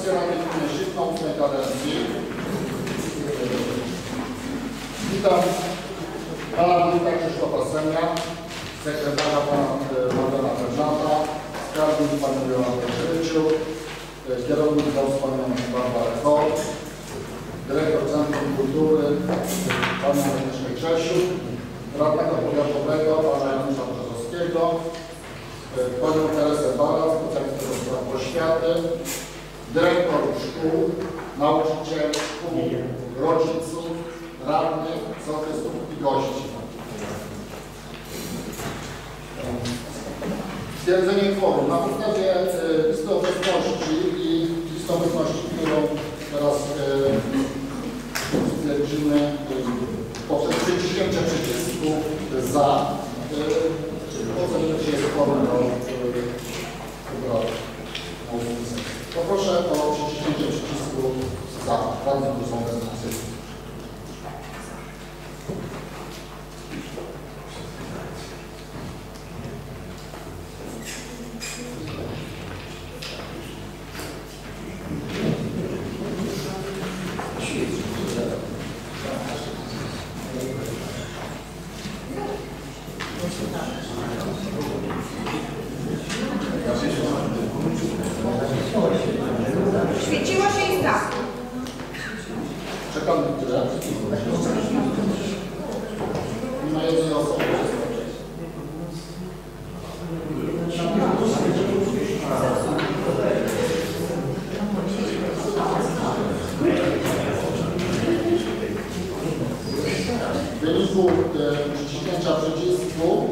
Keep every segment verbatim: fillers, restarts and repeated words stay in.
Sesję Rady Gminy Żitno ósmej kadencji. Witam pana wójta Krzysztofa Semia, sekretarza pana Waldemara Fernanda, skarbnik panią Joannę Kryciu, kierownik dział panią Barbarę Holt, dyrektor Centrum Kultury panią Agnieszkę Grzesiu, radnego powiatowego pana Janusza Brzozowskiego, panią Teresę Barat, specjalistę do spraw oświaty, dyrektorów szkół, nauczycieli szkół, rodziców, radnych, sołtysów i gości. Stwierdzenie kworum. Na podstawie listy obecności i listy obecności, którą teraz stwierdzimy poprzez przyciśnięcie przycisku za. Ocenimy, czy jest kworum do obrad. Poproszę o przyciśnięcie przycisku za. Radnych, którzy są obecni. Świeciło się i tak. Czekamy tyle. Nie ma jednej osoby. W wyniku przyciśnięcia przycisku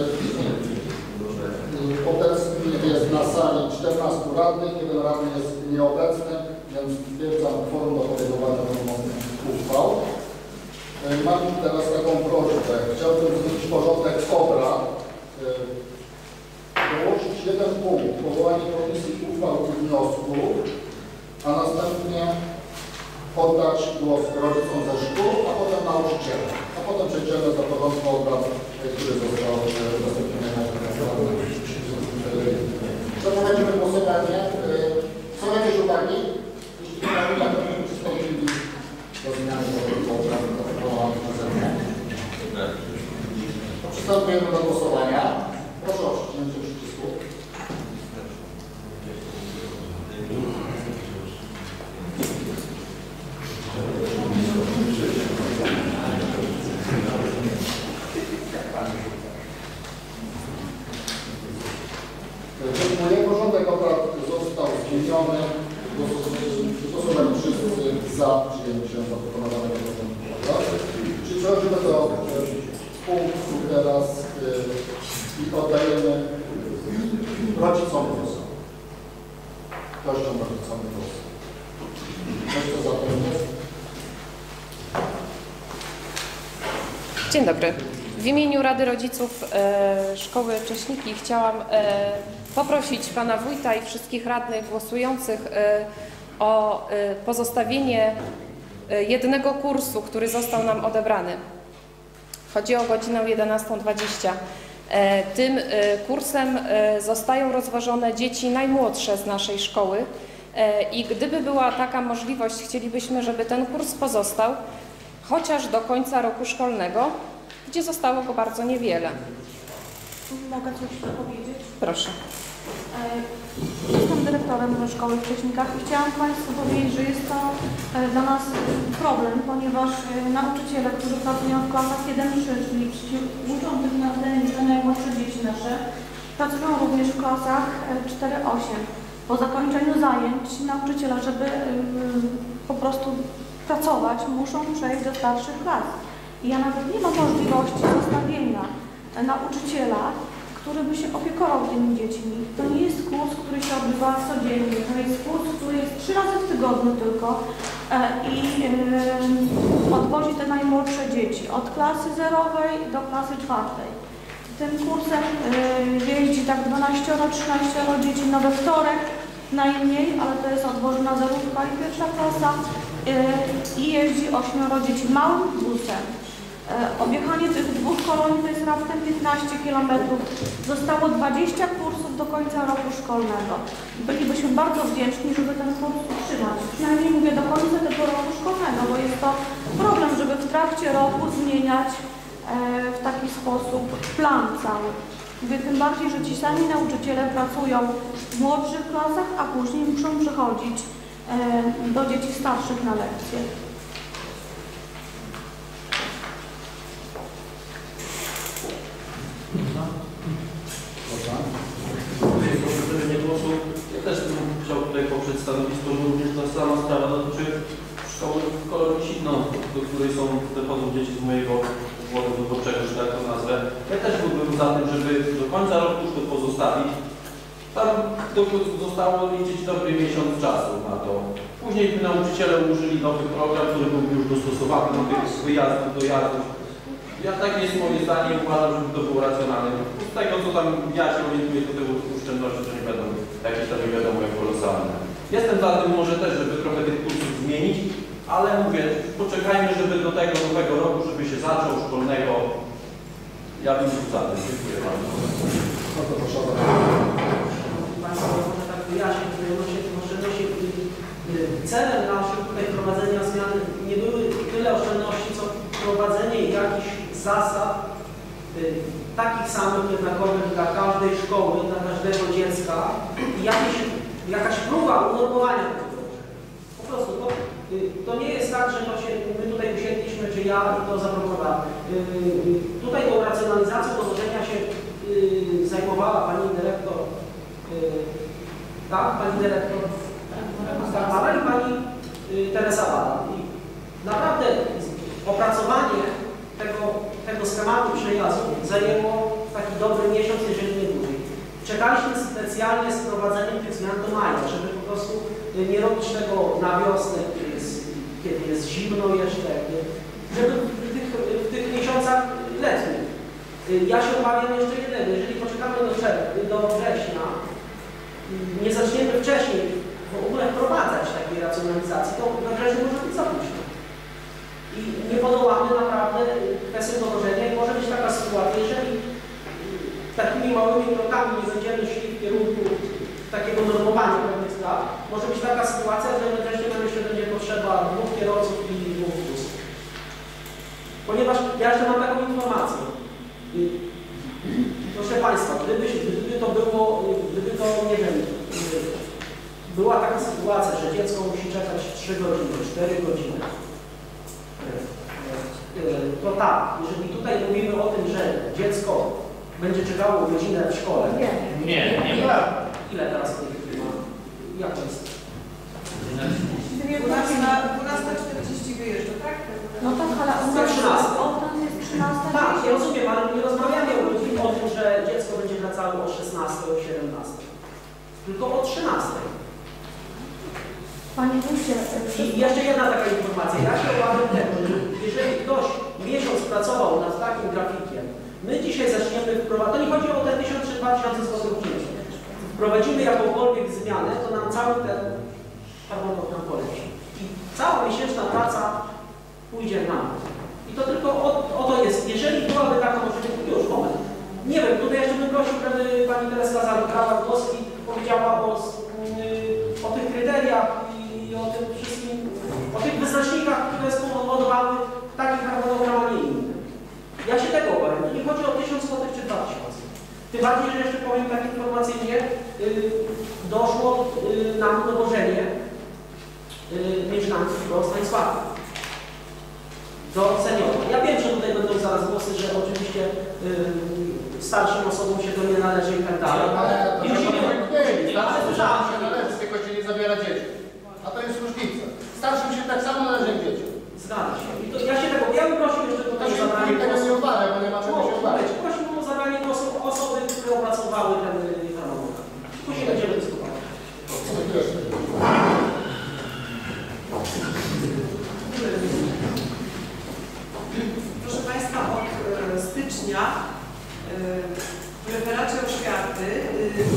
obecny jest na sali czternastu radnych, jeden radny jest nieobecny, więc stwierdzam kworum do podejmowania prawomocnych uchwał. Mam teraz taką prośbę. Chciałbym zwrócić porządek obrad, dołożyć jeden punkt, powołanie komisji uchwał i wniosków, a następnie oddać głos rodzicom ze szkół, a potem nauczycielom. A potem przejdziemy do porządku obrad, który został udostępniony. Przeprowadzimy głosowanie. Są jakieś uwagi? Jeśli nie ma uwag, to przystąpili do zmiany porządku obrad zaproponowanych przeze mnie. Przystępujemy do głosowania. Proszę o przyciśnięcie przycisku. Dziękuję. Porządek obrad został zmieniony. Głosowali wszyscy za przyjęciem zaproponowanego porządku obrad. Czyli przechodzimy do punktu teraz i oddajemy rodzicom głos. Gościom rodzicom głos. Coś to za to jest? Dzień dobry. W imieniu Rady Rodziców e, Szkoły Cześniki chciałam e, poprosić Pana Wójta i wszystkich radnych głosujących e, o e, pozostawienie e, jednego kursu, który został nam odebrany. Chodzi o godzinę jedenastą dwadzieścia. E, tym e, kursem e, zostają rozważone dzieci najmłodsze z naszej szkoły e, i gdyby była taka możliwość, chcielibyśmy, żeby ten kurs pozostał chociaż do końca roku szkolnego, gdzie zostało go bardzo niewiele. Mogę coś powiedzieć? Proszę. Jestem dyrektorem szkoły w Cześnikach i chciałam Państwu powiedzieć, że jest to dla nas problem, ponieważ nauczyciele, którzy pracują w klasach jeden trzy, czyli uczą tych na te najmłodsze dzieci nasze, pracują również w klasach cztery osiem. Po zakończeniu zajęć nauczyciele, żeby po prostu pracować, muszą przejść do starszych klas. I ja nawet nie mam możliwości zostawienia nauczyciela, który by się opiekował tymi dziećmi. To nie jest kurs, który się odbywa codziennie. To jest kurs, który jest trzy razy w tygodniu tylko i odwozi te najmłodsze dzieci od klasy zerowej do klasy czwartej. Tym kursem jeździ tak dwanaście trzynaście dzieci na we wtorek najmniej, ale to jest odwożona zerówka i pierwsza klasa i jeździ ośmioro dzieci małym busem. Objechanie tych dwóch kolonii to jest raptem piętnaście kilometrów. Zostało dwadzieścia kursów do końca roku szkolnego. Bylibyśmy bardzo wdzięczni, żeby ten kurs utrzymać. Przynajmniej mówię do końca tego roku szkolnego, bo jest to problem, żeby w trakcie roku zmieniać w taki sposób plan cały. Mówię, tym bardziej, że ci sami nauczyciele pracują w młodszych klasach, a później muszą przechodzić do dzieci starszych na lekcje. Ja też bym chciał tutaj poprzeć stanowisko, że również ta sama sprawa dotyczy szkoły w kolonii Sidno, do której są dochodzą dzieci z mojego obwodu wyborczego, że tak to nazwę. Ja też byłbym za tym, żeby do końca roku już to pozostawić. Tam zostało liczyć dobry miesiąc czasu na to. Później by nauczyciele użyli nowy program, który byłby już dostosowany do tych wyjazdów, dojazdów. Ja takie jest moje zdanie i uważam, żeby to było racjonalne. Z tego, co tam ja się orientuję, to te oszczędności to nie będą jakieś tam nie wiadomo jak kolosalne. Jestem za tym może też, żeby trochę tych kursów zmienić, ale mówię, poczekajmy, żeby do tego nowego roku, żeby się zaczął szkolnego. Ja bym był za tym. Dziękuję bardzo. Bardzo proszę. Państwo może tak wyjaśnić, że odnośnie tych oszczędności celem naszym tutaj wprowadzenia zmian nie były tyle oszczędności, co wprowadzenie jakichś zasad y, takich samych jednakowych dla każdej szkoły, dla każdego dziecka i jakieś, jakaś próba unormowania tego. Po prostu to, y, to nie jest tak, że to się, my tutaj usiedliśmy, czy ja i to zaproponowałem. Y, y, tutaj tą racjonalizacją dowodzenia się y, zajmowała pani dyrektor, y, tak, pani dyrektor Barbara i pani y, Teresa Bada. I naprawdę opracowanie tego, tego schematu przejazdu zajęło taki dobry miesiąc, jeżeli nie dłużej. Czekaliśmy specjalnie z wprowadzeniem tych zmian do maja, żeby po prostu nie robić tego na wiosnę, kiedy jest, kiedy jest zimno jeszcze, żeby w tych, w tych miesiącach letnich. Ja się obawiam jeszcze jednego, jeżeli poczekamy do, do września, nie zaczniemy wcześniej w ogóle wprowadzać takiej racjonalizacji, to we wrześniu może być za późno. I nie podołamy naprawdę kwestią dowożenia i może być taka sytuacja, jeżeli takimi małymi krokami nie będziemy szli w kierunku takiego normowania pewnych spraw, może być taka sytuacja, że wreszcie nam jeszcze będzie potrzeba dwóch kierowców i dwóch wózków. Ponieważ ja jeszcze mam taką informację. Proszę Państwa, gdyby, gdyby to było, gdyby to, nie wiem, była taka sytuacja, że dziecko musi czekać trzy godziny, cztery godziny, to tak, jeżeli tutaj mówimy o tym, że dziecko będzie czekało godzinę w szkole. Nie, nie, nie. nie. Ile teraz w tej chwili ma? Jak to jest? dwunasta czterdzieści wyjeżdża, tak? No tak, ale u nas jest trzynasta. Tak, ja rozumiem, ale nie rozmawiamy o, o tym, że dziecko będzie wracało o szesnastej, o siedemnastej. Tylko o trzynastej. Panie Wójcie, I jeszcze jedna taka informacja. Ja się obawiam tego, że jeżeli ktoś miesiąc pracował nad takim grafikiem, my dzisiaj zaczniemy wprowadzać, to nie chodzi o te tysiąc czy dwa tysiące złotych miesięcznie. Wprowadzimy jakąkolwiek zmianę, to nam cały ten harmonogram poleci. I cała miesięczna praca pójdzie na to. I to tylko o, o to jest. Jeżeli byłaby taka możliwość, już moment. Nie wiem, tutaj jeszcze bym prosił, żeby pani Tereska zabrała głos i powiedziała o, o tych kryteriach i o tym wszystkim, o tych wyznacznikach, które spowodowały taki harmonogram, a nie inny. Ja się tego obawiam. To nie chodzi o tysiąc złotych czy dwa tysiące. Tym bardziej, że jeszcze powiem tak informacyjnie, yy, doszło yy, nam dowożenie yy, mieszkańców do Stanisława, do seniorów. Ja wiem, że tutaj będą zaraz głosy, że oczywiście yy, starszym osobom się to nie należy i tak dalej. Ale to Już nie nie ma powiedzieć. Starszym ale- się należy, tylko się nie zabiera dzieci. A to jest różnica. Starszym się tak samo należy jak dzieciom. Zgadza się. I to ja się tego, ja bym prosił jeszcze To tutaj o się zabranie tego głosu. nie obawia, bo nie ma czego się obawiać. Prosiłbym o zabranie głosu osoby, które opracowały ten harmonogram. Później będziemy dyskutować. Proszę Państwa, od e, stycznia e, w referacie oświaty e,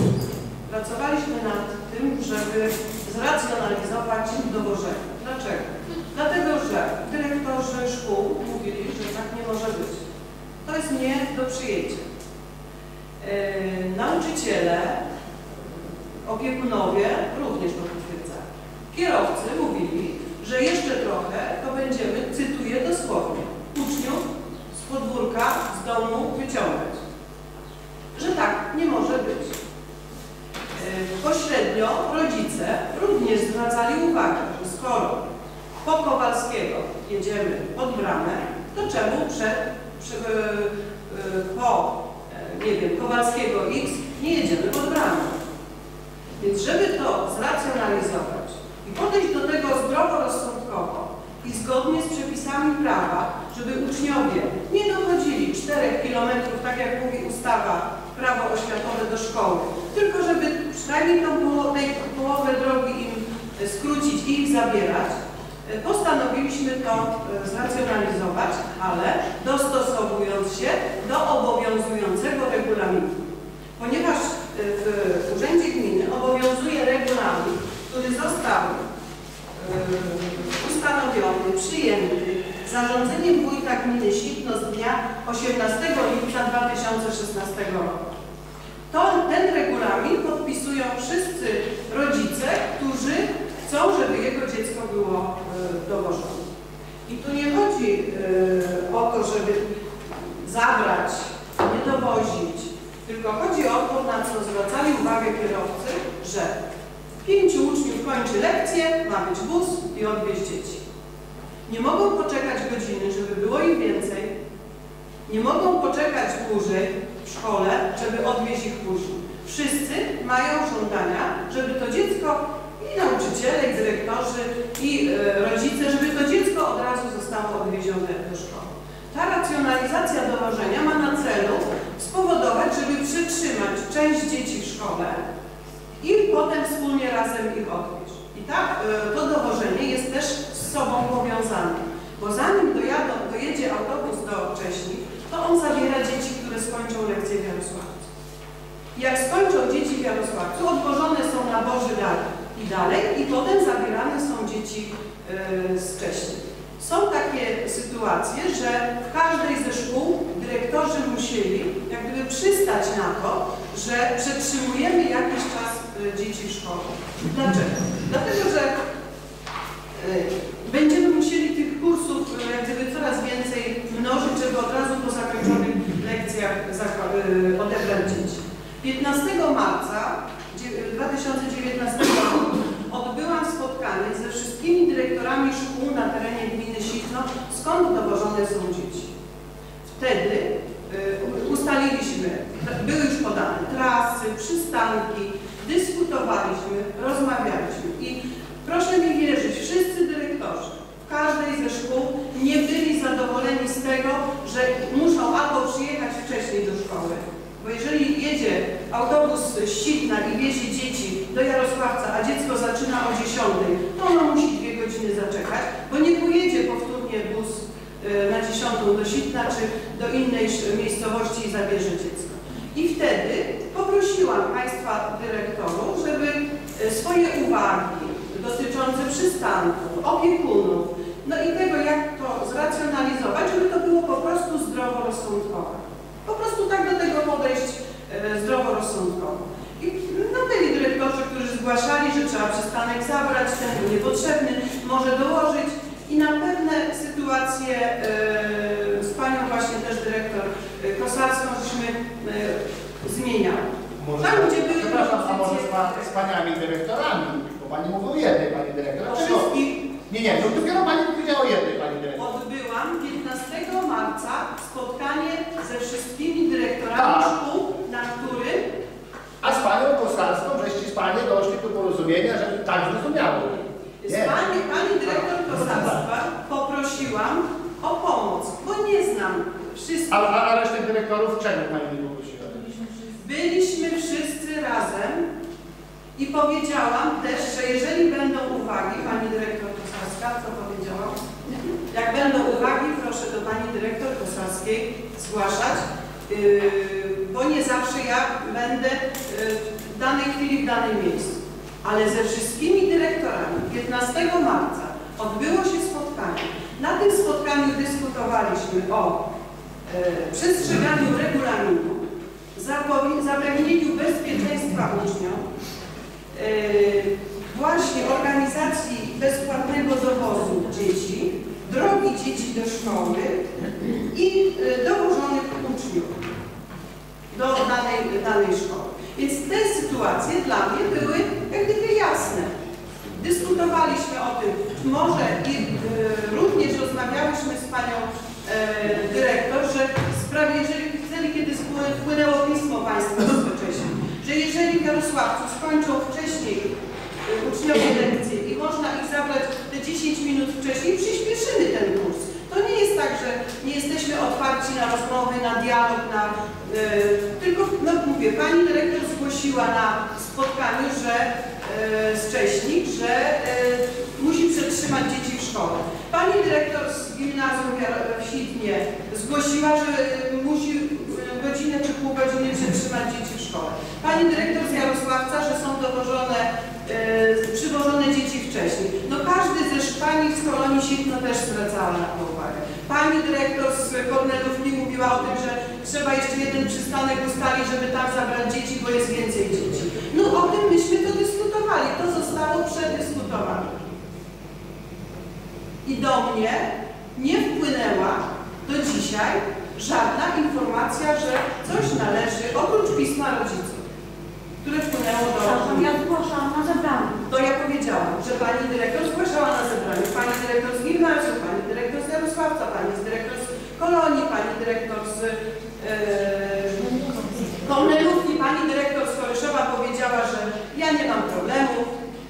nie do przyjęcia. Yy, nauczyciele, opiekunowie również to potwierdzają. Kierowcy mówili, że jeszcze trochę to będziemy, cytuję dosłownie, uczniów z podwórka, z domu wyciągać. Że tak nie może być. Yy, pośrednio rodzice również zwracali uwagę, że skoro po Kowalskiego jedziemy pod bramę, to czemu przed, przy, yy, yy, po, yy, nie wiem, Kowalskiego X nie jedziemy pod bramę. Więc żeby to zracjonalizować i podejść do tego zdroworozsądkowo i zgodnie z przepisami prawa, żeby uczniowie nie dochodzili czterech kilometrów, tak jak mówi ustawa, prawo oświatowe do szkoły, tylko żeby przynajmniej tą połowę, połowę drogi im skrócić i ich zabierać, postanowiliśmy to zracjonalizować, ale dostosowując się do obowiązującego regulaminu. Ponieważ w Urzędzie Gminy obowiązuje regulamin, który został ustanowiony, przyjęty zarządzeniem wójta gminy Sitno z dnia osiemnastego lipca dwa tysiące szesnastego roku. To, ten regulamin podpisują wszyscy rodzice, którzy chcą, żeby jego dziecko było y, dowożone. I tu nie chodzi y, o to, żeby zabrać, nie dowozić, tylko chodzi o to, na co zwracali uwagę kierowcy, że pięciu uczniów kończy lekcję, ma być wóz i odwieźć dzieci. Nie mogą poczekać godziny, żeby było ich więcej. Nie mogą poczekać dłużej w szkole, żeby odwieźć ich później. Wszyscy mają żądania, żeby to dziecko, i nauczyciele, i dyrektorzy, i y, rodzice, żeby to dziecko od razu zostało odwiezione do szkoły. Ta racjonalizacja dowożenia ma na celu spowodować, żeby przytrzymać część dzieci w szkole i potem wspólnie razem ich odwieźć. I tak y, to dowożenie jest też z sobą powiązane, bo zanim dojadą, dojedzie autobus do Cześni, to on zabiera dzieci, które skończą lekcję w Jarosławcu. Jak skończą dzieci w Jarosławcu, odwożone są na Boży Dar i dalej, i potem zabierane są dzieci y, z Cześni. Są takie sytuacje, że w każdej ze szkół dyrektorzy musieli jak gdyby przystać na to, że przetrzymujemy jakiś czas y, dzieci w szkole. Dlaczego? Dlatego, że y, będziemy musieli tych kursów y, jak gdyby coraz więcej mnożyć, żeby od razu po zakończonych lekcjach y, odebrać dzieci. piętnastego marca dwa tysiące dziewiętnastego roku odbyłam spotkanie ze wszystkimi dyrektorami szkół na terenie gminy Sitno, skąd dowożone są dzieci. Wtedy y, ustaliliśmy, były już podane trasy, przystanki, dyskutowaliśmy, rozmawialiśmy i proszę mi wierzyć, wszyscy dyrektorzy w każdej ze szkół nie byli zadowoleni z tego, że muszą albo przyjechać wcześniej do szkoły, bo jeżeli jedzie autobus z Sitna i wiezie dzieci do Jarosławca, a dziecko zaczyna o dziesiątej, to ono musi dwie godziny zaczekać, bo nie pojedzie powtórnie bus na dziesiątą do Sitna czy do innej miejscowości i zabierze dziecko. I wtedy poprosiłam Państwa dyrektorów, żeby swoje uwagi dotyczące przystanku, opiekunów, no i tego, jak to zracjonalizować, żeby to było po prostu zdroworozsądkowe. Po prostu tak do tego podejść e, zdroworozsądkowo. I no, byli dyrektorzy, którzy zgłaszali, że trzeba przystanek zabrać, ten był niepotrzebny, może dołożyć. I na pewne sytuacje e, z Panią właśnie też dyrektor e, Kosarską żeśmy e, zmieniali. Może, tam, gdzie były przepraszam, a może z, pan, z Paniami dyrektorami, bo Pani mówi o jednej Pani dyrektor. Wszystkich. Nie, nie, to dopiero Pani powiedziała o jednej Pani dyrektor. Odbyłam piętnastego marca spotkanie ze wszystkimi dyrektorami tak. szkół, na którym... A z Panią Kosarską, żeście z Panie doszli do porozumienia, żeby tak zrozumiało. Z pani, pani dyrektor Kosarska poprosiłam o pomoc, bo nie znam wszystkich. A, a, a resztę dyrektorów czego Pani nie poprosiła? Byliśmy wszyscy razem i powiedziałam też, że jeżeli będą uwagi, pani dyrektor Kosarska, co powiedziałam? Jak będą uwagi, proszę do pani dyrektor Kosarskiej zgłaszać, yy, bo nie zawsze ja będę yy, w danej chwili w danym miejscu. Ale ze wszystkimi dyrektorami piętnastego marca odbyło się spotkanie. Na tym spotkaniu dyskutowaliśmy o przestrzeganiu regulaminu, zapewnieniu bezpieczeństwa uczniom, właśnie organizacji bezpłatnego dowozu dzieci, drogi dzieci do szkoły i dowożonych uczniów do danej, danej szkoły. Więc te sytuacje dla mnie były jak gdyby jasne. Dyskutowaliśmy o tym, może i y, również rozmawiałyśmy z panią y, dyrektor, że w sprawie, jeżeli, wtedy kiedy wpłynęło pismo państwa wcześniej, że jeżeli w Jarosławcu skończą wcześniej y, uczniowie lekcje i można ich zabrać te dziesięć minut wcześniej, przyspieszymy ten kurs. To nie jest tak, że nie jesteśmy otwarci na rozmowy, na dialog, na, y, tylko, no mówię, pani dyrektor zgłosiła na spotkaniu, że z Cześnik, że y, musi przetrzymać dzieci w szkole. Pani dyrektor z gimnazjum w Sitnie zgłosiła, że y, musi godzinę czy pół godziny przetrzymać dzieci w szkole. Pani dyrektor z Jarosławca, że są dowożone, y, przywożone dzieci wcześniej. No każdy ze pani z kolonii Sitno też zwracała na to uwagę. Pani dyrektor z Kornelówki mówiła o tym, że trzeba jeszcze jeden przystanek ustalić, żeby tam zabrać dzieci, bo jest więcej dzieci. No o tym myśmy to dyskutowali, to zostało przedyskutowane. I do mnie nie wpłynęła do dzisiaj żadna informacja, że coś należy, oprócz pisma rodziców, które wpłynęło do... Przepraszam, ja zgłaszałam na zebraniu. To ja powiedziałam, że pani dyrektor zgłaszała na zebraniu, pani dyrektor z gimnazjum, pani dyrektor z Jarosławca, pani dyrektor z Kolonii, pani dyrektor z yy, Kornelówki, pani dyrektor z Koryszowa powiedziała, że ja nie mam problemów.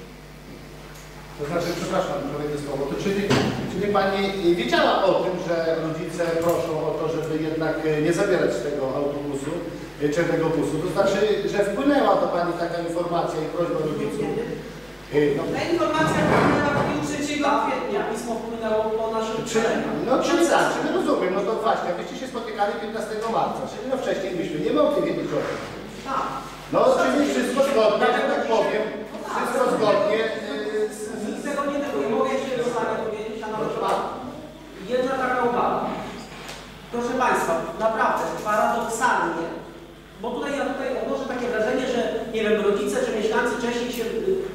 To znaczy, przepraszam, kolejne słowo, to czyli, czyli pani wiedziała o tym, że rodzice proszą o to, żeby jednak nie zabierać tego autobusu, czy tego busu. To znaczy, że wpłynęła do pani taka informacja i prośba rodziców. No. Ta informacja wpłynęła w dniu trzeciego kwietnia. Pismo wpłynęło po naszym Czyli, czytaniu. no czyli tak, czyli rozumiem, no to właśnie, abyście się spotykali piętnastego marca, czyli no wcześniej byśmy nie mogli wiedzieć o tym. Tak. No czyli wszystko zgodnie, że tak powiem, wszystko zgodnie yy, z... Nikt tego nie neguje. Mogę jeszcze jedno zdanie powiedzieć, a nawet jedna taka uwaga. Proszę Państwa, naprawdę, paradoksalnie, bo tutaj ja tutaj odnoszę takie wrażenie, że nie wiem, rodzice czy mieszkańcy Cześnik się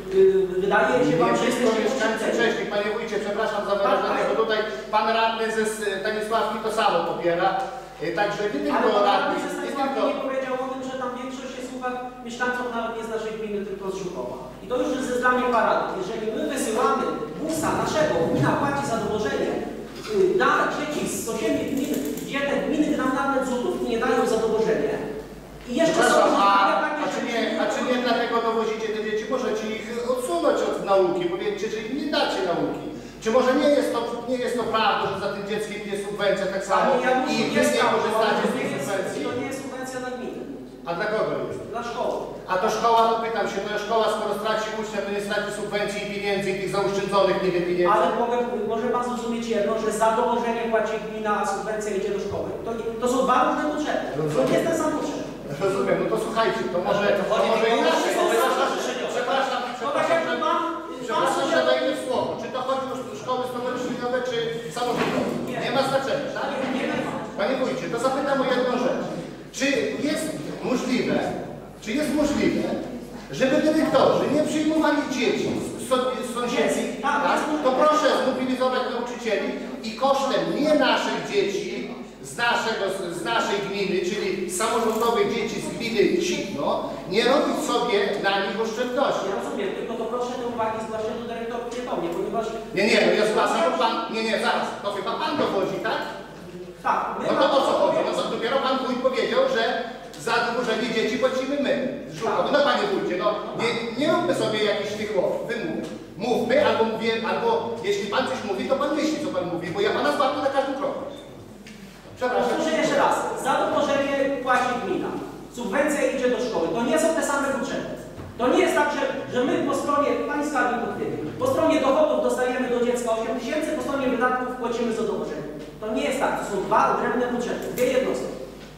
yy, wydaje się wam, że Nie jesteście wszystko mieszkańcy Cześnik, panie wójcie, przepraszam za wyrażenie, bo tutaj pan radny ze Stanisławki to samo popiera. Także nie tylko radny, Ale nie pan tylko... nie powiedział o tym, że tam większość jest uwag mieszkańców nawet nie z naszej gminy, tylko z Żukowa. I to już jest dla mnie paradoks. Jeżeli my wysyłamy busa naszego, gmina płaci za dowożenie yy, dla dzieci z osiemiu gmin, gdzie te gminy nam nawet złotówki nie dają za dowożenie. I jeszcze są a, a, czy nie, a czy nie dlatego dowozicie te dzieci? Możecie ich odsunąć od nauki, powiedzcie, że im nie dacie nauki. Czy może nie jest to, nie jest to prawda, że za tym dzieckiem jest subwencja tak samo ja i wy nie korzystacie z tej subwencji? To nie jest subwencja dla gminy. A dla kogo jest? Dla szkoły. A to szkoła, to pytam się, to szkoła skoro straci ucznia, to nie straci subwencji i pieniędzy i tych zaoszczędzonych nie wie pieniędzy. Ale mogę, może Pan zrozumieć jedno, że za dowożenie płaci gmina, a subwencja idzie do szkoły. To, nie, to są dwa różne budżety. To nie jest ten sam budżet. Rozumiem, no to słuchajcie, to może, to może inaczej. Przepraszam, przepraszam, że, przepraszam, że dajmy słowo. Czy to chodzi o szkoły stowarzyszeniowe, czy samorządowe? Nie ma znaczenia, tak? Panie wójcie, to zapytam o jedną rzecz. Czy jest możliwe, czy jest możliwe, żeby dyrektorzy nie przyjmowali dzieci z, z sąsiedzi, tak? To proszę zmobilizować nauczycieli i kosztem nie naszych dzieci, z, naszego, z naszej gminy, czyli samorządowych dzieci z gminy Sitno, nie robić sobie na nich oszczędności. Ja rozumiem, tylko to proszę te uwagi zgłaszać do dyrektorów, nie do mnie, ponieważ... Nie, nie, no ja zgłaszam, bo pan... Nie, nie, zaraz, to chyba pan dowodzi, tak? Tak. No to o co chodzi? No to dopiero pan wójt powiedział, że za zadłużenie dzieci płacimy my. Żukowy. No panie wójcie, no nie, nie róbmy sobie jakichś tych wymów. Mówmy, albo mówię, albo jeśli pan coś mówi, to pan myśli, co pan mówi, bo ja pana złapię na każdym kroku. Przepraszam. Powtórzę jeszcze raz. Za dowożenie płaci gmina. Subwencja idzie do szkoły. To nie są te same budżety. To nie jest tak, że, że my po stronie, pani skarbnik potwierdzi, po stronie dochodów dostajemy do dziecka osiem tysięcy, po stronie wydatków płacimy za dowożenie. To nie jest tak. To są dwa odrębne budżety, dwie jednostki.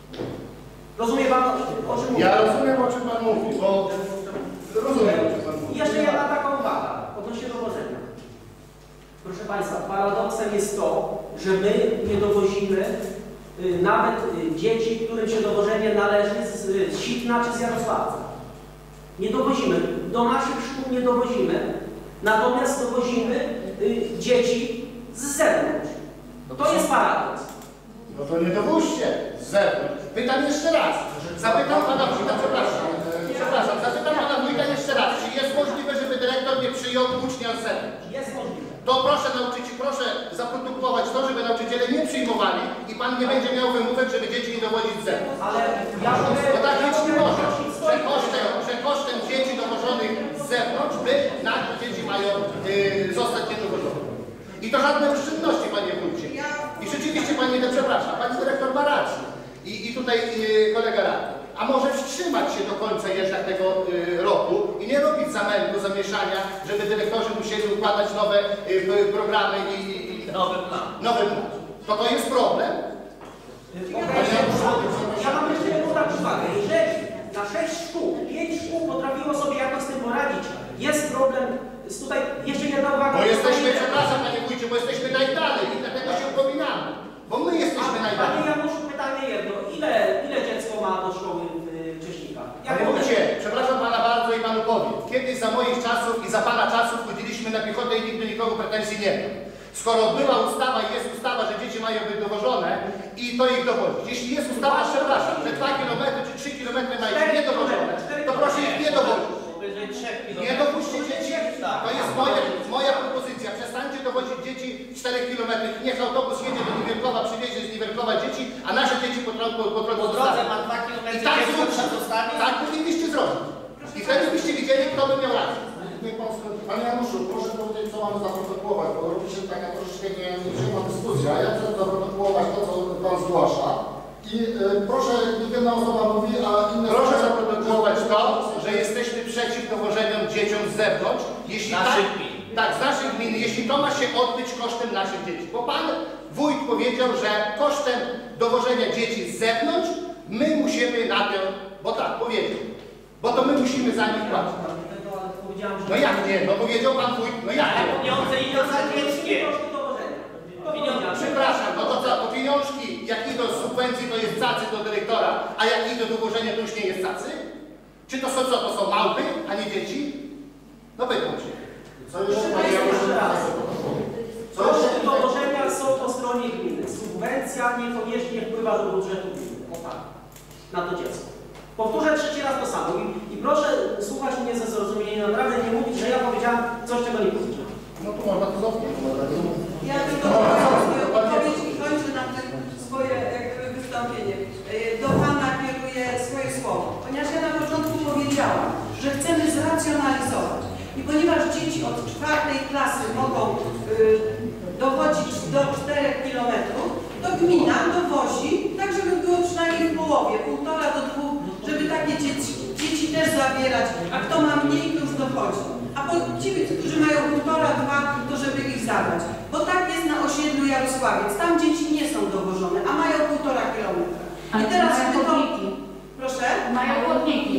Rozumie pan, o czym mówię? Ja rozumiem, o czym pan mówi, bo rozumiem, o czym pan mówi. I jeszcze jedna taka uwaga odnośnie dowożenia. Proszę Państwa, paradoksem jest to, że my nie dowozimy y, nawet y, dzieci, którym się dowożenie należy z, z Sitna czy z Jarosławca. Nie dowozimy. Do naszych szkół nie dowozimy, natomiast dowozimy y, dzieci z zewnątrz. To jest paradoks. No to nie dowóźcie z zewnątrz. Pytam jeszcze raz. Zapytam pana wójta, przepraszam. Przepraszam, zapytam pana wójta jeszcze raz. Czy jest możliwe, żeby dyrektor nie przyjął ucznia z zewnątrz? Jest możliwe. To proszę nauczyciel, proszę zaprodukować to, żeby nauczyciele nie przyjmowali i pan nie będzie miał wymówek, żeby dzieci nie dowodzić z zewnątrz. Ale ja mogę... Bo tak być nie ja może, prosić że swoich kosztem, że kosztem dzieci dowożonych z zewnątrz, my nagle dzieci mają yy, zostać niedowożone. I to żadne oszczędności, panie wójcie. I rzeczywiście, panie, no, przepraszam, pani dyrektor ma rację. I, i tutaj yy, kolega radny. A może wstrzymać się do końca jednak tego y, roku i nie robić zamętu, zamieszania, żeby dyrektorzy musieli układać nowe y, programy i, i, i Nowy plan. nowy plan. To to jest problem? Ja mam jeszcze jedną taką uwagę. Jeżeli na sześć szkół, pięć szkół potrafiło sobie jakoś z tym poradzić, jest problem z tutaj, jeszcze jedna uwaga. Bo jesteśmy, przepraszam panie wójcie, bo jesteśmy najdalej i dlatego się upominamy. Bo my jesteśmy Panie najdalej. Januszu, pytanie jedno. Ile, ile dziecko ma do szkoły w Cześnikach? Panie wójcie, przepraszam pana bardzo i panu powiem. Kiedyś za moich czasów i za pana czasów chodziliśmy na piechotę i nikt do nikogo pretensji nie miał. Skoro była ustawa i jest ustawa, że dzieci mają być dowożone i to ich dowodzić. Jeśli jest ustawa, przepraszam, że dwa kilometry czy trzy kilometry mają być niedowożone, to proszę ich nie dowodzić. Nie dopuśćcie dzieci, to jest moja, moja propozycja. Przestańcie dowodzić dzieci cztery kilometry. Niech autobus jedzie do Niewierkowa, przywiezie z Niewierkowa dzieci, a nasze dzieci po, po, po, po, Po drodze ma dwa kilometry, I tak dziecko zróbcie. trzeba zostawić. Tak powinniście zrobić. I wtedy byście widzieli, kto by miał rację. Panie Januszu, proszę powiedzieć, co mamy zaprotokołować, bo robi się taka troszeczkę nieprzyjemna dyskusja. Ja chcę zaprotokołować to, co pan zgłasza. I y, proszę, jedna osoba mówi, a inne... Proszę zaprotokołować to, że jesteśmy przeciw dowożeniom dzieciom z zewnątrz. Jeśli Naszych tak, gmin. tak, z naszych gmin, jeśli to ma się odbyć kosztem naszych dzieci. Bo pan wójt powiedział, że kosztem dowożenia dzieci z zewnątrz my musimy na tę, bo tak, powiedział, bo to my musimy za nich płacić. No jak nie? No powiedział pan wójt, no jak Ale nie? pieniądze idą za dzieckiem. Pieniądze. Przepraszam, no to co, to pieniążki, jak idą z subwencji, to jest cacy do dyrektora, a jak idą do ułożenia, to już nie jest cacy? Czy to są co, to są małpy, a nie dzieci? No pytam się. Co jeszcze? Co Koszty jeszcze? dowożenia są po stronie gminy. Subwencja niekoniecznie wpływa do budżetu gminy. O tak. Na to dziecko. Powtórzę trzeci raz to samo. I, i proszę słuchać mnie ze zrozumieniem, naprawdę nie mówić, że ja powiedziałam coś, czego nie powiedziałam. No to można to zrobić. Ja tylko dokończę swoją odpowiedź i kończę na tym swoje jakby wystąpienie. Do Pana kieruję swoje słowo, ponieważ ja na początku powiedziałam, że chcemy zracjonalizować. I ponieważ dzieci od czwartej klasy mogą y, dochodzić do czterech kilometrów, to gmina dowozi, tak żeby było przynajmniej w połowie, półtora do dwóch, żeby takie dzieci, dzieci też zabierać, a kto ma mniej, to już dochodzi. A po, ci, którzy mają półtora, dwa, to żeby ich zabrać. Bo tak jest na osiedlu Jarosławiec. Tam dzieci nie są dowożone, a mają półtora kilometra. I teraz mają to... chodniki. Proszę? Mają chodniki,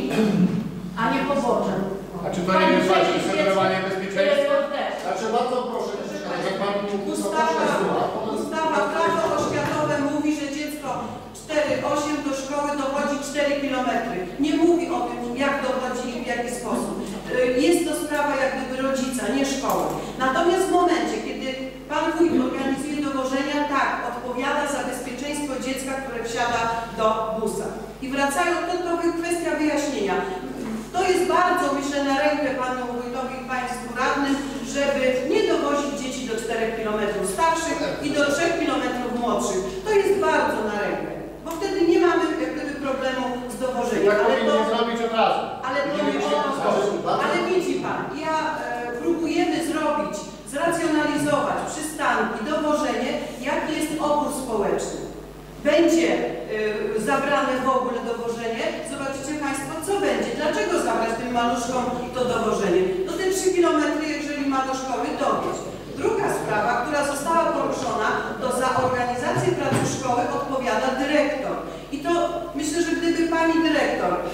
a nie pobocze. A czy to nie jest właśnie sugerowanie bezpieczeństwa? Znaczy bardzo proszę, że pan Ustawa, ustawa prawo oświatowe mówi, że dziecko cztery osiem do szkoły dochodzi cztery kilometry. Nie mówi o tym, jak dochodzi i w jaki sposób. Jest to sprawa jak gdyby rodzica, nie szkoły. Natomiast w momencie, kiedy pan wójt organizuje dowożenia, tak, odpowiada za bezpieczeństwo dziecka, które wsiada do busa. I wracając, to, to kwestia wyjaśnienia. To jest bardzo, myślę, na rękę panu wójtowi i państwu radnym, żeby nie dowozić dzieci do czterech kilometrów starszych i do trzech kilometrów młodszych. To jest bardzo na rękę, bo wtedy nie mamy jak gdyby problemu z dowożeniem. tak Ale powinni to, zrobić od razu. ale to Powinni nie się o to zgodzić. chodzi. Ale widzi pan, ja e, próbujemy zrobić, zracjonalizować przystanki, dowożenie, jaki jest opór społeczny. Będzie y, zabrane w ogóle dowożenie. Zobaczycie Państwo, co będzie. Dlaczego zabrać tym maluszkom to dowożenie? No te trzy kilometry, jeżeli ma do szkoły, dowieźć. Druga sprawa, która została poruszona, to za organizację pracy szkoły odpowiada dyrektor. I to myślę, że gdyby pani dyrektor, y,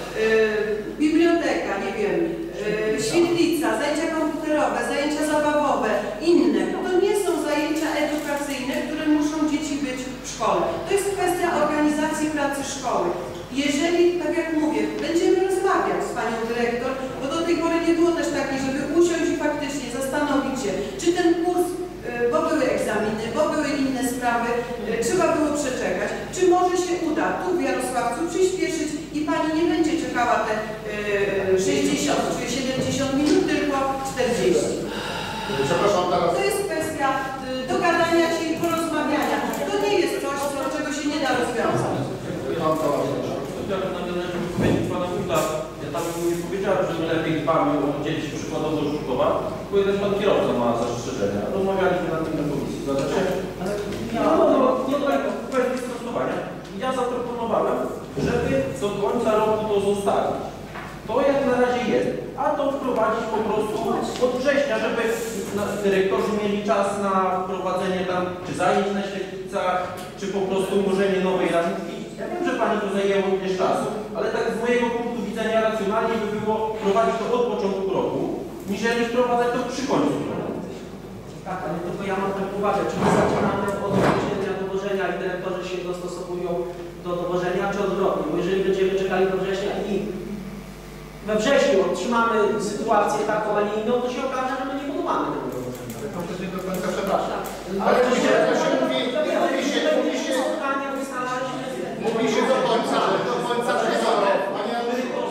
biblioteka, nie wiem, y, świetlica, zajęcia komputerowe, zajęcia zabawowe, inne, to nie są zajęcia edukacyjne, które muszą dzieci być w szkole. To jest kwestia uda tu w Jarosławcu przyspieszyć i Pani nie będzie czekała te yy, sześćdziesiąt czy siedemdziesiąt minut, tylko czterdzieści. Przepraszam teraz. To jest kwestia yy, dogadania się i porozmawiania. To nie jest coś, co, czego się nie da rozwiązać. Pan Towarzysz. Chciałbym nawiązać do wypowiedzi pana Wójta. Ja tam nie powiedziałem, że lepiej dbamy o dzieci przykładowo do Żukowa, bo jeden pan kierowca ma zastrzeżenia. Rozmawialiśmy na tym na komisji. Znaczy, ja, no, no, nie tylko kwestii stosowania. Ja zaproponowałem, żeby do końca roku to zostawić. To jak na razie jest, a to wprowadzić po prostu od września, żeby dyrektorzy mieli czas na wprowadzenie tam, czy zajęć na świetlicach, czy po prostu umorzenie nowej radniki. Ja wiem, że Pani to zajęło również czasu, ale tak z mojego punktu widzenia racjonalnie by było prowadzić to od początku roku, niżeli wprowadzać to przy końcu roku. Tak, ale tylko ja mam taką uwagę, czy my zaczynamy od września dowożenia i dyrektorzy się dostosowują do dowożenia, czy odwrotnie, bo jeżeli będziemy czekali do września i we wrześniu otrzymamy sytuację taką, a nie inną, to się okaże, że my nie budowamy tego dowożenia. Przepraszam. Ale to się, to się mówi, mówi się, mówi się, mówi się do końca, do końca tego roku, a nie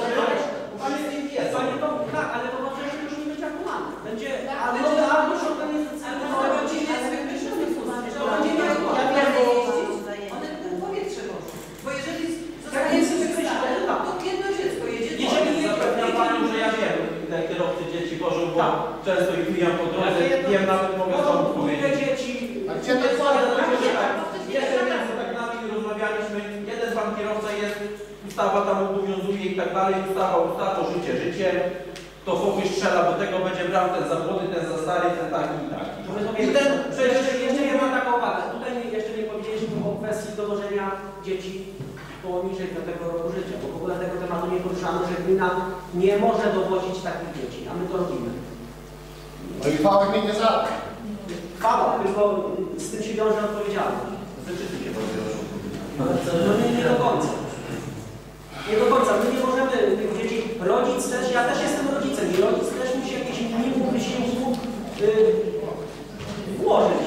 Panie to, tak, ale to we wrześniu już nie będzie aktualne. Będzie, ale będzie albo już organizacja, Ale to będzie niezwykle to będzie miał one w powietrze może. Bo jeżeli zostanie wykreślone, to jedno dziecko jedzie. Jeżeli Ja zapewniam Panią, że ja wiem, ile kierowcy dzieci wożą, bo często ich mijam po drodze, wiem nawet, mogę Wam powiedzieć. dzieci. A gdzie to jest? Jeszcze między tak nami rozmawialiśmy, jeden pan kierowca jest, ustawa tam obowiązuje i tak dalej, ustawa, ustawa, życie, życie, to fokuś strzela, do tego będzie brał ten za młody, ten za stary, ten taki i taki. I ten przecież Jeszcze, jeszcze nie mam taką uwagę. Tutaj jeszcze nie powiedzieliśmy o kwestii dowożenia dzieci poniżej piątego roku życia, bo w ogóle tego tematu nie poruszamy, że gmina nie może dowozić takich dzieci, a my to robimy. No i chwała mi nie za. Chwała, tylko z tym się wiąże odpowiedzialność. Wyczyty się to wiążą. No nie, nie do końca. Nie do końca. My nie możemy tych dzieci, rodzic też, ja też jestem rodzicem i rodzic też musi jakieś minimum wysiłku yy, włożyć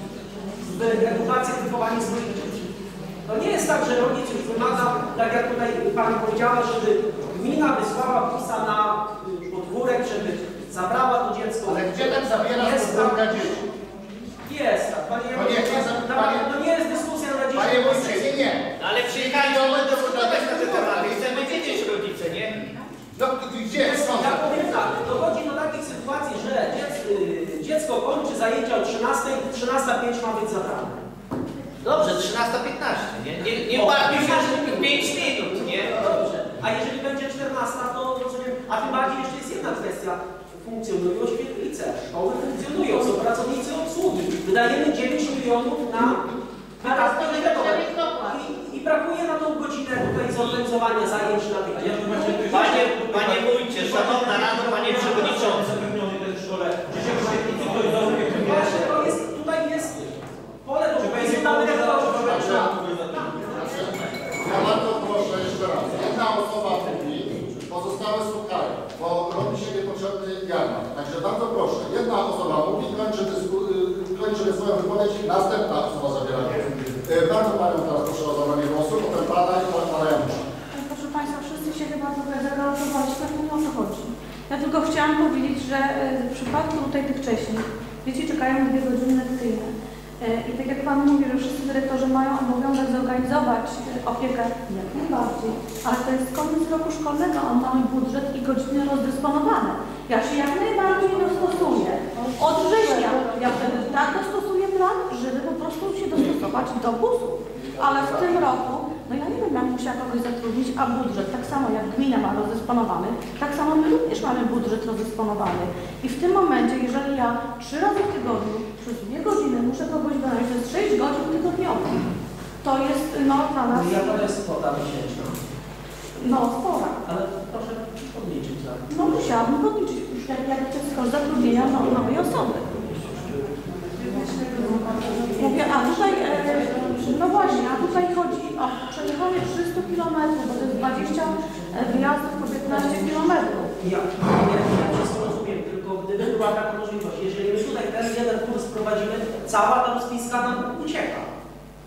w edukację, w wychowanie swoich dzieci. To nie jest tak, że rodzic już wymaga, tak jak tutaj Pani powiedziała, żeby gmina wysłała pisa na y, podwórek, żeby zabrała to dziecko. Ale gdzie tak zabiera z podwórka dzieci? Jest tak. Panie, To nie, nie, to, panie, to nie jest dyskusja na dzisiaj. Panie Wójcie, nie, nie. No ale przyjechali one dyskutować na te tematy. Chcemy wiedzieć rodzice, nie? No gdzie? Skąd? Ja powiem tak, dochodzi do takich sytuacji, że dziec, y, dziecko kończy zajęcia o trzynastej, trzynasta pięć ma być zabrane. Dobrze, trzynasta piętnaście, nie? Nie, nie O, bawisz się pięć minut, nie? Dobrze. A jeżeli będzie czternasta, to rozumiem, a tym bardziej jeszcze jest jedna kwestia. Funkcjonują świetlice, szkoły funkcjonują, są pracownicy obsługi. Wydajemy dziewięć milionów na wydatki I, I brakuje na tą godzinę tutaj zorganizowania zajęć na tych dzieciach. Panie, panie wójcie, szanowna rado, panie przewodniczący. Zapewniony ten w szkole, że się w świetlicy ktoś zrobi, Właśnie, to jest, tutaj jest pole do czy będzie wykorzystania Ja bardzo proszę jeszcze raz. Jedna osoba mówi, pozostałe słuchają, bo robi się niepotrzebny jarmark. Także bardzo proszę. Jedna osoba mówi, kończy, dysku, kończy swoją wypowiedź, następna osoba zabiera głos. Bardzo Panią teraz proszę o zabranie głosu, potem Pana i Pana Janusza. Proszę Państwa, wszyscy się chyba trochę zagalopowali, tak nie o co chodzi. Ja tylko chciałam powiedzieć, że w przypadku tutaj tych wcześniej dzieci czekają dwie godziny lekcyjne. I tak jak Pan mówi, że wszyscy dyrektorzy mają obowiązek zorganizować opiekę, jak najbardziej, ale to jest koniec roku szkolnego, on ma budżet i godziny rozdysponowane. Ja się jak najbardziej dostosuję. Od września ja wtedy tak dostosuję plan, żeby po prostu się dostosować do busu. Ale w tym roku, no ja nie wiem, jak musiała kogoś zatrudnić, a budżet, tak samo jak gmina ma rozdysponowany, tak samo my również mamy budżet rozdysponowany. I w tym momencie, jeżeli ja trzy razy w tygodniu, przez dwie godziny muszę kogoś brać, to jest sześć godzin tygodniowo. To jest, no, dla nas... Jaka to jest kwota miesięczna? No, spora. Ale proszę podliczyć, tak? No, musiałabym podliczyć, już jak, jak koszt zatrudnienia no, nowej osoby. Mówię, a tutaj, e, no właśnie, a tutaj chodzi o przejechanie trzysta kilometrów, bo to jest dwadzieścia wyjazdów po piętnaście kilometrów. Ja, ja, ja wszystko rozumiem, tylko gdyby była taka możliwość, jeżeli my tutaj ten jeden kurs prowadzimy, cała ta rozpiska nam ucieka.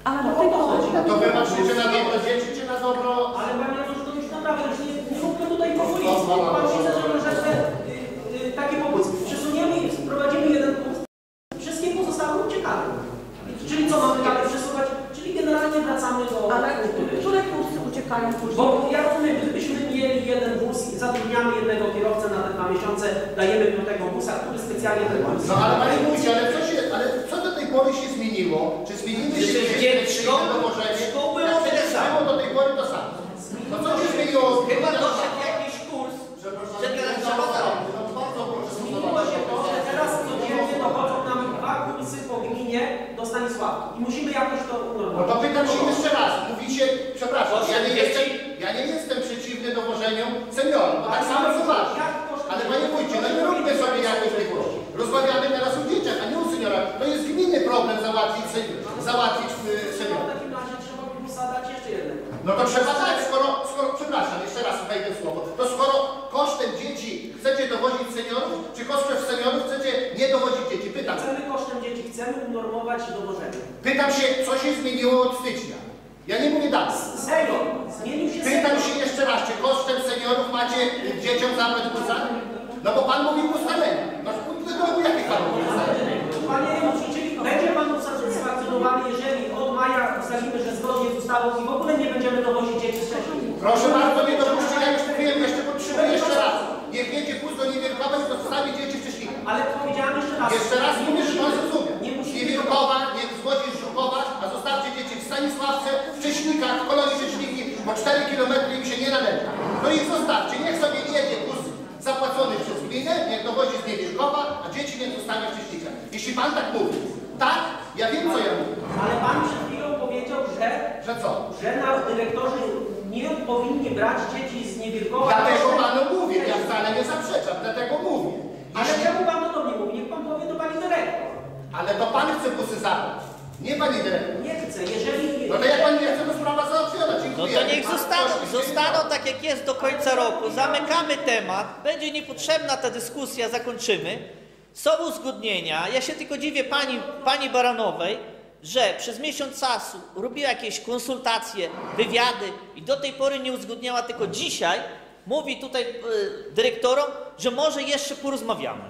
Ale do tej pory... To wy patrzycie na dobro dzieci, czy na dobro... Ale Panie Januszu, to już naprawdę, już nie, nie róbmy tutaj populizmu. Pan widzę, że, że te, y, y, taki populizm. Przesuniemy i wprowadzimy jeden punkt. Wszystkie pozostałe uciekają. Czyli co mamy dalej przesuwać? Czyli generalnie wracamy do... Ale które kursy uciekają później? Bo ja rozumiem, gdybyśmy mieli jeden wóz i zatrudniamy jednego kierowcę na te dwa miesiące, dajemy do tego busa, który specjalnie ten wóz. No ale panie wójcie, ale co się, ale co do tej pory się zmieniło? Czy zmieniły się Szkoły- dowożenie? szkoły Jak były tyle samo. było do tej pory to samo. No co się zmieniło? Chyba doszedł jakiś kurs, że teraz trzeba dalej. No bardzo proszę. Zmieniło się to, że teraz codziennie dochodzą nam dwa kursy po gminie do Stanisława. I musimy jakoś to No unormować. to pytam się jeszcze raz. Mówicie, przepraszam, ja nie Proszę, jestem, dzieci. ja nie jestem przeciwny dowożeniu seniorów, bo tak samo co wasz. Ale panie wójcie, no nie róbmy sobie jakoś tego. Rozmawiamy teraz o dzieciach, a nie o seniorach. To jest gminny problem załatwić, sen- załatwić y, W seniorów. takim razie trzeba by busa dać jeszcze jednego. No to trzeba tak, skoro, skoro, przepraszam, jeszcze raz wejdę w słowo, to skoro kosztem dzieci chcecie dowozić seniorów, czy kosztem seniorów chcecie nie dowozić dzieci? Pytam. Chcemy kosztem dzieci, chcemy unormować dowożenie. Pytam się, co się zmieniło od stycznia? Ja nie mówię daty. Senior, zmienił się Pytam senior. się jeszcze raz, czy kosztem seniorów macie dzieciom zabrać busa? No bo pan mówił ustalenia. No to jakie pan mówi ustalenia? Panie Januszu, czyli będzie Pan usatysfakcjonowany, jeżeli od maja ustalimy, że zgodnie z ustawą i w ogóle nie będziemy dowozić dzieci z wcześniej. Proszę bardzo, nie dopuśćcie, ja już mówiłem, jeszcze podtrzymuję jeszcze raz. Niech jedzie bus do Niewierkowa i zostawi dzieci wcześniej. Ale powiedziałem jeszcze raz. Jeszcze raz mówię, że pan zrozumie. Nie musi Niewierkowa, niech zgodzi z Żukowa, a zostawcie dzieci w Stanisławce, w Cześnikach, w kolonii Cześniki, bo cztery kilometry im się nie należy. No i zostawcie, niech sobie jedzie bus zapłacony przez gminę, niech dowozi z Niewierkowa, a dzieci niech zostanie w Cześnikach. Jeśli pan tak mówi, tak, ja wiem co ja mówię. Ale Pan przed chwilą powiedział, że, Że co? że na dyrektorzy nie powinni brać dzieci z Niewierkowa. Dlatego panu mówię, ja wcale nie zaprzeczam, dlatego mówię. Ale Jeśli... czemu Pan to do mnie mówi? Niech Pan powie do Pani dyrektor. Ale to pan chce busy zabrać, nie pani dyrektor. Nie chcę, jeżeli... No to jak pan nie chce, to sprawa załatwiona. No Dziękuję. to niech Pan zostaną, prosi, zostaną tak jak jest do końca roku. Zamykamy temat, będzie niepotrzebna ta dyskusja, zakończymy. Są uzgodnienia. Ja się tylko dziwię pani, pani Baranowej, że przez miesiąc czasu robiła jakieś konsultacje, wywiady i do tej pory nie uzgodniała, tylko dzisiaj mówi tutaj y, dyrektorom, że może jeszcze porozmawiamy.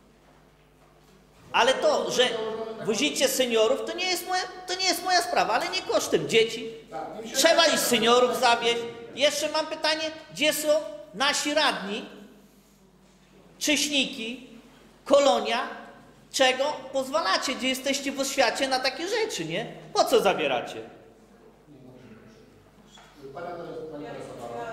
Ale to, że wozicie seniorów, to nie jest moja, to nie jest moja sprawa, ale nie kosztem dzieci. Trzeba iść seniorów zawieźć. Jeszcze mam pytanie, gdzie są nasi radni, Cześniki, Kolonia, czego pozwalacie, gdzie jesteście w oświacie na takie rzeczy, nie? Po co zabieracie? Pana teraz- pani interesowała.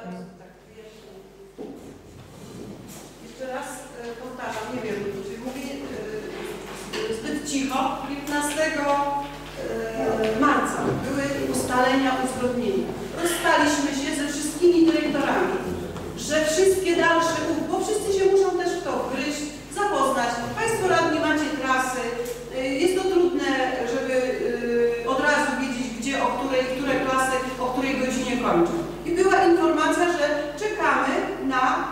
Jeszcze raz e, powtarzam, nie wiem, czy mówię e, zbyt cicho. piętnastego e, marca były ustalenia, uzgodnienia. Rozstaliśmy się ze wszystkimi dyrektorami, że wszystkie dalsze, bo wszyscy się muszą też w to wgryźć, zapoznać. Państwo radni macie trasy, e, jest to trudne, żeby e, od razu wiedzieć, gdzie, o której, które klasy, o której godzinie kończą. I była informacja, że czekamy na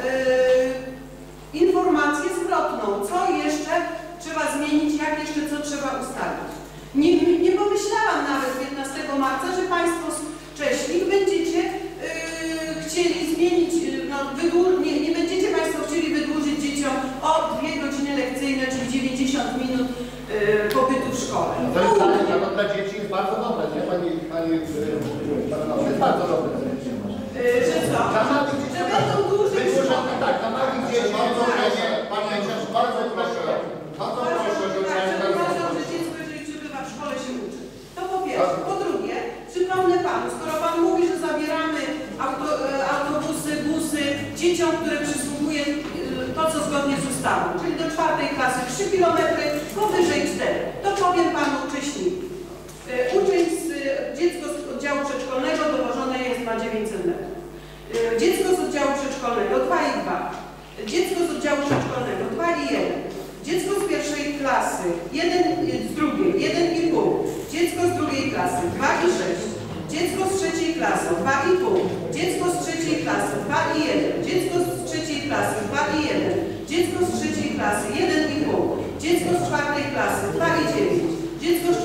Yy, informację zwrotną, co jeszcze trzeba zmienić, jak jeszcze co trzeba ustalić. Nie, nie pomyślałam nawet piętnastego marca, że Państwo z Cześnik będziecie yy, chcieli zmienić, yy, no, wydłu- nie, nie będziecie Państwo chcieli wydłużyć dzieciom o dwie godziny lekcyjne, czyli dziewięćdziesiąt minut yy, pobytu w szkole. No to jest dla, dla, dla dzieci jest bardzo dobre, nie? Pani, pani, pani, jest bardzo dobre. Yy, że co? Dla małych dzieci, Że będą dłużej w wydłużone, szkole. tak, dla małych dzieci, bardzo proszę, pani Ojciec, bardzo proszę, bardzo proszę, żeby Tak, że pani uważam, że dziecko, jeżeli przebywa w szkole, się uczy. To po pierwsze. Po drugie, przypomnę Panu, skoro Pan mówi, że zabieramy auto, e, autobusy, busy dzieciom, które przysługuje e, to, co zgodnie z ustawą, czyli do czwartej klasy trzy kilometry, powyżej cztery. To powiem Panu wcześniej. E, Uczeń, z, dziecko z oddziału przedszkolnego dowożone jest na dziewięćset metrów. E, Dziecko z oddziału przedszkolnego dwa i dwa. Dziecko z oddziału przedszkolnego dwa i jeden. Dziecko z pierwszej klasy, jeden z drugiej, jeden i pół. Dziecko z drugiej klasy, dwa i sześć. Dziecko z trzeciej klasy, dwa i pół. Dziecko z trzeciej klasy, dwa i jeden. Dziecko z trzeciej klasy, dwa i jeden. Dziecko z trzeciej klasy, jeden i pół. Dziecko z czwartej klasy, dwa i dziewięć. Dziecko z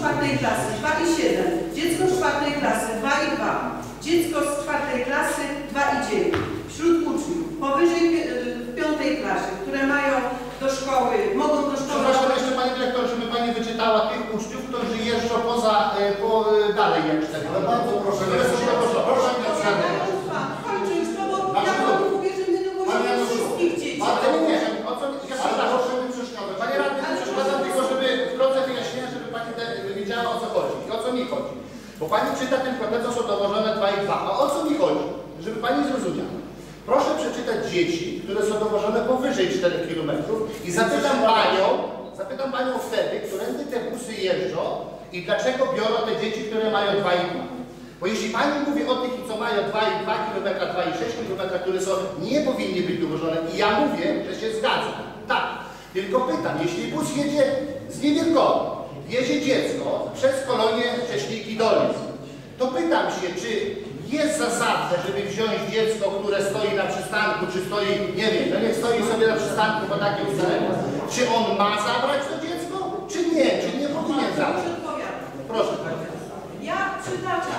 czwartej klasy dwa i siedem, dziecko z czwartej klasy dwa i dwa, dziecko z czwartej klasy dwa i dziewięć. Wśród uczniów powyżej w piątej klasie, które mają do szkoły, mogą do szkoły... Przepraszam jeszcze Pani Dyrektor, żeby Pani wyczytała tych uczniów, którzy jeżdżą poza, po, dalej jak cztery. No bardzo proszę, proszę, proszę mnie Opowiadając Pan, kończę już to, bo ja Panu mówię, że my dowozimy wszystkich dzieci. Ale nie, o co mi proszę mi przeszkadzać. Panie Radny, nie przeszkadzam tylko, żeby w drodze wyjaśnienia, żeby Pani wiedziała, o co chodzi i o co mi chodzi. Bo Pani czyta tylko te, co są dowożone dwa i dwa. A o co mi chodzi? Żeby Pani zrozumiała. Proszę przeczytać dzieci, które są dowożone powyżej czterech kilometrów i zapytam Panią, zapytam Panią wtedy, którędy te busy jeżdżą i dlaczego biorą te dzieci, które mają dwa i dwa. Bo jeśli Pani mówi o tych, co mają dwa i dwa kilometra, dwa i sześć kilometra, które są, nie powinny być dowożone i ja mówię, że się zgadzam. Tak. Tylko pytam, jeśli bus jedzie z Niewielkowa, jedzie dziecko przez kolonię Cześniki Dolne, to pytam się, czy jest zasadne, żeby wziąć dziecko, które stoi na przystanku, czy stoi, nie wiem, no niech stoi sobie na przystanku, bo takie ustalenia. Czy on ma zabrać to dziecko, czy nie, czy nie powinien zabrać? Proszę Pani. Ja przytaczam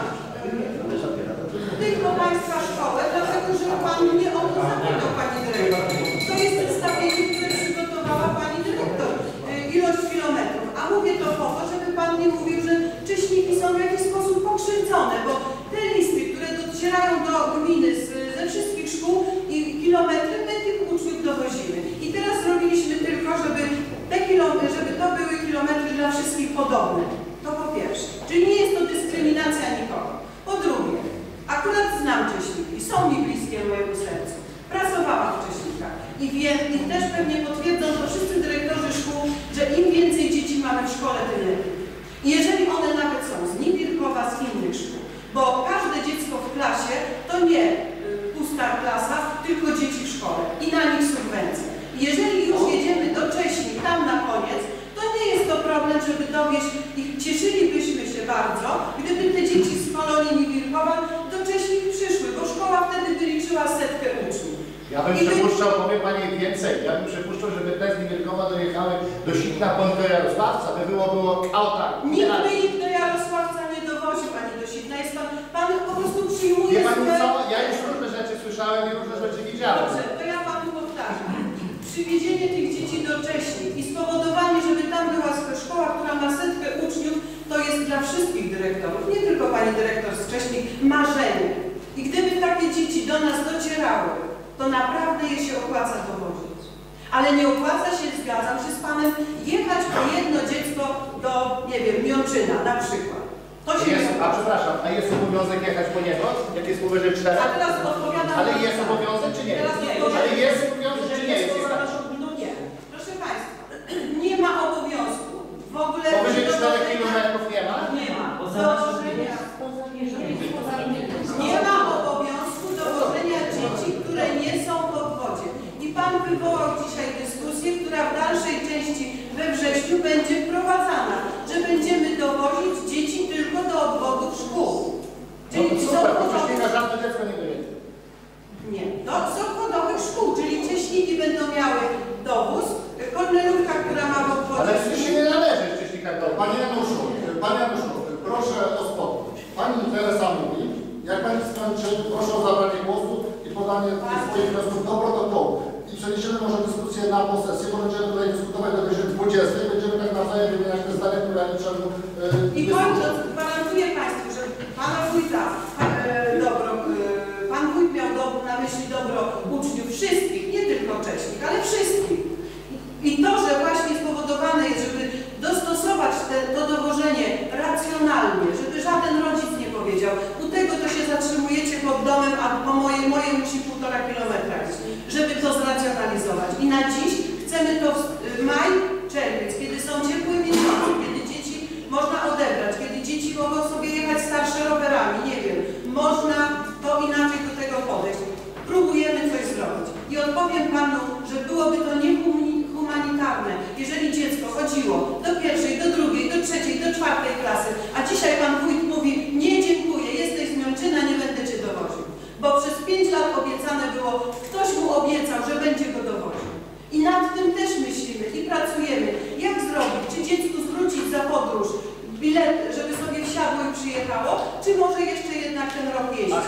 tylko Państwa szkołę, dlatego że Pan mnie o to zapytał, Pani Dyrektor. To jest zestawienie, które przygotowała Pani Dyrektor. Ilość kilometrów. A mówię to po to, żeby Pan nie mówił, że Cześniki są w jakiś sposób pokrzywdzone, bo te listy, które docierają do gminy z, ze wszystkich szkół i kilometry, my tych uczniów dowozimy. I teraz zrobiliśmy tylko, żeby te kilometry, żeby to były kilometry dla wszystkich podobne. To po pierwsze. Czyli nie jest to dyskryminacja nikogo. Po drugie, akurat znam Cześniki, są mi bliskie mojemu sercu. Pracowałam w Cześnikach i wiem, i też pewnie potwierdzą to wszyscy dyrektorzy szkół, że im więcej dzieci mamy w szkole, tym lepiej. I jeżeli one nawet są z Niewilkowa, z innych szkół, bo każde dziecko w klasie to nie y, pusta klasa, tylko dzieci w szkole i na nich subwencje. I jeżeli już jedziemy do Cześni, tam na koniec, to nie jest to problem, żeby dowieźć i cieszylibyśmy się bardzo, gdyby te dzieci z kolonii Niewilkowa do Cześni przyszły, bo szkoła wtedy wyliczyła setkę uczniów. Ja bym przypuszczał, powiem Pani więcej, ja bym przypuszczał, żeby te z Niewielkowa dojechały do Sitna bądź do Jarosławca, by było, było auta. Nikt by ich do Jarosławca nie dowoził ani do Sitna. Jest pan, pan po prostu przyjmuje... Wie Pani co, ja już różne rzeczy słyszałem i różne rzeczy widziałem. Dobrze, to ja Panu powtarzam. Przywiezienie tych dzieci do Cześni i spowodowanie, żeby tam była szkoła, która ma setkę uczniów, to jest dla wszystkich dyrektorów, nie tylko Pani dyrektor z Cześni, marzenie. I gdyby takie dzieci do nas docierały, to naprawdę je się opłaca dowozić. Ale nie opłaca się, zgadzam się z Panem, jechać po jedno dziecko do, nie wiem, Mionczyna na przykład. To się Jest, nie a przepraszam, a jest obowiązek jechać po niego, jak jest powyżej czterech? A teraz odpowiadam... Ale jest obowiązek czy nie? Teraz nie. odpowiadam. Ale jest obowiązek czy nie jest? No nie. Proszę Państwa, nie ma obowiązku. W ogóle... Powyżej czterech kilometrów nie ma? Nie ma. Dowożenia... Nie ma obowiązku dowożenia dzieci, które nie są w obwodzie. I Pan wywołał dzisiaj dyskusję, która w dalszej części we wrześniu będzie wprowadzana, że będziemy dowozić dzieci tylko do obwodów szkół. No to super, bo Cześnika żadne dziecko nie dojedzie. Nie, do obwodowych szkół, czyli Cześniki będą miały dowóz, Kornelówka, która ma w obwodzie... Ale przecież się nie należy w Cześnikach do... Panie Januszu, Panie Januszu, proszę o spokój. Pani Teresa mówi, jak Pani skończy, proszę o zabranie głosu i podanie swoich wniosków do protokołu. I przeniesiemy może dyskusję na posesję, bo będziemy tutaj dyskutować do godziny dwudziestej. Będziemy tak nawzajem wymieniać te zdania, które ja niczemu I kończąc, gwarantuję Państwu, że Pana wójta, pan, e, dobro, e, Pan wójt miał do, na myśli dobro uczniów wszystkich, nie tylko Cześnik, ale wszystkich. I to, że właśnie spowodowane jest, żeby dostosować te, to dowożenie racjonalnie, żeby żaden rodzic nie powiedział, u tego to się zatrzymujecie pod domem, a po moje, moje musi półtora kilometra iść, żeby to zracjonalizować. I na dziś chcemy to w maj, czerwiec, kiedy są ciepłe miesiące, kiedy dzieci można odebrać, kiedy dzieci mogą sobie jechać starsze rowerami, nie wiem, można to inaczej do tego podejść. Próbujemy coś zrobić. I odpowiem Panu, że byłoby to niehumanitarne, jeżeli dziecko chodziło do pierwszej, do drugiej, do trzeciej, do czwartej klasy, a dzisiaj Pan wójt mówi, nie dziękuję, jesteś z Mionczyna, nie będę Cię dowoził. Bo przez pięć lat obiecane było, ktoś mu obiecał, że będzie go dowoził. I nad tym też myślimy i pracujemy, jak zrobić, czy dziecku zwrócić za podróż bilet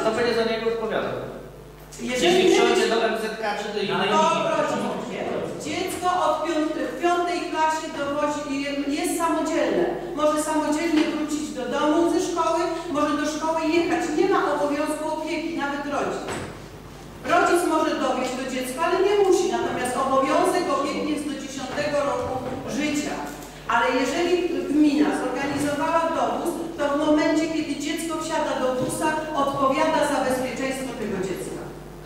kto będzie za niego odpowiadał? Jeżeli Jeśli nie przyjdzie do M Z K czy do innej to linii. rodzice. Dziecko od piątej, w piątej klasie dochodzi, jest samodzielne. Może samodzielnie wrócić do domu ze szkoły, może do szkoły jechać. Nie ma obowiązku opieki, nawet rodzic. Rodzic może dowieźć do dziecka, ale nie musi. Natomiast obowiązek opieki jest do dziesiątego roku życia. Ale jeżeli gmina zorganizowała dowóz, to w momencie, kiedy dziecko wsiada do busa, odpowiada za bezpieczeństwo tego dziecka.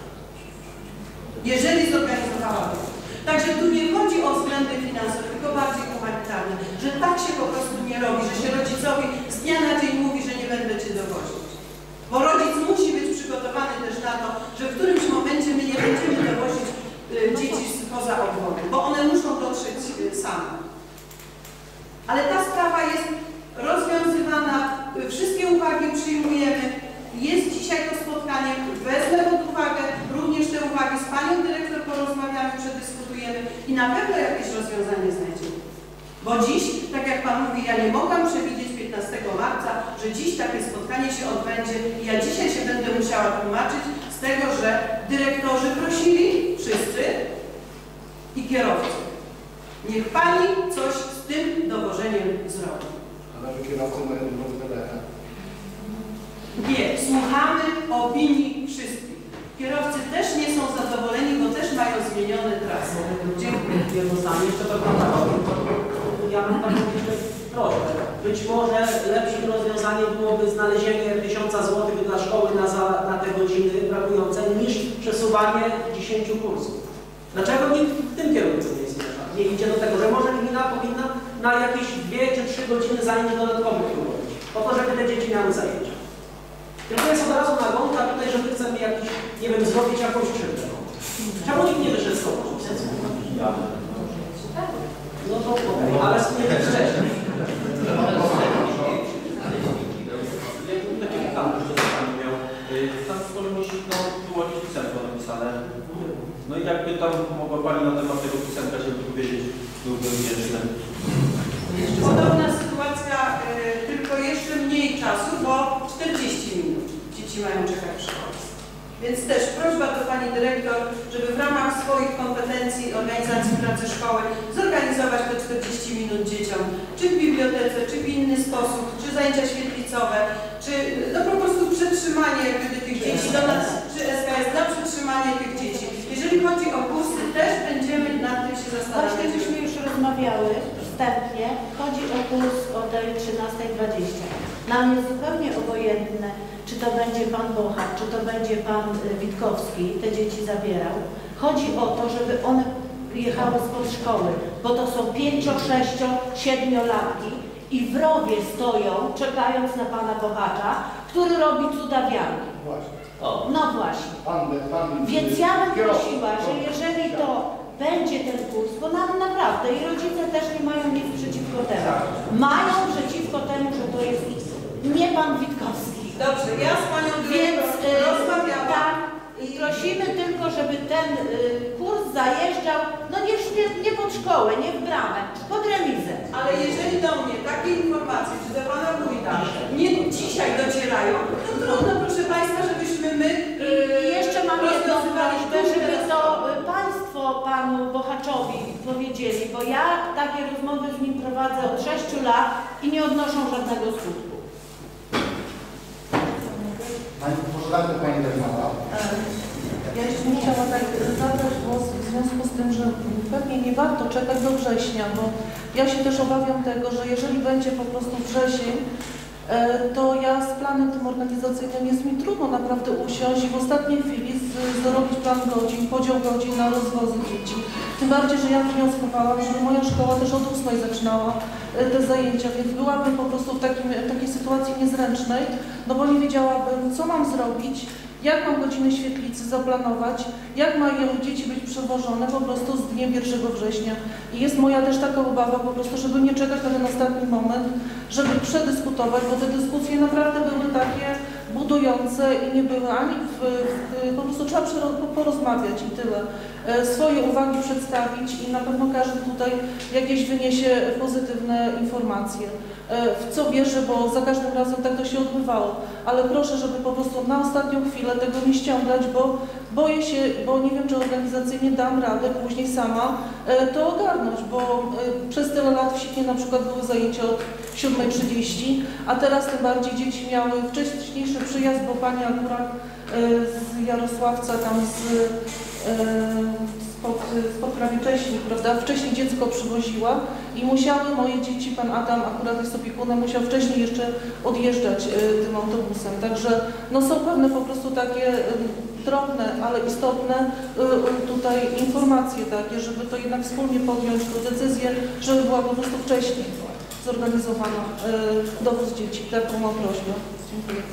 Jeżeli zorganizowała dowóz. Także tu nie chodzi o względy finansowe, tylko bardziej humanitarne, że tak się po prostu nie robi, że się rodzicowi z dnia na dzień mówi, że nie będę cię dowozić. Bo rodzic musi być przygotowany też na to, że w którymś momencie my nie będziemy dowozić y, dzieci spoza obwodu, bo one muszą dotrzeć y, same. Ale ta sprawa jest rozwiązywana, y, wszystkie uwagi przyjmujemy. Jest dzisiaj to spotkanie, wezmę pod uwagę również te uwagi z panią dyrektor, porozmawiamy, przedyskutujemy i na pewno jakieś rozwiązanie znajdziemy. Bo dziś, tak jak pan mówi, ja nie mogłam przewidzieć piętnastego marca, że dziś takie spotkanie się odbędzie i ja dzisiaj się będę musiała tłumaczyć z tego, że dyrektorzy prosili, wszyscy i kierowcy. Niech pani coś z tym dowożeniem zrobi. Ale kierowcy mają rozwydania. Nie, słuchamy opinii wszystkich. Kierowcy też nie są zadowoleni, bo też mają zmienione trasy. Dziękuję. Jedno zdanie, jeszcze to prawda. Ja mam taką jeszcze prośbę. Być może lepszym rozwiązaniem byłoby znalezienie tysiąca złotych dla szkoły na, za, na te godziny brakujące, niż przesuwanie dziesięciu kursów. Dlaczego nikt w tym kierunku nie zmierza? Nie idzie do tego, że może gmina powinna na jakieś dwie czy trzy godziny zajęć dodatkowych prowadzić, po to, żeby te dzieci miały zajęcia. Tylko jest od razu nagonka tutaj, że my chcemy jakiś, nie wiem, zrobić jakąś krzywdę. Czemu nikt nie wyszedł z tego? No to okej, ale nie wiem wcześniej. Takie pytanie, że to pani miał. Tam w szkole musi no, było jakieś pisemko napisane. No i jakby tam mogła pani na temat tego pisemka się wypowiedzieć, byłbym wdzięczny. Podobna sytuacja, y, tylko jeszcze mniej czasu, bo czterdzieści minut dzieci mają czekać w szkole. Więc też prośba do pani dyrektor, żeby w ramach swoich kompetencji organizacji pracy szkoły zorganizować te czterdzieści minut dzieciom, czy w bibliotece, czy w inny sposób, czy zajęcia świetlicowe, czy no po prostu przetrzymanie jakby tych dzieci, do nas, czy S K S na przetrzymanie tych dzieci. Jeżeli chodzi o kursy, też będziemy nad tym się zastanawiać. Właśnie myśmy już rozmawiały wstępnie. Chodzi o kurs o tej trzynastej dwadzieścia. Nam jest zupełnie obojętne, czy to będzie pan Bochar, czy to będzie pan Witkowski, te dzieci zabierał. Chodzi o to, żeby one jechały spod szkoły, bo to są pięcio, sześcio, siedmiolatki i w rowie stoją, czekając na pana Bochacza, który robi cuda wiary. No właśnie. Więc ja bym prosiła, że jeżeli to będzie ten kurs, bo nam naprawdę i rodzice też nie mają nic przeciwko temu. Mają przeciwko temu, że to jest nie pan Witkowski. Dobrze, ja z panią Więc dyrektor rozmawiałam. Tak, i prosimy tylko, żeby ten y, kurs zajeżdżał, no nie, nie, nie pod szkołę, nie w bramę, pod remizę. Ale jeżeli do mnie takie informacje, czy do pana wójta nie dzisiaj docierają, to trudno, proszę państwa, żebyśmy my I jeszcze mam jedną prośbę, żeby to y, państwo panu Bochaczowi powiedzieli, bo ja takie rozmowy z nim prowadzę od sześciu lat i nie odnoszą żadnego skutku. Pani, może dajmy pani Dagmara. Ja jeszcze bym chciała tak zabrać głos w związku z tym, że pewnie nie warto czekać do września, bo ja się też obawiam tego, że jeżeli będzie po prostu wrzesień, to ja z planem tym organizacyjnym jest mi trudno naprawdę usiąść i w ostatniej chwili z, zrobić plan godzin, podział godzin na rozwozy dzieci. Tym bardziej, że ja wnioskowałam, żeby moja szkoła też od ósmej zaczynała te zajęcia, więc byłabym po prostu w, takim, w takiej sytuacji niezręcznej, no bo nie wiedziałabym, co mam zrobić, jak mam godziny świetlicy zaplanować, jak mają dzieci być przewożone po prostu z dniem pierwszego września. I jest moja też taka obawa po prostu, żeby nie czekać na ten ostatni moment, żeby przedyskutować, bo te dyskusje naprawdę były takie budujące i nie były ani w w, po prostu trzeba porozmawiać i tyle. Swoje uwagi przedstawić i na pewno każdy tutaj jakieś wyniesie pozytywne informacje. W co wierzę, bo za każdym razem tak to się odbywało, ale proszę, żeby po prostu na ostatnią chwilę tego nie ściągać, bo boję się, bo nie wiem, czy organizacyjnie dam radę później sama to ogarnąć, bo przez tyle lat w Siknie na przykład były zajęcia od siódmej trzydzieści, a teraz tym bardziej dzieci miały wcześniejszy przyjazd, bo pani akurat z Jarosławca, tam z spod, spod Krawicześni, prawda, wcześniej dziecko przywoziła i musiały moje dzieci, pan Adam akurat jest opiekunem, musiał wcześniej jeszcze odjeżdżać tym autobusem, także no są pewne po prostu takie drobne, ale istotne tutaj informacje takie, żeby to jednak wspólnie podjąć tę decyzję, żeby była po prostu wcześniej zorganizowana dowóz dzieci. Taką mam prośbę. Dziękuję.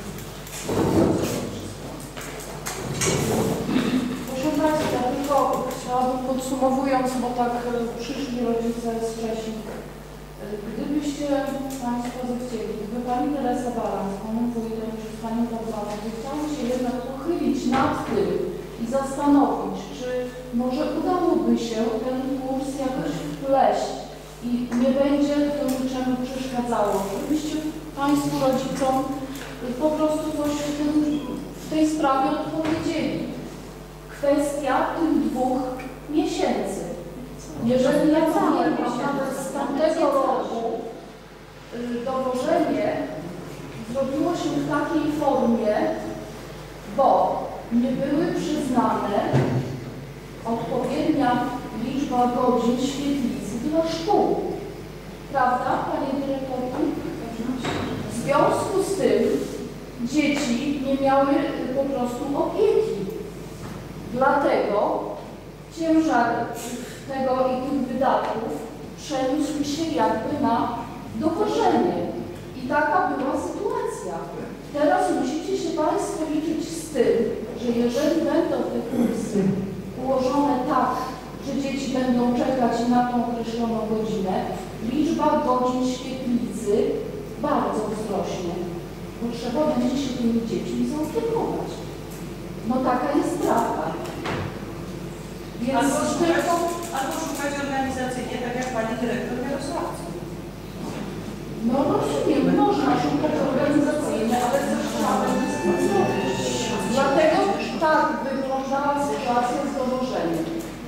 Proszę Państwa, tylko chciałabym podsumowując, bo tak przyszli rodzice z wcześniej. Gdybyście Państwo zechcieli, gdyby Pani Teresa Baran z Panem Wójtem czy z Panią Barbara chciały się jednak pochylić nad tym i zastanowić, czy może udałoby się ten kurs jakoś wpleść i nie będzie to niczemu przeszkadzało, żebyście Państwu rodzicom po prostu coś w, tym, w tej sprawie odpowiedzieli. Kwestia tych dwóch miesięcy. Jeżeli ja pamiętam, nawet z tamtego roku y, dowożenie zrobiło się w takiej formie, bo nie były przyznane odpowiednia liczba godzin świetlicy dla szkół. Prawda, Panie Dyrektorze? W związku z tym dzieci nie miały po prostu opieki. Dlatego ciężar tego i tych wydatków przeniósł się jakby na dowożenie. I taka była sytuacja. Teraz musicie się Państwo liczyć z tym, że jeżeli będą te kursy ułożone tak, że dzieci będą czekać na tą określoną godzinę, liczba godzin świetlicy bardzo wzrośnie, bo trzeba będzie się tymi dziećmi zaopiekować. No taka jest prawda. Więc albo, szukać, tylko... albo szukać organizacyjnie, tak jak Pani Dyrektor Jarosławca. No rozumiem, można szukać organizacyjnie, ale też trzeba będzie z tym zrobić. Dlatego tak wyglądała sytuacja z dowożeniem.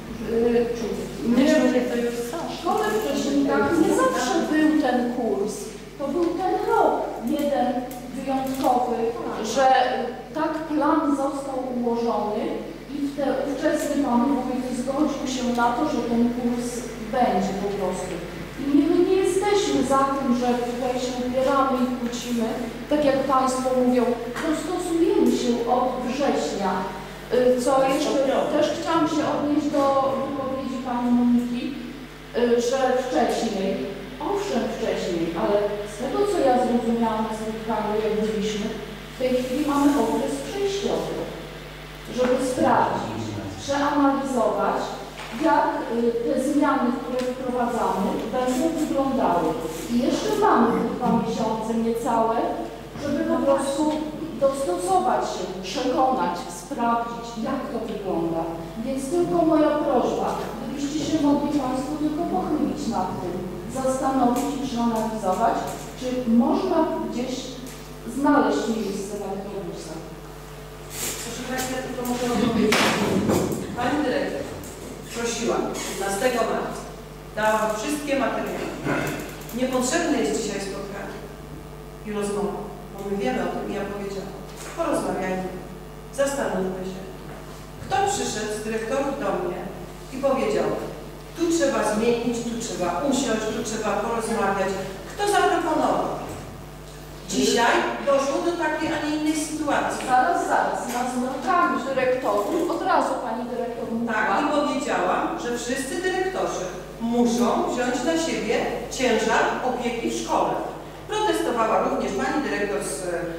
Yy, w szkole wcześnikach nie zawsze był ten kurs. To był ten rok jeden wyjątkowy, że tak plan został ułożony i te ówczesny Pan Wójt zgodził się na to, że ten kurs będzie po prostu. I my nie jesteśmy za tym, że tutaj się upieramy i kłócimy, tak jak Państwo mówią, dostosujemy się od września. Co jeszcze też chciałam się odnieść do wypowiedzi Pani Moniki, że wcześniej, owszem wcześniej, ale z tego co ja zrozumiałam na spotkaniu, jak byliśmy, w tej chwili mamy okres przejściowy, żeby sprawdzić, przeanalizować, jak te zmiany, które wprowadzamy, będą wyglądały. I jeszcze mamy te dwa miesiące niecałe, żeby po prostu dostosować się, przekonać, sprawdzić, jak to wygląda. Więc tylko moja prośba, gdybyście się mogli Państwo tylko pochylić nad tym, zastanowić i przeanalizować, czy można gdzieś znaleźć miejsce na autobusach. Proszę Państwa, ja tylko mogę powiedzieć. Pani Dyrektor prosiła piętnastego marca, dała wszystkie materiały. Niepotrzebne jest dzisiaj spotkanie i rozmowa, bo my wiemy o tym i ja powiedziałam. Porozmawiajmy, zastanówmy się. Kto przyszedł z dyrektorów do mnie i powiedział, tu trzeba zmienić, tu trzeba usiąść, tu trzeba porozmawiać. Kto zaproponował? Dzisiaj doszło do takiej, a nie innej sytuacji. Zaraz, zaraz, na spotkaniu dyrektorów od razu Pani Dyrektor mówiła. Tak, i powiedziałam, że wszyscy dyrektorzy muszą wziąć na siebie ciężar opieki w szkole. Protestowała również Pani Dyrektor z,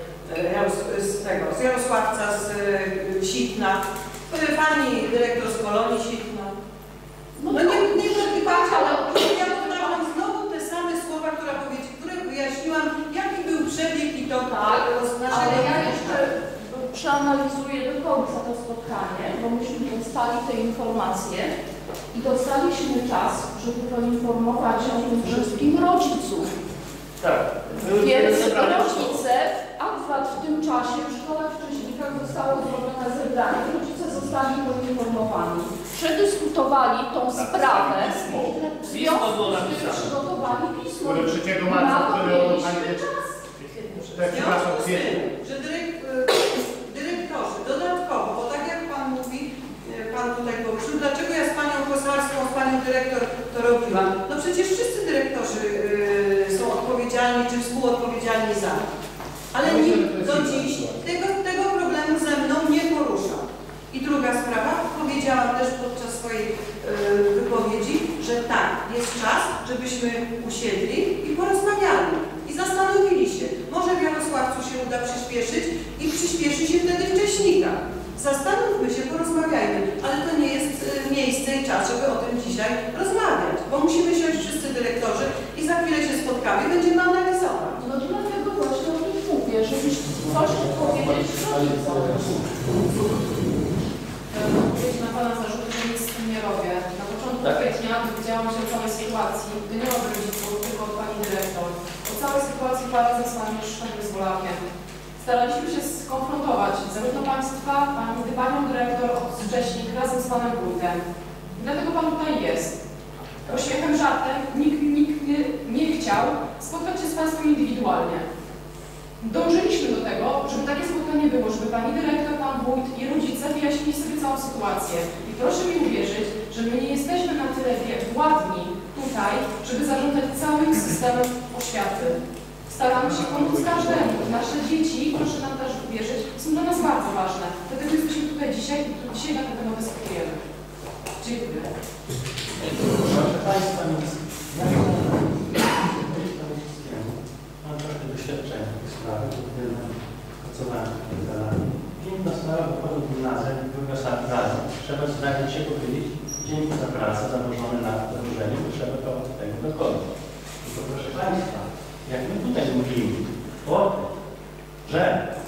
z, tego, z Jarosławca, z Sitna, Pani Dyrektor z Kolonii Sitna. No, no nie, nie, nie Pani, ale ja powtarzam znowu te same słowa, które, które wyjaśniłam, jaki był przebieg i to tak, naszego. Ale ja jeszcze przeanalizuję do końca to spotkanie, bo myśmy dostali te informacje i dostaliśmy czas, żeby poinformować o tym wszystkim rodziców. Tak. Więc rodzice, akurat w tym czasie w szkołach w Cześnikach zostało zrobione zebranie, rodzice zostali poinformowani, przedyskutowali tą sprawę, w związku z tym przygotowali pismo. Które trzeciego marca, które mieliśmy czas. W związku z tym, że dyrek, dyrektorzy dodatkowo, bo tak jak Pan mówi, Pan tutaj poruszył, dlaczego ja z Panią Kosarską, z Panią Dyrektor to robiłam? No przecież wszyscy dyrektorzy yy, są odpowiedzialni czy współodpowiedzialni za to. Ale nikt do dziś tego, tego problemu ze mną nie porusza. I druga sprawa, powiedziałam też podczas swojej yy, wypowiedzi, że tak, jest czas, żebyśmy usiedli i porozmawiali. I zastanowili się, może w Jarosławcu się uda przyspieszyć i przyspieszy się wtedy w Cześnikach. Zastanówmy się, porozmawiajmy, ale to nie jest y, miejsce i czas, żeby o tym dzisiaj rozmawiać, bo musimy siąść wszyscy dyrektorzy i za chwilę się spotkamy i będziemy analizować. No to dlatego właśnie o tym mówię, żebyś coś powiedzieć rodzicom. Odpowiedź na Pana zarzuty, że nic z tym nie robię. Na początku kwietnia dowiedziałam się o całej sytuacji, gdy nie od rodziców, tylko od Pani Dyrektor. O całej sytuacji Pana zasłania już choćby z Wolakiem. Staraliśmy się skonfrontować zarówno Państwa, Pani, Panią Dyrektor z Cześnik razem z Panem Wójtem. I dlatego Pan tutaj jest. Uśmiechem, żartem, nikt, nikt nie, nie chciał spotkać się z Państwem indywidualnie. Dążyliśmy do tego, żeby takie spotkanie było, żeby Pani Dyrektor, Pan Wójt i rodzice wyjaśnili sobie całą sytuację. I proszę mi uwierzyć, że my nie jesteśmy na tyle władni tutaj, żeby zarządzać całym systemem oświaty. Staramy się pomóc każdemu. Nasze dzieci, proszę nam też uwierzyć, są dla nas bardzo ważne. Dlatego jesteśmy tutaj dzisiaj i dzisiaj na ten temat dyskutujemy. Dziękuję. Proszę Państwa, ja mam trochę doświadczenia w tych sprawach, bo pracowałem w tych dalami. Jedna sprawa wychodzi w gimnazjum, druga razem. Trzeba zdawać się powiedzieć, dzięki za pracę założone na zadłużenie, to trzeba to od tego dochodzić. Tylko proszę Państwa, jak my tutaj mówimy o tym, że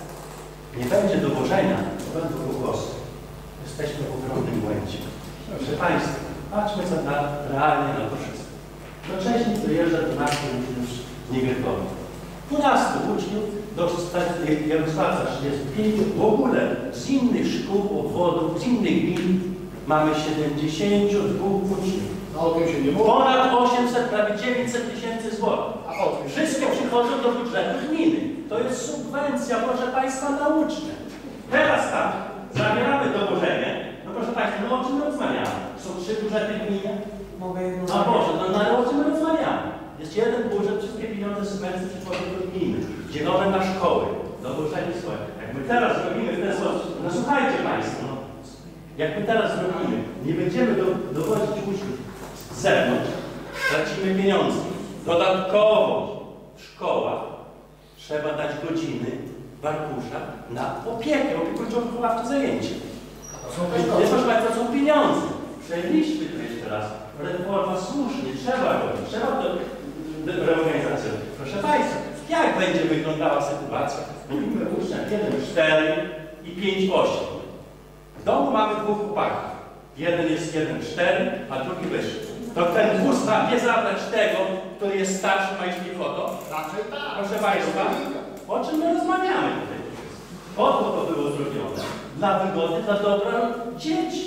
nie będzie dowożenia do będą głosy, jesteśmy w ogromnym błędzie. Proszę Państwa, patrzmy co na, realnie na to wszystko. Do Cześnik dojeżdża dwanaście uczniów z Niegrykowi. dwunastu uczniów do Jarosławca trzydziestu pięciu. W ogóle z innych szkół, obwodów, z innych gmin mamy siedemdziesięciu dwóch uczniów. No o tym się nie mówi. Ponad osiemset, prawie dziewięćset tysięcy złotych. Wszystko przychodzą do budżetu gminy. To jest subwencja, proszę Państwa, na ucznię. Teraz tak, zabieramy dowożenie. No proszę Państwa, no o czym rozmawiamy? Są trzy budżety gminy? Mogę jedno A Boże, no, no ale o czym rozmawiamy? Jest jeden budżet, wszystkie pieniądze subwencji przychodzą do gminy. Dzielone na szkoły, dowożenie swoje. Jak my teraz zrobimy w ten sposób, no słuchajcie Państwo, no, jak my teraz zrobimy, nie będziemy do, dowozić uczniów z zewnątrz, tracimy pieniądze. Dodatkowo w szkołach trzeba dać godziny Barkusza na opiekę, opiekuńczo-wychowawcze zajęcie. Wiesz, proszę Państwa, to są pieniądze. Przejęliśmy to jeszcze raz. Reforma słusznie, trzeba robić, trzeba to reorganizację. Proszę Państwa, jak będzie wyglądała sytuacja? Mówimy o uczniach jeden cztery i pięć osiem. W domu mamy dwóch chłopaków. Jeden jest jeden cztery, a drugi wyższy. To ten wóz ma nie zabrać tego, który jest starszy, ma już piechotą? Raczej tak. Proszę Państwa, o czym my rozmawiamy tutaj? Po to to było zrobione. Dla wygody, dla dobra dzieci.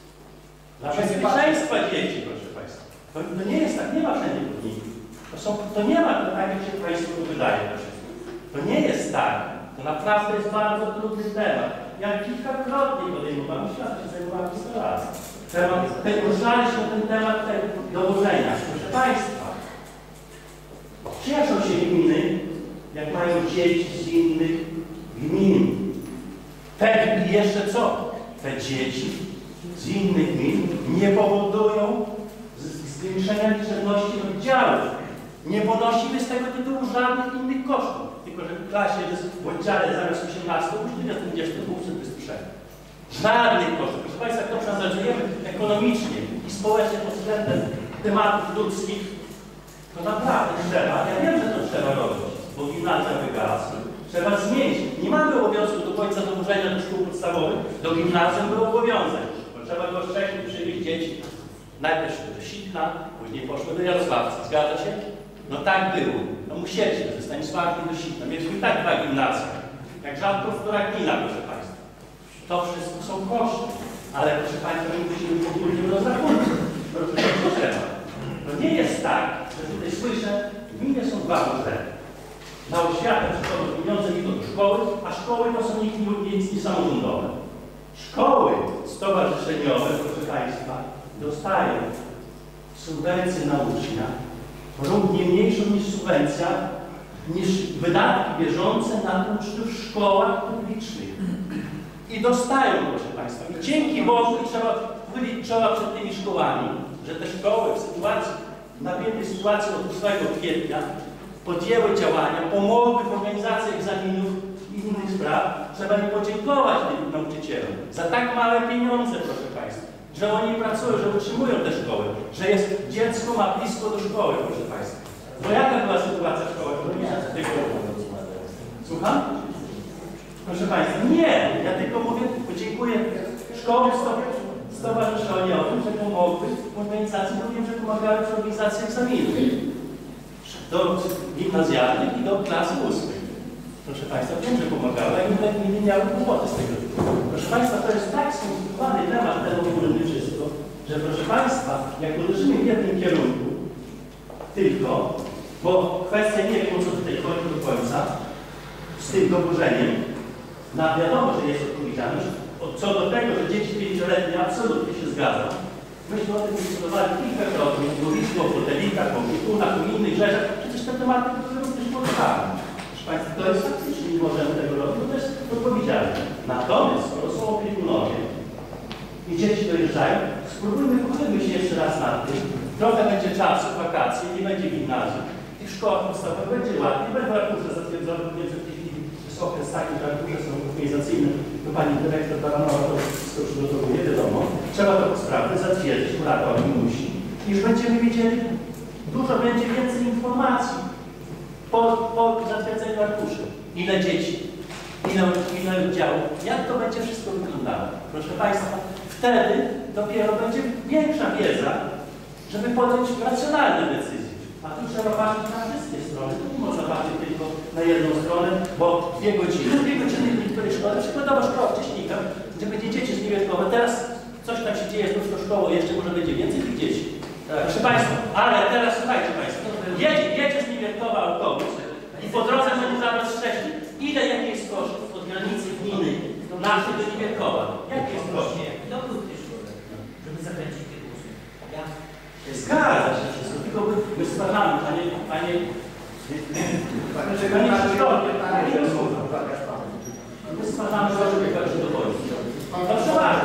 Dla bezpieczeństwa dzieci, proszę Państwa. To, to nie jest tak, nie ma wszędzie podników. To, są, to nie ma, tak jak się Państwu to wydaje. To nie jest tak. To naprawdę jest bardzo trudny temat. Ja kilkakrotnie podejmowałem, świat się zajmowałem instalacją. Temat, ten, ruszaliśmy ten temat tego dowożenia. Proszę Państwa, cieszą się gminy, jak mają dzieci z innych gmin. Te i jeszcze co? Te dzieci z innych gmin nie powodują zwiększenia liczebności oddziałów. Nie ponosimy z tego tytułu żadnych innych kosztów. Tylko, że w klasie jest w oddziale zamiast osiemnastu uczniów jest dwadzieścia dwóch jest trzech. Żadnych kosztów. Proszę Państwa, jak to przeanalizujemy ekonomicznie i społecznie pod względem tematów ludzkich, to naprawdę trzeba, ja wiem, że to trzeba robić, bo gimnazja wygasła. Trzeba zmienić. Nie mamy obowiązku do końca dowożenia do Do gimnazjum był obowiązek, bo trzeba było wcześniej przywieźć dzieci. Najpierw do Sitna, później poszły do Jarosławca. Zgadza się? No tak było. No musieliśmy ze Stanisławki do Sitna. Mieliśmy i tak dwa gimnazja. Jak rzadko która gmina, proszę Państwa. To wszystko są koszty. Ale proszę Państwa, my musimy ogólnie rozrachunku. To nie jest tak, że tutaj słyszę, w gminie są dwa budżety. Na oświatę przychodzą pieniądze idą do szkoły, a szkoły to są nic nie samorządowe. Szkoły stowarzyszeniowe, proszę Państwa, dostają subwencję na ucznia, równie mniejszą niż subwencja, niż wydatki bieżące na uczniów w szkołach publicznych. I dostają, proszę Państwa. I dzięki Bogu i trzeba chylić czoła przed tymi szkołami, że te szkoły w sytuacji, w napiętej sytuacji od ósmego kwietnia podjęły działania, pomogły w organizacji egzaminów i innych spraw. Trzeba im podziękować tym nauczycielom za tak małe pieniądze, proszę Państwa, że oni pracują, że utrzymują te szkoły, że jest dziecko ma blisko do szkoły, proszę Państwa. Bo jaka była sytuacja w szkołach? Słucham? Proszę Państwa, nie, ja tylko mówię, podziękuję szkoły stowarzyszeniowym, że pomogły w organizacji, bo wiem, że pomagały w organizacji egzaminów do gimnazjalnych i do klasy ósmej. Proszę Państwa, wiem, że pomagały, a inne nie miały kłopoty z tego. Proszę Państwa, to jest tak skomplikowany temat ten ogólny wszystko, że proszę Państwa, jak uderzymy w jednym kierunku, tylko, bo kwestia nie wiem, o co tutaj chodzi do końca, z tym doburzeniem, na wiadomo, że jest odpowiedzialność. Co do tego, że dzieci pięcioletnie absolutnie się zgadzam. Myśmy o tym dyskutowali kilkakrotnie, mówiliśmy o hotelikach, o opiekunach, o innych rzeczach. Przecież te tematy również poruszały. Proszę Państwa, to jest faktycznie, nie możemy tego robić, bo to jest odpowiedzialne. Natomiast, skoro są opiekunowie i dzieci dojeżdżają, spróbujmy, pochylmy się jeszcze raz nad tym. Trochę będzie czasu, wakacje, nie będzie gimnazjum. I w szkołach podstawowych będzie łatwiej, będą arkusze zatwierdzone, że w tej chwili jest okres taki, że arkusze są organizacyjne. To pani dyrektor Baranowa to wszystko przygotowuje, wiadomo. Trzeba to sprawdzić, zatwierdzić, kurator musi. I już będziemy wiedzieli, dużo będzie więcej informacji po, po zatwierdzeniu arkuszy. Ile dzieci, ile, ile oddziałów, jak to będzie wszystko wyglądało. Proszę Państwa, wtedy dopiero będzie większa wiedza, żeby podjąć racjonalne decyzje. A tu trzeba patrzeć na wszystkie strony. Tu nie można patrzeć tylko na jedną stronę, bo dwie godziny, dwie godziny w niektórej szkole, przykładowo szkoła wcześnika, gdzie będzie dzieci z Niewietkowa. Teraz coś tam się dzieje z tą szkołą, jeszcze może będzie więcej tych dzieci. Tak. Proszę Państwa, ale teraz słuchajcie Państwo, jedzie, jedzie z Niewietkowa autobus i po drodze będzie zabrać wcześniej. Ile jaki jest koszt od granicy gminy naszej do Niewietkowa? Jaki jest koszt? Żeby zakręcić tych usług. Ja Zgadza się wszystko, tylko my stwarzamy, panie, panie, panie Krzysztofie, my stwarzamy, żeby każdy do Polski. Proszę bardzo,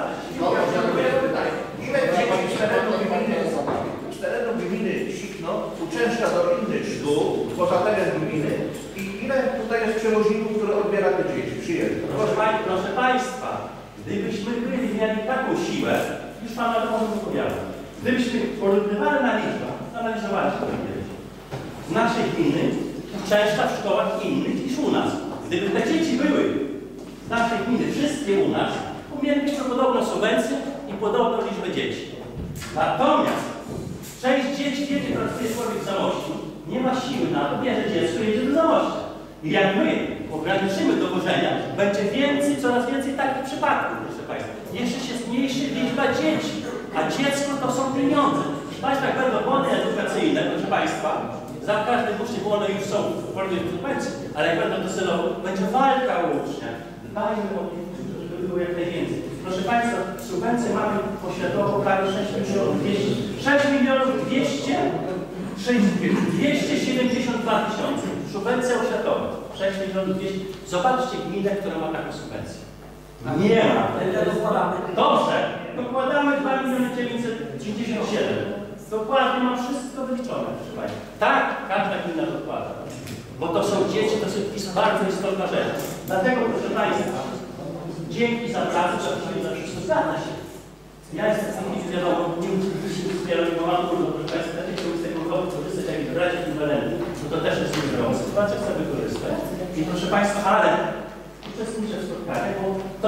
ile dzieci z terenu gminy, z terenu gminy Sikno uczęszcza do innych szkół poza teren gminy i ile tutaj jest przewoźników, które odbiera te dzieci, przyjeżdża? Proszę, proszę Państwa, gdybyśmy byli mieli taką siłę, już Pan na to może opowiadać. Gdybyśmy porównywali na liczbę, analizowaliśmy to kiedyś, z naszej gminy uczęszcza w szkołach innych niż u nas. Gdyby te dzieci były z naszej gminy, wszystkie u nas, mielibyśmy podobną subwencję i podobną liczbę dzieci. Natomiast część dzieci jedzie, pracuje człowiek w Zamościu, nie ma siły na to, bierze dziecko i jedzie do Zamościa. I jak my ograniczymy dowożenia, będzie więcej, coraz więcej takich przypadków, proszę Państwa. Jeszcze się zmniejszy liczba dzieci, a dziecko to są pieniądze. Proszę Państwa, jak będą bony edukacyjne, proszę Państwa, za każdym uczniem, bo one już są w formie subwencji, ale jak będą docelowo, będzie walka o ucznia. Dbajmy o nich, żeby było jak najwięcej. Proszę Państwa, subwencję mamy oświatową prawie sześć milionów dwieście, sześć milionów dwieście, dwieście siedemdziesiąt dwa tysiące. Subwencja oświatowa, sześć milionów dwieście. Zobaczcie gminę, która ma taką subwencję. Nie ma. Dobrze, dokładamy dwa miliony dziewięćset dziewięćdziesiąt siedem. Dokładnie mam wszystko wyliczone, proszę Państwa. Tak, każda gmina dokłada. Bo to są dzieci, to jest bardzo istotna rzecz. Dlatego, proszę Państwa, dzięki za pracę, za wszystko zgadza się. Ja jestem sam wiadomo, nie muszę się wspierać, bo mam trudno, proszę Państwa, tak jak z tego robić, korzystać jak wybrać ekwiwalenty, bo to też jest niezdrowa sytuacja, chcę wykorzystać. I proszę Państwa, ale uczestniczę w spotkaniach, bo to jest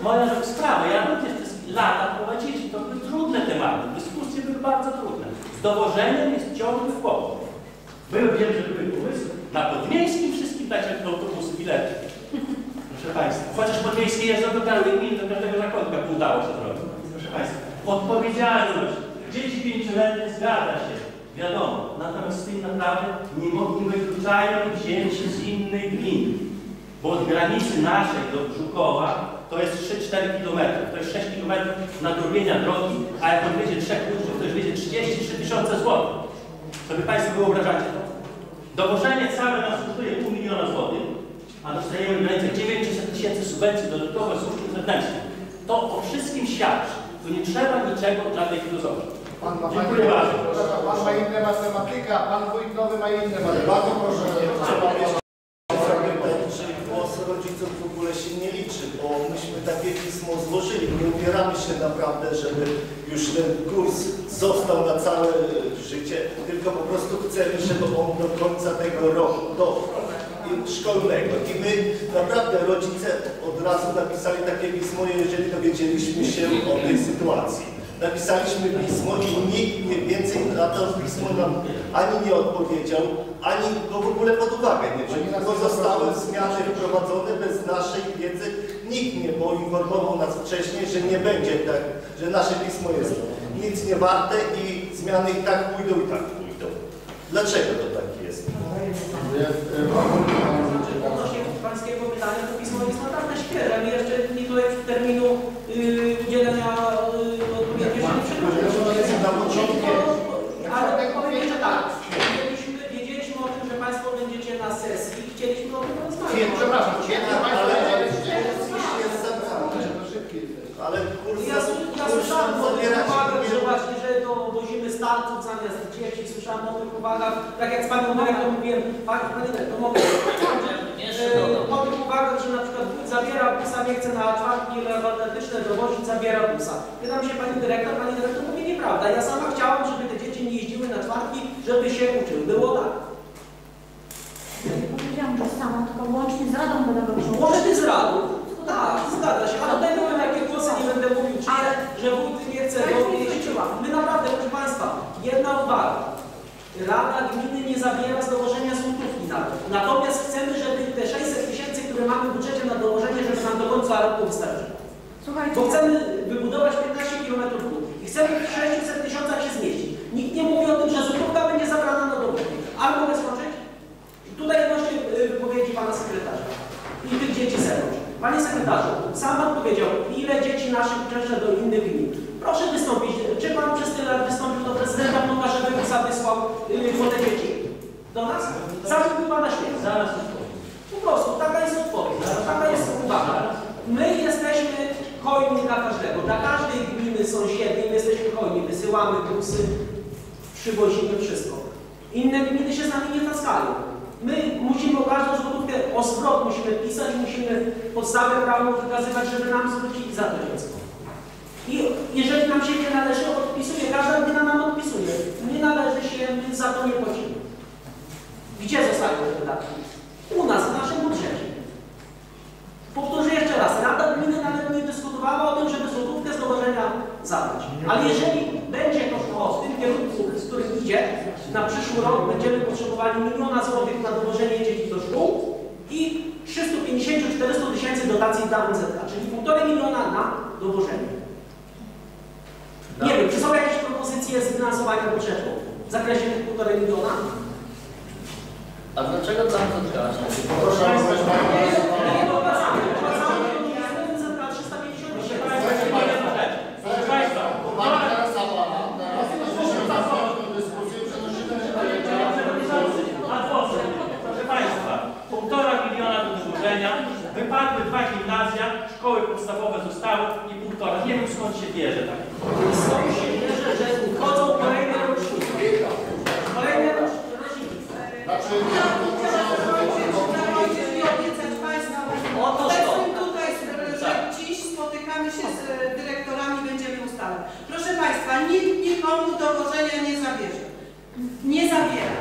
moja sprawa. Ja również przez lata prowadziliśmy, to były trudne tematy, dyskusje były bardzo trudne. Z dowożeniem jest ciągły kłopot. Były, wiem, że były pomysły. Na podmiejskim wszystkim dać jak autobusy, bilety. Proszę Państwa, chociaż podmiejskie jeżdżą do każdej gminy, do każdego zakątka, by udało się zrobić. Proszę Państwa, odpowiedzialność. Dzieci pięcioletnie zgadza się, wiadomo. Natomiast z tym naprawdę nie, nie wykluczają dzieci z innych gmin. Bo od granicy naszej do Żukowa to jest trzy cztery kilometry. To jest sześć kilometrów nadrobienia drogi, a jak odwiedzie trzech uczniów, to już będzie trzydzieści trzy tysiące złotych. Sobie Państwo wyobrażacie to? Dowożenie całe nas kosztuje pół miliona złotych, a dostajemy w granicach dziewięćset tysięcy subwencji dodatkowo z służb zewnętrznych. To o wszystkim świadczy. Tu nie trzeba niczego dla tej filozofii. Pan ma, Dziękuję bardzo. Pan ma inne matematyka, pan wójt nowy ma inne matematyka. Bardzo proszę. Czyli głos rodziców w ogóle się nie liczy, bo myśmy takie pismo złożyli. Nie upieramy się naprawdę, żeby już ten kurs został na całe życie, tylko po prostu chcemy, żeby on do końca tego roku dotrwał szkolnego. I my naprawdę rodzice od razu napisali takie pismo, jeżeli dowiedzieliśmy się o tej sytuacji. Napisaliśmy pismo i nikt nie więcej na to pismo nam ani nie odpowiedział, ani go w ogóle pod uwagę nie wziął. Tylko zostały zmiany wprowadzone bez naszej wiedzy. Nikt nie poinformował nas wcześniej, że nie będzie tak, że nasze pismo jest nic nie warte i zmiany i tak pójdą, i tak pójdą. Dlaczego to tak jest? Odnośnie pańskiego pytania, to pismo jest naprawdę świeże. My jeszcze nie tutaj w terminu yy, udzielenia yy, odpowiedzi się nie przekonaliśmy. Na początku. Ale powiem jeszcze tak, wiedzieliśmy, wiedzieliśmy o tym, że Państwo będziecie na sesji i chcieliśmy o tym rozmawiać. Przepraszam, ale ale kurs, ja, ja słyszałem o tych uwagach, że właśnie, że to wozimy starców zamiast dzieci, słyszałem o tych uwagach, tak jak z Panią Dyrektor mówiłem, Pani, Pani Dyrektor, mogę e, o tych uwagach, że na przykład wójt zabiera busa, nie chce na czwartki lewatyczne dowozić, zabiera busa. Pytam się Pani Dyrektor, Pani Dyrektor mówi nieprawda. Ja sama chciałam, żeby te dzieci nie jeździły na czwartki, żeby się uczyły. Było tak? Ja nie powiedziałam, że sama, tylko łącznie z Radą Pedagogiczną. Łącznie z Radą. Tak, zgadza się. Ale tutaj mówię, jakie głosy nie będę mówił, czy ale, że wójt nie chce dowiedzieć. My naprawdę, proszę Państwa, jedna uwaga. Rada Gminy nie zabiera z dowożenia złotówki nawet. Natomiast chcemy, żeby te sześćset tysięcy, które mamy w budżecie na dowożenie, żeby nam do końca roku wystarczyło. Bo chcemy wybudować piętnaście kilometrów dróg i chcemy w sześciuset tysiącach się zmieścić. Nikt nie mówi o tym, że złotówka będzie zabrana na dowożenie. Ale mogę skończyć? Tutaj odnośnie wypowiedzi Pana Sekretarza i tych dzieci zewnątrz. Panie Sekretarzu, sam Pan powiedział, ile dzieci naszych uczęszcza do innych gmin. Proszę wystąpić. Czy Pan przez tyle lat wystąpił do prezydenta Pnoka, żeby wysłał yy, kwotę dzieci? Do nas? Zabiłby Pana śmiech. Zaraz. Po prostu, taka jest odpowiedź. Taka jest uwaga. My jesteśmy hojni dla każdego. Dla każdej gminy sąsiedniej my jesteśmy hojni. Wysyłamy busy, przywozimy wszystko. Inne gminy się z nami nie taskają. My musimy o każdą złotówkę, o zwrot musimy pisać, musimy podstawę prawną wykazywać, żeby nam zwrócili za to dziecko. I jeżeli nam się nie należy, odpisuje, każda gmina nam odpisuje. Nie należy się, my za to nie płacimy. Gdzie zostają te wydatki? U nas, w naszym budżecie. Powtórzę jeszcze raz, Rada Gminy nawet nie dyskutowała o tym, żeby złotówkę z dowożenia zabrać. Ale jeżeli będzie to szło w tym kierunku, z którym idzie, na przyszły rok będziemy potrzebowali miliona złotych na dowożenie dzieci do szkół i trzysta pięćdziesiąt do czterystu tysięcy dotacji dla M Z K, czyli półtorej miliona na dowożenie. Nie wiem, czy są jakieś propozycje sfinansowania budżetu w zakresie tych półtorej miliona? A dlaczego tam to trzeba? Proszę o Nie dopłacamy. Dopłacamy do M Z K trzysta pięćdziesiąt tysięcy. Proszę Państwa, Pani Teresa Pana, teraz przenosimy dyskusję, przenosimy proszę Państwa, półtora miliona do wydłużenia, wypadły dwa gimnazja, szkoły podstawowe zostały i półtora. Nie wiem skąd się bierze tak. Stąd się bierze, że wchodzą kolejne roczniki. Kolejne roczniki. Znaczy, że dziś spotykamy się z dyrektorami, będziemy ustalać. Proszę Państwa, nikt nikomu dowożenia nie zabierze. Nie zabiera.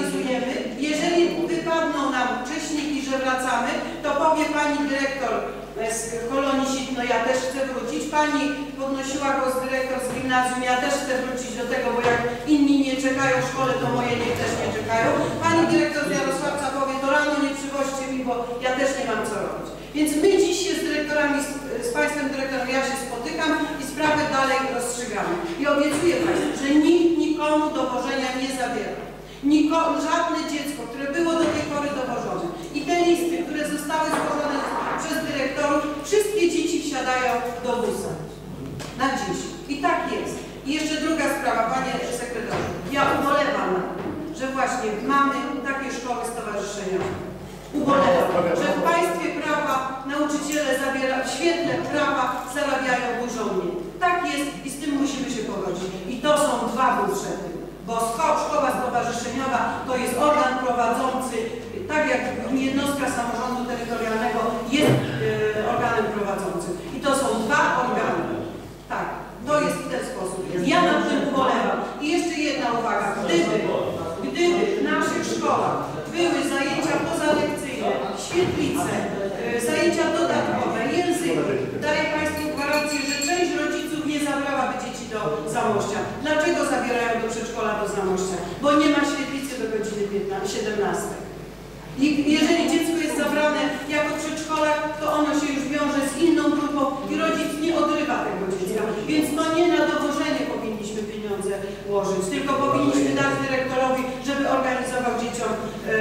Uracjonalizujemy. Jeżeli wypadną nam wcześniki, że wracamy, to powie Pani Dyrektor, z kolonii Sitno, ja też chcę wrócić. Pani podnosiła głos dyrektor z gimnazjum, ja też chcę wrócić do tego, bo jak inni nie czekają w szkole, to moje niech też nie czekają. Pani dyrektor z Jarosławca powie, to rano nie przywoźcie mi, bo ja też nie mam co robić. Więc my dziś się z dyrektorami, z, z Państwem dyrektorem, ja się spotykam i sprawy dalej rozstrzygamy. I obiecuję Państwu, że nikt nikomu dowożenia nie zabiera. Niko, żadne dziecko, które było do tej pory dowożone i te listy, które zostały złożone przez dyrektorów, wszystkie dzieci wsiadają do busa. Na dziś. I tak jest. I jeszcze druga sprawa, Panie Sekretarzu. Ja ubolewam na tym, że właśnie mamy takie szkoły stowarzyszeniowe. Ubolewam, że w państwie prawa nauczyciele zabiera, w świetle prawa zarabiają dużo mniej. Tak jest i z tym musimy się pogodzić. I to są dwa budżety. Bo szkoła stowarzyszeniowa to jest organ prowadzący, tak jak jednostka samorządu terytorialnego jest e, organem prowadzącym. I to są dwa organy. Tak, to jest w ten sposób. Ja nad tym ubolewam. I jeszcze jedna uwaga. Gdyby, gdyby w naszych szkołach były zajęcia pozalekcyjne, świetlice, e, zajęcia dodatkowe, języki, daję Państwu gwarancję, że część rodziców nie zabrałaby dzieci do Zamościa. Dlaczego zabierają do przedszkola do Zamościa? Bo nie ma świetlicy do godziny siedemnastej. I jeżeli dziecko jest zabrane jako przedszkolak, to ono się już wiąże z inną grupą i rodzic nie odrywa tego dziecka. Więc to nie na dowożenie powinniśmy pieniądze łożyć, tylko powinniśmy dać dyrektorowi, żeby organizował dzieciom e,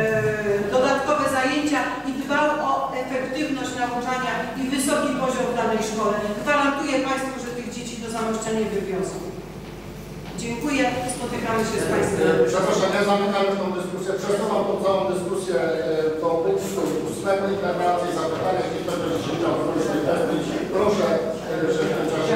dodatkowe zajęcia i dbał o efektywność nauczania i wysoki poziom w danej szkole. Gwarantuję Państwu, że tych dzieci do Zamościa nie wywiozą. Dziękuję. Spotykamy się z Państwem. Przepraszam, ja zamykam tą dyskusję. Przesuwam tą całą dyskusję do punktu ósmego interpelacji i zapytania, jeśli ktoś będzie się chciał wrócić. Proszę, że w tym czasie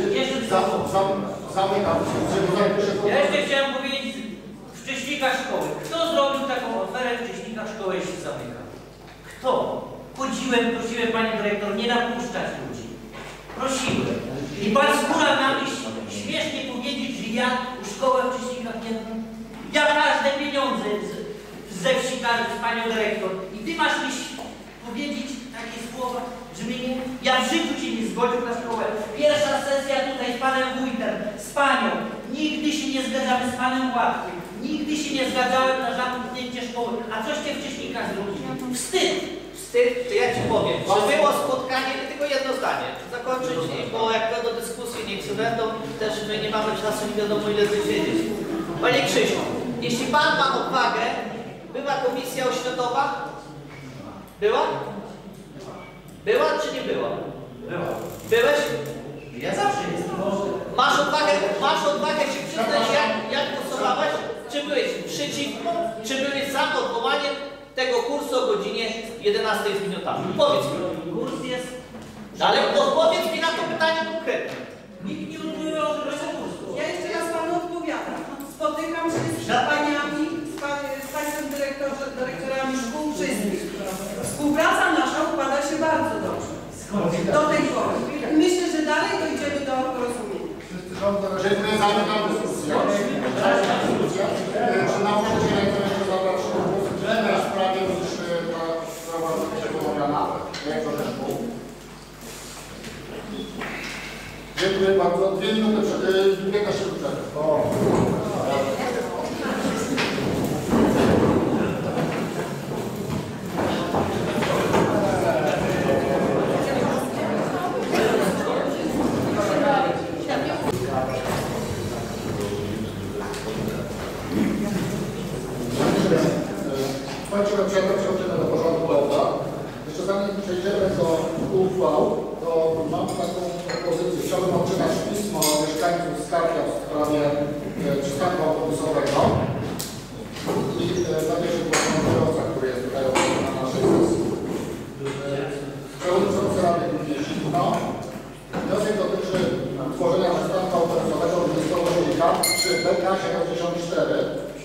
zamykam dyskusję. Ja jeszcze chciałem powiedzieć w wcześnikach szkoły. Kto zrobił taką ofertę w wcześnikach szkoły, jeśli zamyka? Kto? Chodziłem, prosiłem Pani Dyrektor, nie napuszczać ludzi. Prosiłem. I Pan Skóra na mnie śmiesznie powiedzieć, że ja szkołę w Cześnikach nie mam. Ja każde pieniądze z, ze wsi każdy z Panią Dyrektor. I Ty masz mi powiedzieć takie słowa, że mnie nie... Ja w życiu się nie zgodził na szkołę. Pierwsza sesja tutaj z Panem Wójtem, z Panią. Nigdy się nie zgadzamy z Panem Łatkiem. Nigdy się nie zgadzałem na zamknięcie szkoły. A coście w Cześnikach zrobili? Wstyd! Wstyd, to ja Ci powiem, że było spotkanie, tylko jedno zdanie, zakończyć, bo jak będą dyskusje, niech się będą, też my nie mamy czasu, nie wiadomo ile siedzieć. Panie Krzysiu, jeśli Pan ma odwagę, była komisja oświatowa? Była? Była czy nie była? Była. Byłeś? Ja zawsze jestem. Masz odwagę, masz odwagę się przyznać, jak, jak głosowałeś? Czy byłeś przeciwko, czy byłeś za odwołaniem tego kursu o godzinie jedenastej z minutami? Powiedz mi. Kurs jest... Ale odpowiedz mi na to pytanie konkretnie. Nikt nie odbywał żadnego kursu. Ja jeszcze raz Panu odpowiadam. Spotykam się z Paniami, z, pan, z Państwem dyrektor, dyrektorami szkół wszystkich. Współpraca nasza układa się bardzo dobrze. Do tej pory. Myślę, że dalej dojdziemy do porozumienia. Dziękuję za tę dyskusję. Czy nauczyciele chcą jeszcze zabrać głos w innej sprawie niż ta sprawa omawiana, jak to też było? Dziękuję bardzo. Dwie minuty przed, piętnaście minut przed. Kończymy przechodzimy do porządku obrad. Jeszcze zanim przejdziemy do uchwał, to mam taką propozycję. Chciałbym odczytać pismo mieszkańców Skarpia w sprawie e, przystanku autobusowego i e, zabierze głos kierowca, który jest tutaj obecny na naszej sesji. Przewodniczący Rady Gminy Sitno. Wniosek dotyczy tworzenia przystanku autobusowego w miejscowości Karp przy B K siedemdziesiąt cztery.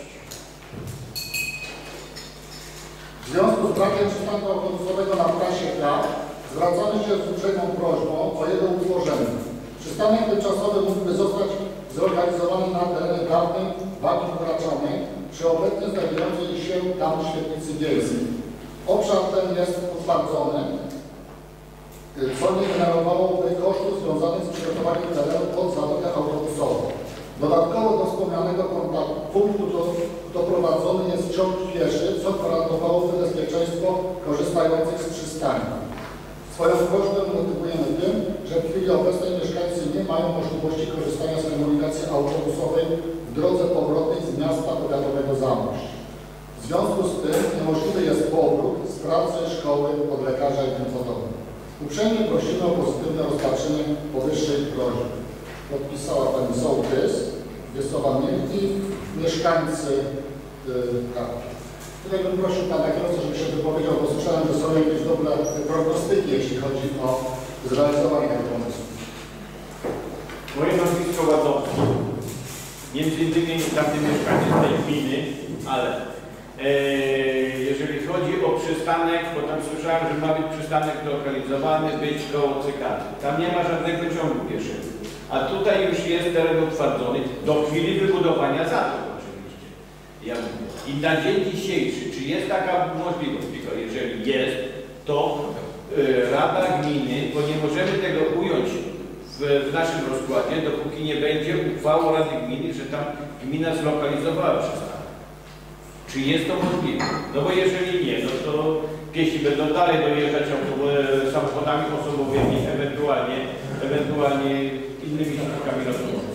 W związku z brakiem przystanku autobusowego na trasie K zwracamy się z uprzejmą prośbą o jego utworzenie. Przystanek tymczasowy mógłby zostać zorganizowany na terenie dawnym Wagi Wraczanej przy obecnie znajdującej się tam świetlicy wiejskiej. Obszar ten jest utwardzony co nie generowałoby kosztów związanych z przygotowaniem terenu pod zatokę autobusową. Dodatkowo do wspomnianego kontakt, punktu do, doprowadzony jest ciąg pieszy, co gwarantowałoby bezpieczeństwo korzystających z przystani. Swoją kosztem motywujemy tym, że w chwili obecnej mieszkańcy nie mają możliwości korzystania z komunikacji autobusowej w drodze powrotnej z miasta powiatowego Zamość. W związku z tym niemożliwy jest powrót z pracy, szkoły, od lekarza i tym podobne. Uprzejmie prosimy o pozytywne rozpatrzenie powyższej prośby. Podpisała pani sołtys Wiesława Mielki, mieszkańcy yy, tak. Tutaj bym prosił pana kierowcę, żeby się wypowiedział, bo słyszałem, że są jakieś dobre prognostyki, jeśli chodzi o zrealizowanie tego pomysłu. Moje nazwisko Ładowski. Między innymi tamty mieszkaniec tej gminy, ale e, jeżeli chodzi o przystanek, bo tam słyszałem, że ma być przystanek zlokalizowany, być koło Cykady. Tam nie ma żadnego ciągu pieszego. A tutaj już jest teren utwardzony do chwili wybudowania zatok oczywiście. Ja mówię. I na dzień dzisiejszy, czy jest taka możliwość, tylko jeżeli jest, to y, Rada Gminy, bo nie możemy tego ująć w, w naszym rozkładzie, dopóki nie będzie uchwałą Rady Gminy, że tam gmina zlokalizowała przystanek. Czy jest to możliwe? No bo jeżeli nie, no to piesi będą dalej dojeżdżać samochodami osobowymi, ewentualnie, ewentualnie innymi środkami lokomocyjnymi.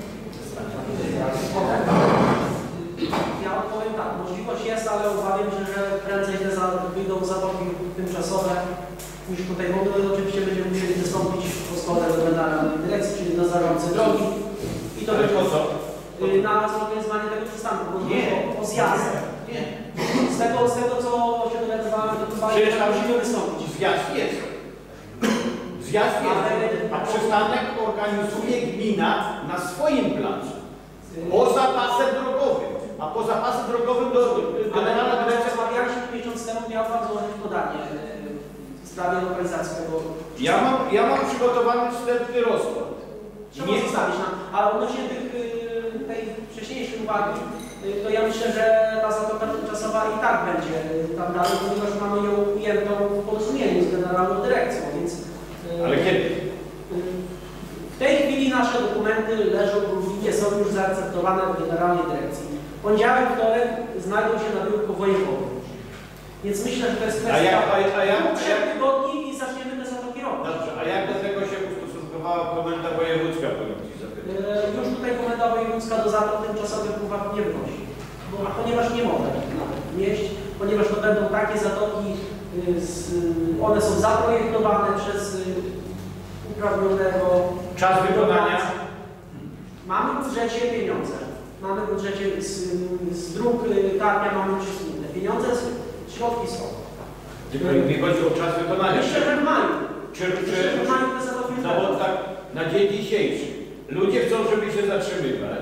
Ja odpowiem tak, możliwość jest, ale obawiam się, że prędzej te za, wyjdą zatoki tymczasowe niż tutaj, bo my oczywiście będziemy musieli wystąpić o zgodę do Generalnej Dyrekcji, czyli do zarządcy drogi. I to będzie y, na zorganizowanie tego przystanku, bo nie o, o zjazd. Nie. Z tego, z tego co się dowiadywałem, to chyba musimy wystąpić. Zjazd jest. Zjazd jest, a przystanek organizuje gmina na swoim placu. Poza pasem drogowym. A poza pasem drogowym do Generalna Dyrekcja... Rozmawialiśmy miesiąc temu, miał Pan złożyć podanie w sprawie lokalizacji tego... Ja mam, ja mam przygotowany wstępny rozkład. Trzeba nie zostawić nam. A odnośnie tych, tej wcześniejszej uwagi, to ja myślę, że ta zatoka tymczasowa i tak będzie tam dalej, ponieważ mamy ją ujętą w porozumieniu z Generalną Dyrekcją, więc... Ale kiedy? W tej chwili nasze dokumenty leżą w Lublinie, są już zaakceptowane w Generalnej Dyrekcji. Poniedziałek, wtorek znajdą się na biurku wojewody. Więc myślę, że to jest kwestia trzech tygodni i zaczniemy te zatoki robić. Dobrze, a jak do tego się ustosunkowała komenda wojewódzka, powiem Ci zapytać? E, już tutaj komenda wojewódzka do zatok tymczasowych uwag nie wnosi. Bo, ponieważ nie może nawet wnieść, ponieważ to będą takie zatoki, y, z, one są zaprojektowane przez y, uprawnionego. Czas wykonania? Mamy w budżecie pieniądze. Mamy w budżecie z, z dróg tarnia, mamy wszystkie inne pieniądze, środki są. Tylko nie chodzi o czas wykonania. Myślę, że w maju. Czy, czy, no bo tak na dzień dzisiejszy ludzie chcą, żeby się zatrzymywać.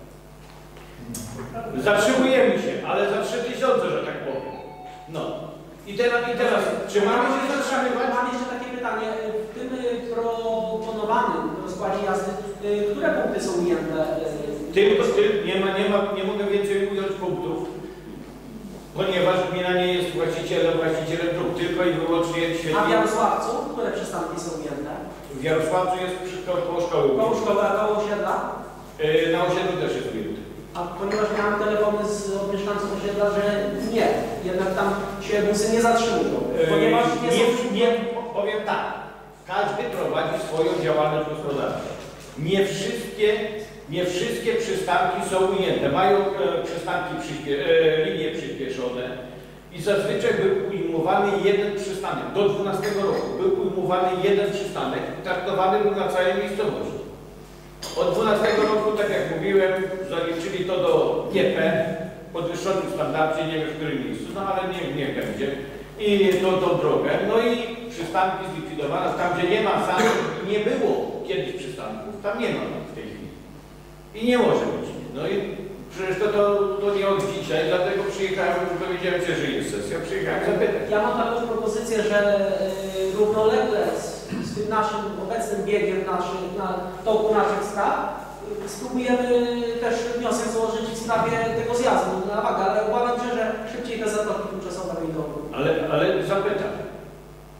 Zatrzymujemy się, ale za trzy tysiące, że tak powiem. No. I teraz, i teraz czy mamy się zatrzymywać? Mam jeszcze takie pytanie. W tym proponowanym rozkładzie jazdy, które punkty są ujęte? Tylko tym nie, ma, nie, ma, nie mogę więcej ująć punktów, ponieważ gmina nie jest właścicielem, właścicielem dróg, tylko i wyłącznie świetnie. A w Jarosławcu, które przystanki są ujęte? W Jarosławcu jest przy koło szkoły. Koło szkoły, a koło osiedla? Yy, na osiedlu też jest ujęty. A ponieważ miałem telefony z, od mieszkańców osiedla, że nie, jednak tam się busy nie zatrzymują. Ponieważ nie, nie, są... nie powiem tak, każdy prowadzi swoją działalność gospodarczą. Nie wszystkie, nie wszystkie przystanki są ujęte. Mają e, przystanki przyspie, e, linie przyspieszone i zazwyczaj był ujmowany jeden przystanek. Do dwunastego roku był ujmowany jeden przystanek, traktowany był na całej miejscowości. Od dwunastego roku, tak jak mówiłem, zaliczyli to do G P, podwyższonym standardzie, nie wiem w którym miejscu, no ale nie, nie będzie. I to tą drogę, no i przystanki zlikwidowane, tam gdzie nie ma sam, nie było kiedyś przystanków, tam nie ma w tej chwili. I nie może być. No i przecież to, to, to nie od dzisiaj, dlatego przyjechałem, dowiedziałem się, że jest sesja, przyjechałem zapytać. Ja mam taką propozycję, że yy, równolegle z, z tym naszym obecnym biegiem naszy, na toku naszych spraw, yy, spróbujemy też wniosek złożyć w sprawie tego zjazdu na wagę, ale obawiam się, że szybciej te zatoki tymczasowe wyjdą. Ale, ale zapytam,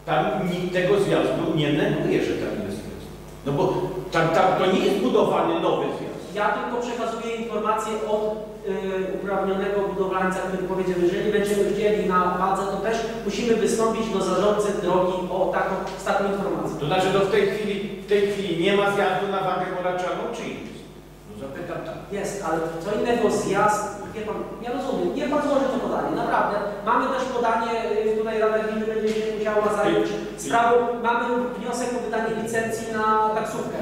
Tam nikt tego zjazdu nie neguje, że tam jest zjazd. No bo tam, tam to nie jest budowany nowy zjazd. Ja tylko przekazuję informacje od y, uprawnionego budowlańca, który powiedział, że jeżeli będziemy chcieli na wadze, to też musimy wystąpić do zarządcy drogi o taką, z taką informacją. To znaczy, że w tej chwili, w tej chwili nie ma zjazdu na wagę Moraczanu, czy jest? No zapytam tak. Jest, ale co innego zjazd, wie pan, ja rozumiem, niech pan złoży to podanie, naprawdę. Mamy też podanie, y, tutaj Rada Gminy będzie się musiała zająć sprawą, mamy wniosek o wydanie licencji na taksówkę.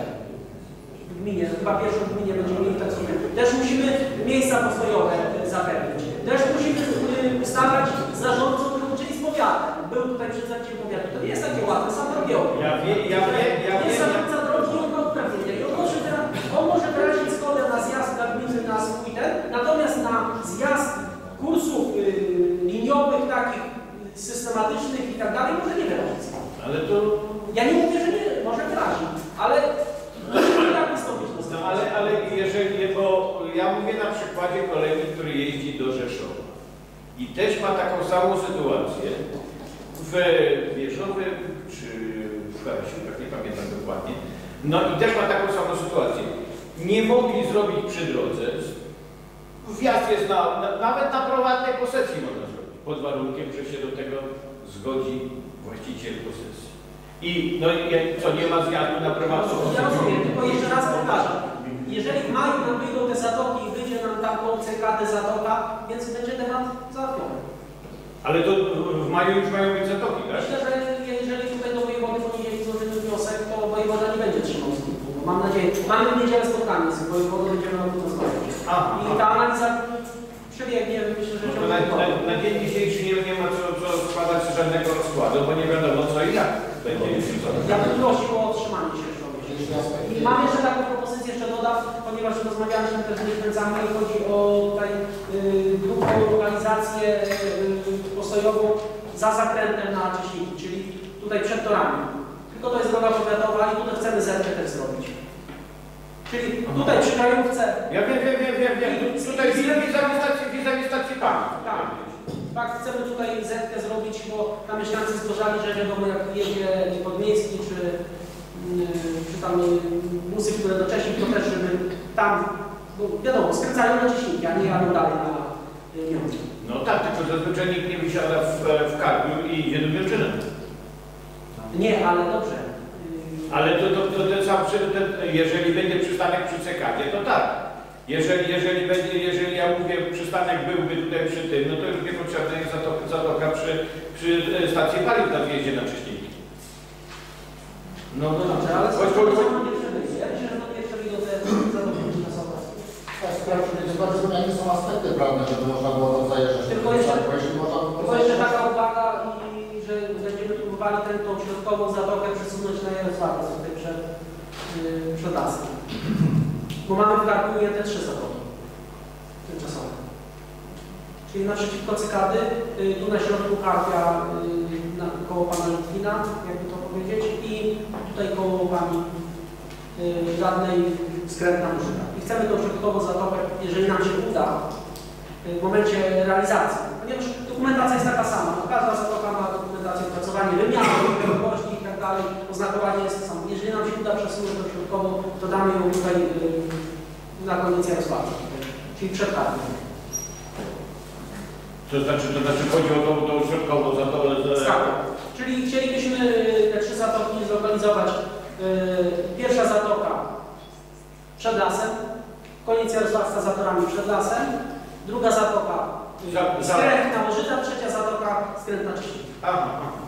W gminie, chyba pierwszą w gminie będziemy mieli taksówkę. Też musimy miejsca postojowe zapewnić. Też musimy ustalać z zarządcą, czyli z powiatem. Był tutaj przedstawiciel powiatu. To nie jest takie łatwe, sam robią. Ja wiem, ja wiem, ja wiem. Jest zarządca drogi, on ma uprawnienia. I on może, teraz, on może wyrazić zgodę na zjazd dla gminy na swój ten, natomiast na zjazd kursów yy, liniowych, takich systematycznych i tak dalej, może nie wyrazić zgody. Ale to... Ja nie mówię, że nie, może wyrazić, ale tak wystąpić. No ale, ale jeżeli, bo ja mówię na przykładzie kolegi, który jeździ do Rzeszowa i też ma taką samą sytuację w Wierzowym czy w Karasiu, tak nie pamiętam dokładnie, no i też ma taką samą sytuację. Nie mogli zrobić przy drodze, wjazd jest na, na, nawet na prywatnej posesji można zrobić, pod warunkiem, że się do tego zgodzi właściciel posesji. I no i co, nie ma zjazdu na prywatną posesję? Ja rozumiem, tylko jeszcze raz powtarzam. Jeżeli w maju nam wyjdą te zatoki i wyjdzie nam tam po C K D zatoka, więc będzie temat załatwiony. Ale to w maju już mają być zatoki, tak? Myślę, że jeżeli tutaj do wojewody w poniedziałek złożymy wniosek, to wojewoda nie będzie trzymał skutku. Mam nadzieję. Mamy w niedzielę spotkanie z wojewodą, będziemy o tym rozmawiać. I ta analiza przebiegnie, myślę, że... No na, na, na dzień dzisiejszy nie, nie ma co, co składać żadnego rozkładu, bo nie wiadomo co i jak będzie. Ja bym prosił o otrzymanie się. I mam jeszcze taką propozycję, jeszcze dodam, ponieważ rozmawialiśmy też z mieszkańcami, chodzi o tutaj y, drugą lokalizację y, postojową za zakrętem na Cześniki, czyli tutaj przed torami. Tylko to jest droga powiatowa i tutaj chcemy zetkę też zrobić. Czyli tutaj przy krajówce. Ja wiem, wiem, wiem, wiem, wiem. Tutaj vis-a-vis stacji, vis-a-vis stacji pana. Tak, tak, chcemy tutaj zetkę zrobić, bo tam mieszkańcy zgłaszali, że wiadomo jak jedzie podmiejski czy czy tam busy, które do Czesnik, to też, żeby tam, bo wiadomo, skręcają na Cześniki, a nie jadą dalej na Miątki. No tak, tylko zazwyczaj nikt nie wysiada w, w Karpiu i idzie do Mięczyna. Nie, ale dobrze. Ale to, to, to ten sam, ten, jeżeli będzie przystanek przy C K D, to tak. Jeżeli, jeżeli, będzie, jeżeli ja mówię, przystanek byłby tutaj przy tym, no to już nie potrzebna jest zatoka, zatoka przy, przy stacji paliw na wjeździe na Cześniki. No, no dobrze, ale chodź, chodź, chodź. Ja myślę, że to pierwsze wyjdą te zadowolenie czasowe. Tak, sprawdźmy, jakie są aspekty prawne, żeby można było tam zajeżdżać. Tylko jeszcze, można tylko jeszcze taka uwaga, i, że będziemy próbowali tę tą środkową zatokę przesunąć na Jarosławę, tutaj przed, yy, przed lasem. Bo mamy w Karpiu te trzy zatoki tymczasowe. Czyli naprzeciwko Cykady, yy, tu na środku Karpia, yy, na, koło pana Litwina, jakby to powiedzieć, i tutaj koło pani yy, żadnej skrętna Murzyna. I chcemy tą środkową zatokę, jeżeli nam się uda, yy, w momencie realizacji, ponieważ dokumentacja jest taka sama, każda zatoka ma dokumentację opracowanie wymiaru, wielkości i tak dalej, oznakowanie jest to samo. Jeżeli nam się uda przesunąć tą środkową, to damy ją tutaj yy, na koniec Jarosławia, czyli przed Karpiem. To znaczy, to znaczy chodzi o tą, tą środkową zatokę. Tak. Czyli chcielibyśmy te trzy zatoki zlokalizować. Yy, pierwsza zatoka przed lasem, koniec Jarosławca za torami przed lasem, druga zatoka yy, skręt na Łożyca, trzecia zatoka skręt na Cześniki. Aha.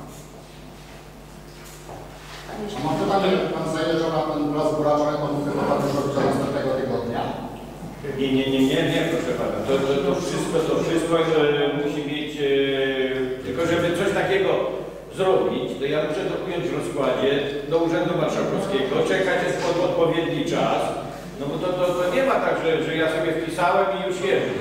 Mam pytanie, pan zajeżdża na ten plac Buraczany, to mówię, że pan już robi do następnego tygodnia? Nie, nie, nie, nie, nie, proszę pana. To, to, to wszystko, to wszystko e, musi mieć, e, tylko żeby coś takiego zrobić, to ja muszę to ująć w rozkładzie do Urzędu Marszałkowskiego, czekać jest pod odpowiedni czas, no bo to, to, to nie ma tak, że, że ja sobie wpisałem i już jeżdżę.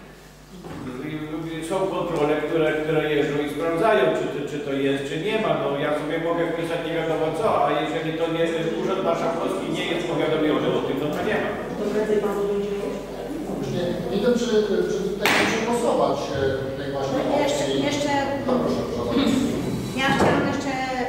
Są kontrole, które, które jeżdżą i sprawdzają, czy, czy, czy to jest, czy nie ma. No ja sobie mogę wpisać nie wiadomo co, a jeżeli to nie jest Urząd Marszałkowski nie jest powiadomiony o tym, no to nie ma. To prędzej pan będzie. Nie, nie wiem, czy, czy tutaj muszę głosować tej właśnie jeszcze, opcji. jeszcze, No proszę, proszę. Ja chciałam jeszcze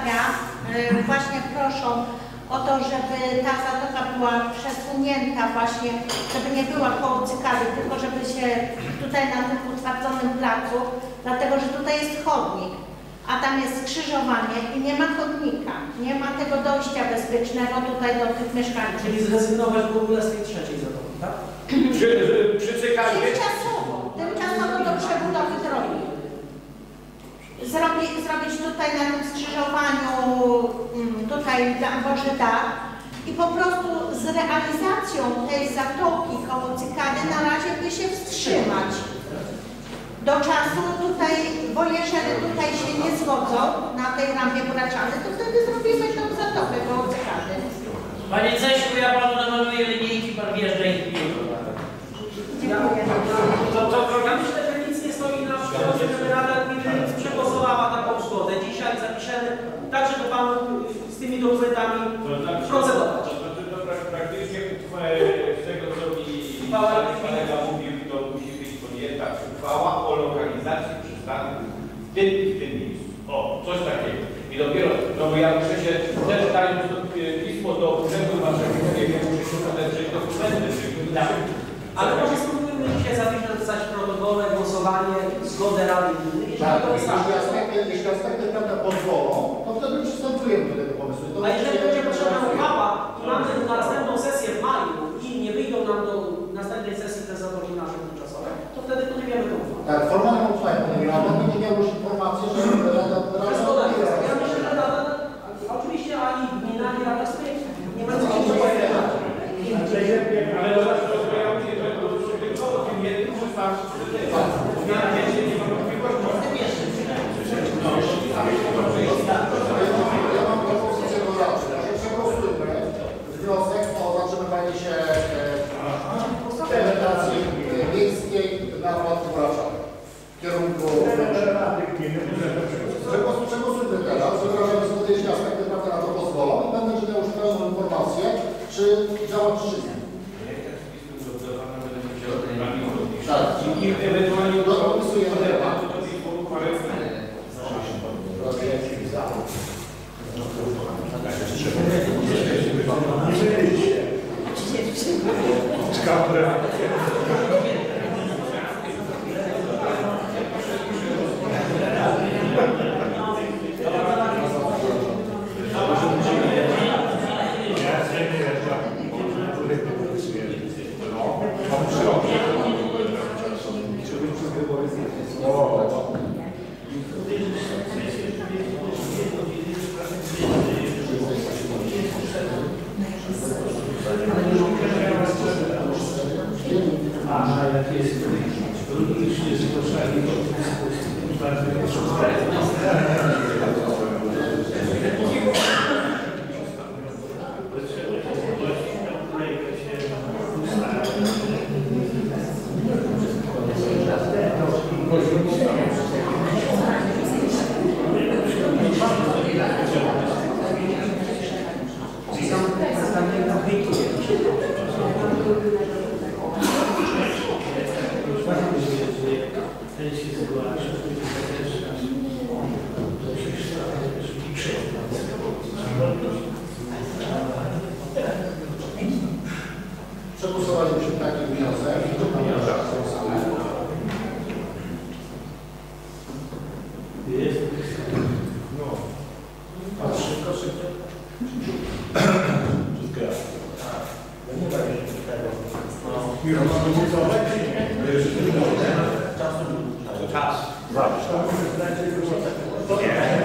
stawia, y, właśnie proszą o to, żeby ta zatoka była przesunięta właśnie, żeby nie była koło cykady, tylko żeby się tutaj na tym utwardzonym placu, dlatego że tutaj jest chodnik, a tam jest skrzyżowanie i nie ma chodnika, nie ma tego dojścia bezpiecznego tutaj do tych mieszkańców. Czyli zrezygnować w ogóle z tej trzeciej zatoki, tak? Przy, przy cykadzie? Tymczasowo, tymczasowo do przebudowy drogi. Zrobi, zrobić tutaj na tym skrzyżowaniu, tutaj może dach i po prostu z realizacją tej zatoki koło cykady na razie by się wstrzymać. Do czasu tutaj, bo jeżeli tutaj się nie zgodzą na tej rampie buraczany, to wtedy zrobimy tą zatokę koło cykady. Panie Ceśku, ja panu namaluję linijki, pan wjeżdża i Dziękuję. To, to, to ja myślę, że nic nie stoi na przeszkodzie, żeby Rada Gminy przegłosowała taką zgodę. Dzisiaj zapiszemy tak, żeby Pan z tymi dokumentami procedować. To znaczy, to praktycznie z tego, co mi kolega mówił, to musi być podjęta uchwała o lokalizacji przystanku w tym i w tym miejscu. O, coś takiego. I dopiero, no bo ja muszę się też dając pismo do urzędu marszałkowskiego, muszę się podać dokumenty, żeby tak. Ale może spróbujmy dzisiaj zapisać w protokole głosowanie, zgodę Rady Gminy. Tak, jeśli aspekty, jeśli aspekty prawda pozwolą, to wtedy przystępujemy do tego pomysłu. To A jeżeli będzie potrzebna uchwała i mamy na następną sesję w maju i nie wyjdą nam do następnej sesji te zatoki nasze tymczasowe, to wtedy podejmiemy tą uchwałę. Tak, formalnie uchwałę podejmiemy, ale będzie miał już informację, że Rada Zgoda jest. Ja myślę, że Rada, oczywiście ani gmina, ani Rada Stołeczna nie będzie się Ale to znaczy, że ja mówię, że to w tym jednym ustawce, że na wiecie nie ma wątpliwości. Ja mam propozycję doradczą, że przegłosujmy wniosek o zatrzymywanie się penetracji miejskiej na Placu Buraczany w kierunku... Przegłosujmy teraz, wyrażamy zgodę, jeśli aspekty prawda na to pozwolą i będę miał już pełną informację, czy działać, czy nie. Tak, i ewentualnie dopisujemy temat. Przegłosowaliśmy taki wniosek. Jest? No. A szybko, szybko. Wszystko jasne. Nie ma jeszcze tego. Nie mamy głosować? Czas. To nie.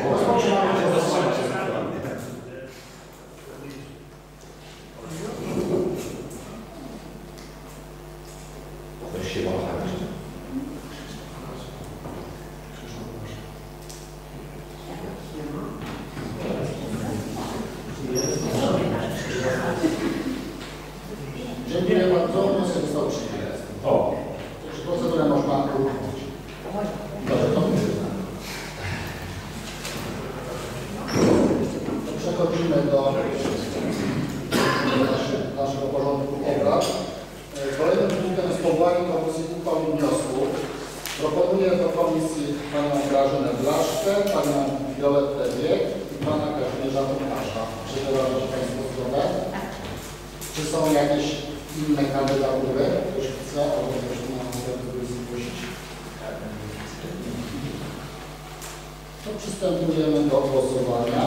Weź się wahać. Dziękuję bardzo. Wniosek został przyjęty. O. Procedurę można uruchomić. Dobrze, to mi się przechodzimy do naszego porządku obrad. Kolejnym punktem jest powołanie komisji uchwał i wniosków. Proponuję do komisji panią Grażynę Blaszkę, panią Violettę Wiek, pana Kazimierza Tomasza. Czy wyrażacie Państwo zgodę? Tak. Czy są jakieś inne kandydatury? Ktoś chce, albo ktoś ma zgodę zgłosić? To przystępujemy do głosowania.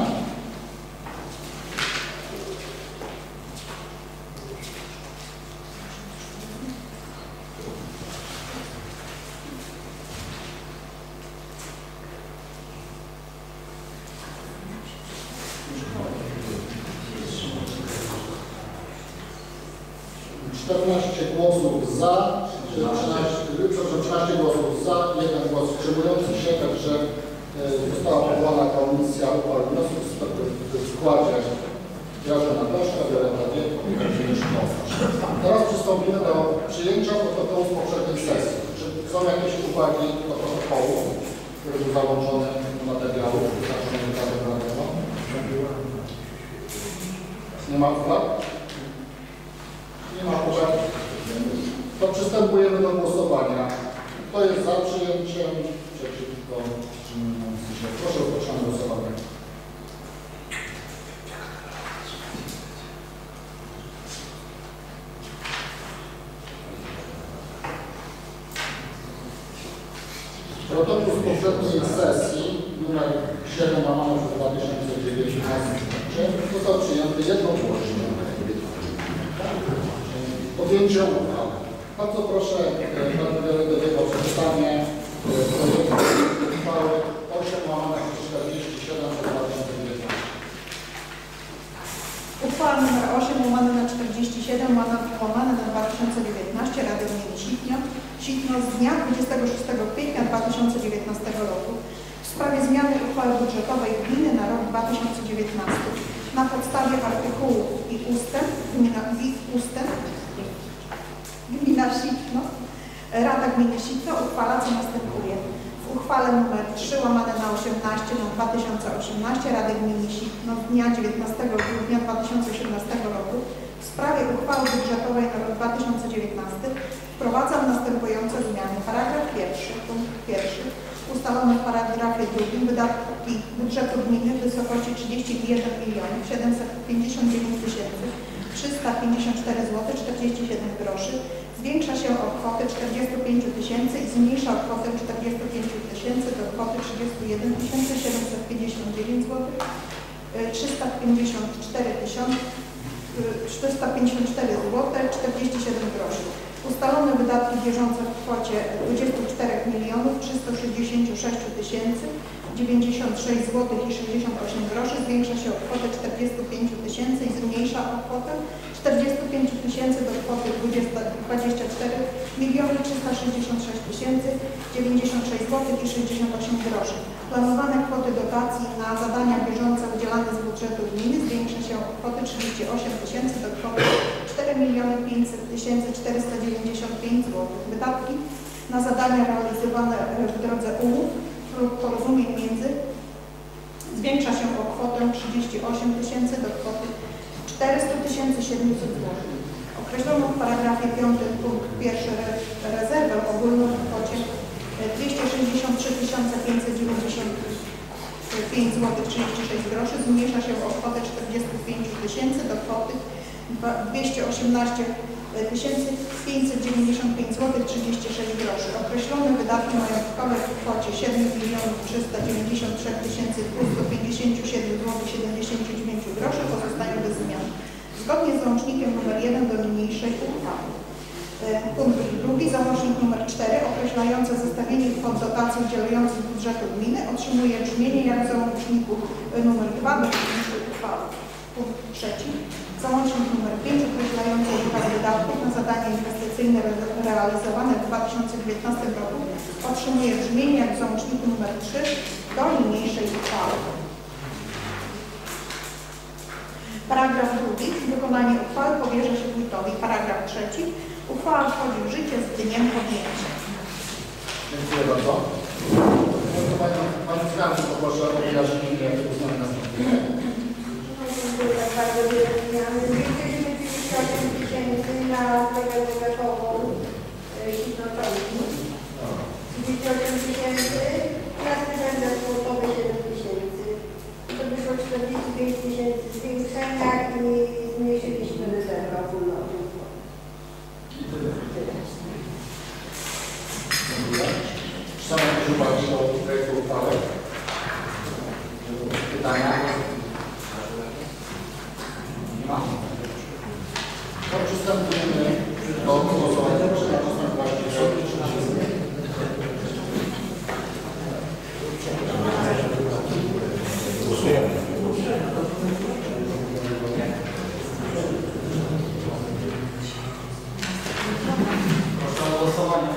czternaście głosów za, trzynaście głosów za, jeden głos wstrzymujący się, także została powołana komisja uchwał wniosków w składzie Grażyna Groszka, Wioletta Wietko i Kazimierz Tomasz. Teraz przystąpimy do przyjęcia protokołu z poprzedniej sesji. Czy są jakieś uwagi do protokołu, który był załączony do materiału wyznaczonego? Nie ma uwag? Nie ma uwag. To przystępujemy do głosowania. Kto jest za przyjęciem? Przeciwko? Wstrzymujący się. Proszę o rozpoczynanie głosowania. Protokół z poprzedniej sesji numer siedem łamane przez dwa tysiące dziewiętnaście został przyjęty jednogłośnie. Podjęcie uchwał. Bardzo proszę Pana Dyrektora o przeczytanie projektu uchwały osiem łamane przez czterdzieści siedem przez dwa tysiące dziewiętnaście. Uchwała nr osiem łamane na czterdzieści siedem łamane na dwa tysiące dziewiętnaście Rady Gminy Sitno, Sitno z dnia dwudziestego szóstego kwietnia dwa tysiące dziewiętnastego roku w sprawie zmiany uchwały budżetowej gminy na rok dwa tysiące dziewiętnasty na podstawie artykułów i ustęp, gmina, i ustęp Gmina Sitno, Rada Gminy Sitno uchwala, co następuje. W uchwale nr trzy łamane na osiemnaście na dwa tysiące osiemnaście Rady Gminy Sitno z dnia dziewiętnastego grudnia dwa tysiące osiemnastego roku w sprawie uchwały budżetowej na rok dwa tysiące dziewiętnasty wprowadzam następujące zmiany. Paragraf pierwszy, punkt pierwszy. Ustalono w paragrafie drugim wydatki budżetu gminy w wysokości trzydzieści jeden milionów siedemset pięćdziesiąt dziewięć tysięcy trzysta pięćdziesiąt cztery złote czterdzieści siedem groszy, zwiększa się o kwotę czterdzieści pięć tysięcy i zmniejsza o kwotę czterdzieści pięć tysięcy do kwoty trzydzieści jeden tysięcy siedemset pięćdziesiąt dziewięć złotych trzysta pięćdziesiąt cztery tysiące czterysta pięćdziesiąt cztery złote czterdzieści siedem groszy. Ustalone wydatki bieżące w kwocie dwadzieścia cztery milionów trzysta sześćdziesiąt sześć tysięcy dziewięćdziesiąt sześć złotych i sześćdziesiąt osiem groszy zwiększa się o kwotę czterdzieści pięć tysięcy i zmniejsza o kwotę czterdzieści pięć tysięcy do kwoty dwadzieścia cztery miliony trzysta sześćdziesiąt sześć tysięcy dziewięćdziesiąt sześć złotych i sześćdziesiąt osiem groszy. Planowane kwoty dotacji na zadania bieżące udzielane z budżetu gminy zwiększa się o kwotę trzydzieści osiem tysięcy do kwoty cztery miliony pięćset tysięcy czterysta dziewięćdziesiąt pięć złotych. Wydatki na zadania realizowane w drodze umów lub porozumień między zwiększa się o kwotę trzydzieści osiem tysięcy do kwoty czterysta tysięcy siedemset złotych. Określono w paragrafie piątym punkt pierwszy rezerwę ogólną w kwocie dwieście sześćdziesiąt trzy tysiące pięćset dziewięćdziesiąt pięć złotych trzydzieści sześć groszy zmniejsza się o kwotę czterdzieści pięć tysięcy do kwoty dwieście osiemnaście tysięcy pięćset dziewięćdziesiąt pięć złotych trzydzieści sześć groszy. Określone wydatki majątkowe w kwocie siedem milionów trzysta dziewięćdziesiąt trzy tysiące dwieście pięćdziesiąt siedem złotych siedemdziesiąt dziewięć groszy pozostają bez zmian. Zgodnie z załącznikiem nr jeden do niniejszej uchwały. Punkt drugi, załącznik nr cztery określający zestawienie kwot dotacji udzielających z budżetu gminy otrzymuje brzmienie jak w załączniku nr dwa do niniejszej uchwały. Punkt trzeci. Załącznik nr pięć określający wykaz wydatków na zadania inwestycyjne realizowane w dwa tysiące dziewiętnastym roku otrzymuje brzmienie jak w załączniku nr trzy do niniejszej uchwały. Paragraf drugi. Wykonanie uchwały powierza się wójtowi. Paragraf trzeci. Uchwała wchodzi w życie z dniem podjęcia. Dziękuję bardzo. Pani Francu, poproszę o wyjaśnienie, jakie uznania następuje. Dziękuję bardzo wiele zmiany. dwieście dziewięćdziesiąt osiem tysięcy na drogę powiatową Sitno-Tomki. dwieście osiem tysięcy na stypendia sportowe siedem tysięcy. To wyszło pięć tysięcy zwiększenia i zmniejszyliśmy rezerwę ogólną. Czy są jakieś uwagi do projektu uchwały? Pytania? Nie ma. To przystępujemy do głosowania. Proszę nacisnąć przycisk. Głosujemy. Proszę o głosowanie.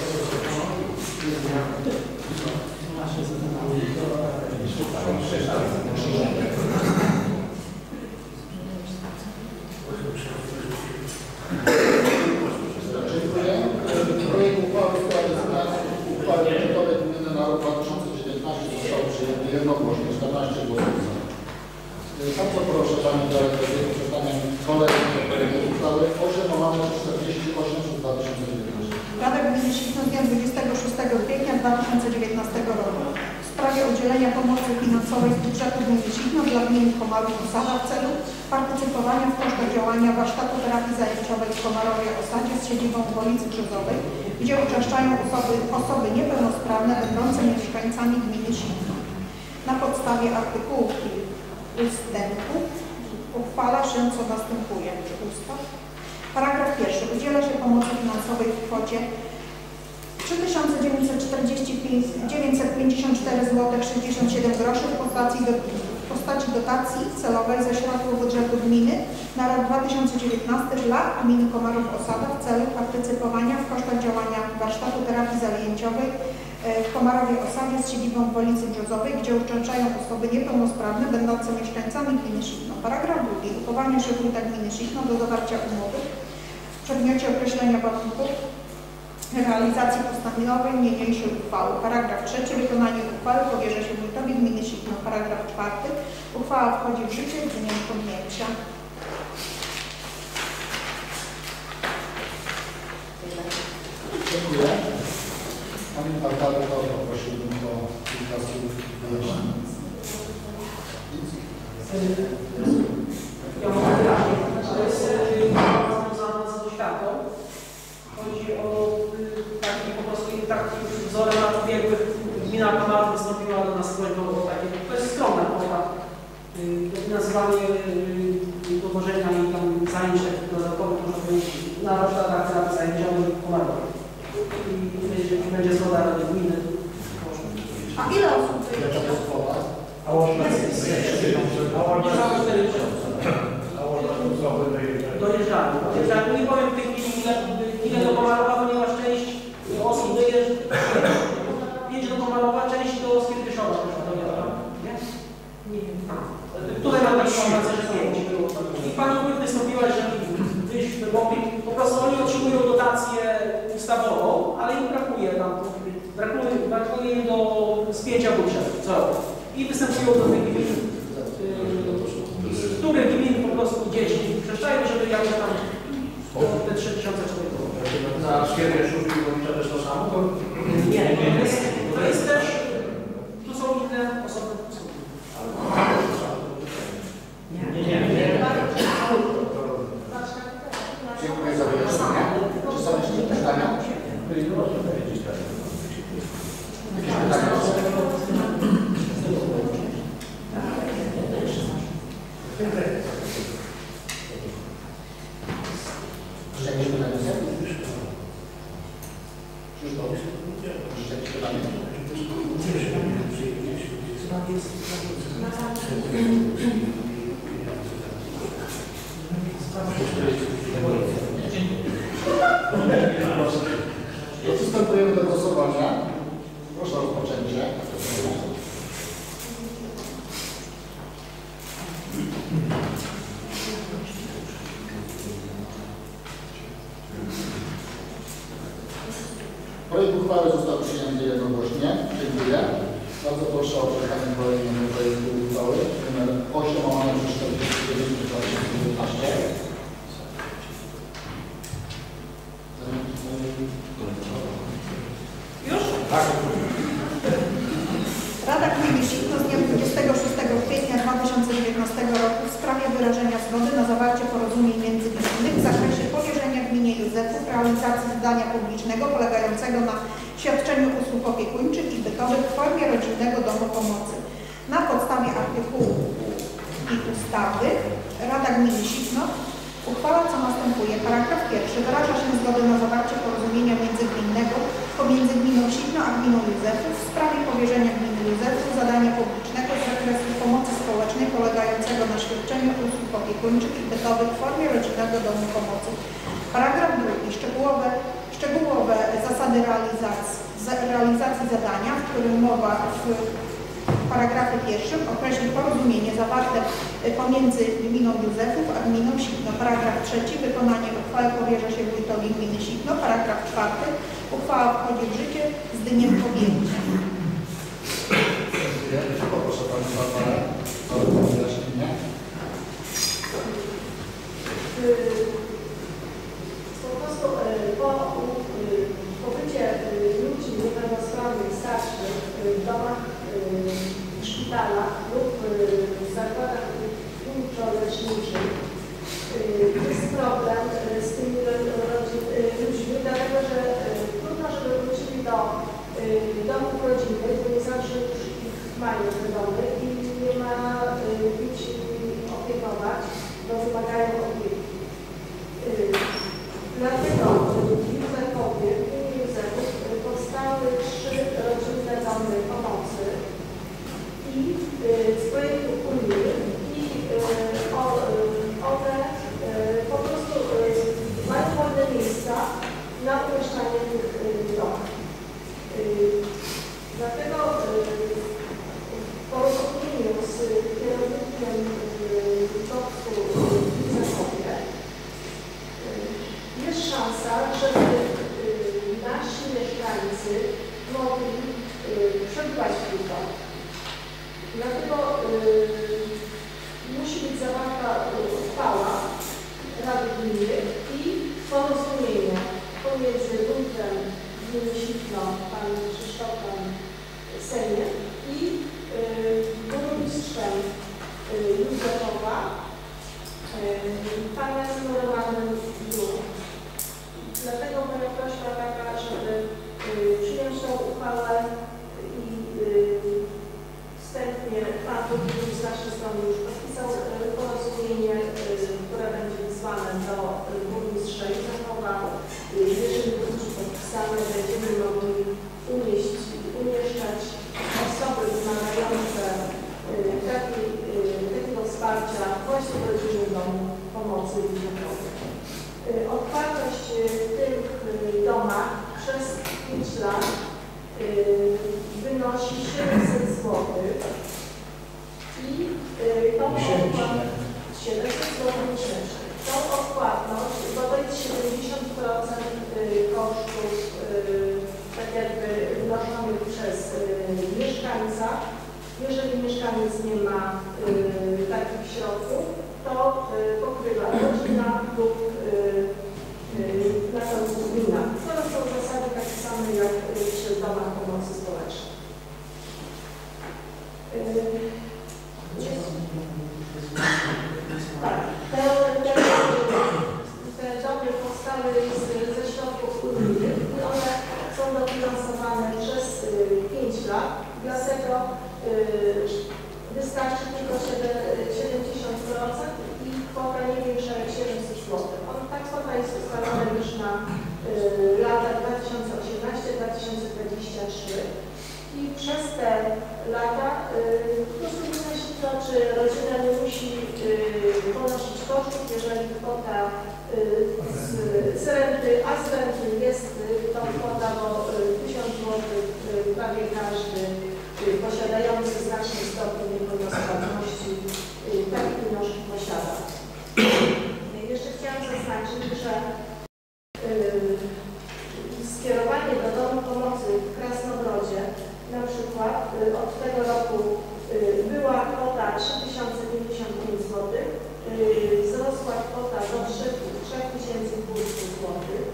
Dziękuję. Projekt uchwały w sprawie zmian uchwały budżetowej gminy na rok dwa tysiące dziewiętnasty został przyjęty jednogłośnie, czternaście głosów za. Bardzo proszę Pani Dyrektor o przeczytanie kolejnej projektu uchwały osiem łamane czterdzieści osiem przez dwa tysiące dziewiętnaście. Rada Gminy Sikno z dnia dwudziestego szóstego kwietnia dwa tysiące dziewiętnastego roku w sprawie udzielenia pomocy finansowej z budżetu Gminy Sikno dla gmin Komarów Osada w celu partycypowania w kosztach działania warsztatu terapii zajęciowej w Komarowie Osadzie z siedzibą w Wolicy Brzozowej, gdzie uczęszczają osoby, osoby niepełnosprawne będące mieszkańcami gminy Sikno. Na podstawie artykułów i ustępu uchwala się, co następuje. Ustaw. Paragraf pierwszy. Udziela się pomocy finansowej w kwocie trzy tysiące dziewięćset pięćdziesiąt cztery złote sześćdziesiąt siedem groszy w postaci, do, w postaci dotacji celowej ze środków budżetu gminy na rok dwa tysiące dziewiętnasty dla gminy Komarów Osada w celu partycypowania w kosztach działania warsztatu terapii zajęciowej w Komarowie Osadzie z siedzibą w Wolicy Brzozowej, gdzie uczęszczają osoby niepełnosprawne będące mieszkańcami gminy Sikno. Paragraf drugi. Upoważnia się wójta gminy Sikno do zawarcia umowy w przedmiocie określenia warunków realizacji postanowionej niniejszej uchwały. Paragraf trzeci. Wykonanie uchwały powierza się wójtowi gminy Sikno. Paragraf czwarty. Uchwała wchodzi w życie z dniem podjęcia. Dziękuję. Panie Bartale, to poprosiłbym o kilka słów wyjaśnień. Ja mogę wyjaśnić. To jest związana z oświatą. Chodzi o taki po prostu taki wzorem na ubiegłych. Gmina Komarów wystąpiła do nas z prośbą o takie, to jest skromna kwota, nazywanie dowożenia i tam zajęć dodatkowych można powiedzieć na warsztatach terapii zajęciowej w Komarowie. I będzie zgoda Rady Gminy. A ile osób wyjeżdża? A łącznie dojeżdżają. Dojeżdżają. Nie powiem w tej chwili, ile, ile do Komarowa, ponieważ część osób dojeżdża, jedzie do Komarowa, część do Skierpieszowa też dojeżdża. Nie? Nie wiem. Tutaj mam taką informację, że pięć. I Pani Wójt wystąpiła, że wyjść mogli, po prostu oni otrzymują dotację ustawową, ale im brakuje tam, brakuje, brakuje im do spięcia budżetu co roku. I występują do tych gmin, z których gmin po prostu dzieci przeszczają, żeby jakoś tam te trzy tysiące człowiek. Na świetnie szóstki Wojnicza też to samo? Nie, to jest, to jest też, tu są inne osoby. Nie, nie, nie. Dziękuję za wyjaśnienie. Czy są jeszcze pytania? Jakieś pytania? Czy jakieś pytania są? Krzysztof? Czy jakieś pytania? Przystępujemy do głosowania. Proszę o rozpoczęcie. Projekt uchwały został przyjęty jednogłośnie. Dziękuję. Bardzo proszę o przekazanie kolejnego projektu uchwały numer osiem łamane przez czterdzieści dziewięć dwa tysiące dziewiętnaście. Już? Tak. Rada Gminy Sikno z dnia dwudziestego szóstego kwietnia dwa tysiące dziewiętnastego zgody na zawarcie porozumień międzygminnych w zakresie powierzenia gminie Józefów realizacji zadania publicznego polegającego na świadczeniu usług opiekuńczych i bytowych w formie rodzinnego domu pomocy. Na podstawie artykułu i ustawy Rada Gminy Sitno uchwala, co następuje. Paragraf pierwszy. Wyraża się zgodę na zawarcie porozumienia międzygminnego pomiędzy gminą Sitno a gminą Józefów w sprawie powierzenia gminy Józefów zadania publicznego z zakresu pomocy społecznej polegającego na świadczeniu usług opiekuńczych i bytowych w formie rodzinnego domu pomocy. Paragraf drugi. Szczegółowe, szczegółowe zasady realizacji, realizacji zadania, w którym mowa w w paragrafie pierwszym określi porozumienie zawarte pomiędzy gminą Józefów a gminą Sitno. Paragraf trzeci. Wykonanie uchwały powierza się wójtowi gminy Sitno. Paragraf czwarty. Uchwała wchodzi w życie z dniem podjęcia. Poproszę Pani Barbarę o wyjaśnienie. Po prostu po pobycie ludzi niepełnosprawnych, starszych w domach, w szpitalach lub w zakładach kulturalno-leczniczych jest problem z tymi ludźmi, dlatego że trudno, żeby wrócili do domów rodzinnych, bo nie zawsze już ich mają te domy i nie ma być opiekować, bo wymagają opieki. Dlatego w Józefowie, w gminie Józefów powstały trzy rodzinne domy pomocy i z projektu Unii i one po prostu mają wolne miejsca na umieszczanie tych domów. Dlatego w porozumieniu z kierownikiem doksu w Józefowie jest szansa, żeby nasi mieszkańcy mogli przebywać w tych domach. Dlatego musi być zawarta uchwała Rady Gminy i porozumienie pomiędzy wójtem gminy Sitno, panem Krzysztofem Seniem i burmistrzem Józefowa, panem Romanem Jurą. Dlatego moja prośba taka, żeby przyjąć tą uchwałę i wstępnie pan burmistrz z naszej strony już podpisał porozumienie, które będzie wysłane do burmistrza Józefowa. Jeżeli będzie podpisane, będziemy mogli umieścić, umieszczać osoby wymagające takiej, takiego wsparcia właśnie w rodzinnym domu pomocy Józefowej. Otwartość w tych domach przez pięć lat wynosi siedemset złotych i tą siedemset złotych miesięcznie. Tą odpłatność, bo to jest siedemdziesiąt procent kosztów tak jakby wnoszonych przez mieszkańca. Jeżeli mieszkaniec nie ma takich środków, to pokrywa rodzina lub na to gmina. To są zasady takie same jak przy domach pomocy społecznej. Tak, te, te, te domy powstały z, ze środków unijnych i one są dofinansowane przez pięć lat, dlatego wystarczy tylko siedemdziesiąt procent i kwota nie większa jak siedemset złotych. On, ta kwota jest ustalona już na y, lata dwa tysiące osiemnaście do dwa tysiące dwudziestego trzeciego i przez te lata rozumie się to, czy rodzina nie musi y, ponosić kosztów, jeżeli kwota y, z, z renty, a z renty jest y, to kwota, bo y, tysiąc złotych y, prawie każdy posiadający znaczny stopień niepełnosprawności taki pieniążek posiada. Jeszcze chciałam zaznaczyć, że skierowanie do domu pomocy w Krasnobrodzie na przykład od tego roku była kwota trzy tysiące pięćdziesiąt pięć złotych, wzrosła kwota do trzy tysiące dwieście złotych.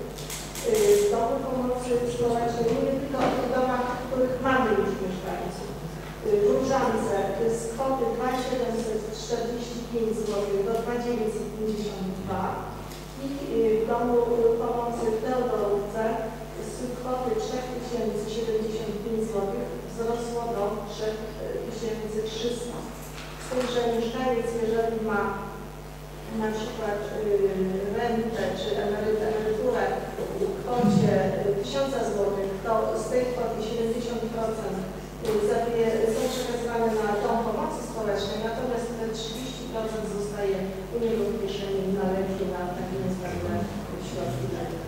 Domy pomocy społecznej, nie tylko w tych domach, w których mamy już mieszkańców. w Różance z kwoty dwa tysiące siedemset czterdzieści pięć złotych do dwa tysiące dziewięćset pięćdziesiąt dwa i w Domu Pomocy w Teodorówce z kwoty trzy tysiące siedemdziesiąt pięć złotych wzrosło do trzy tysiące trzysta. Z tym, że mieszkaniec, jeżeli ma na przykład rentę czy emeryturę w kwocie tysiąc złotych, to z tej kwoty siedemdziesiąt procent są przekazywane na Dom Pomocy Społecznej, natomiast te trzydzieści procent zostaje u niego w kieszeni na leki, na takie niezbędne środki leki.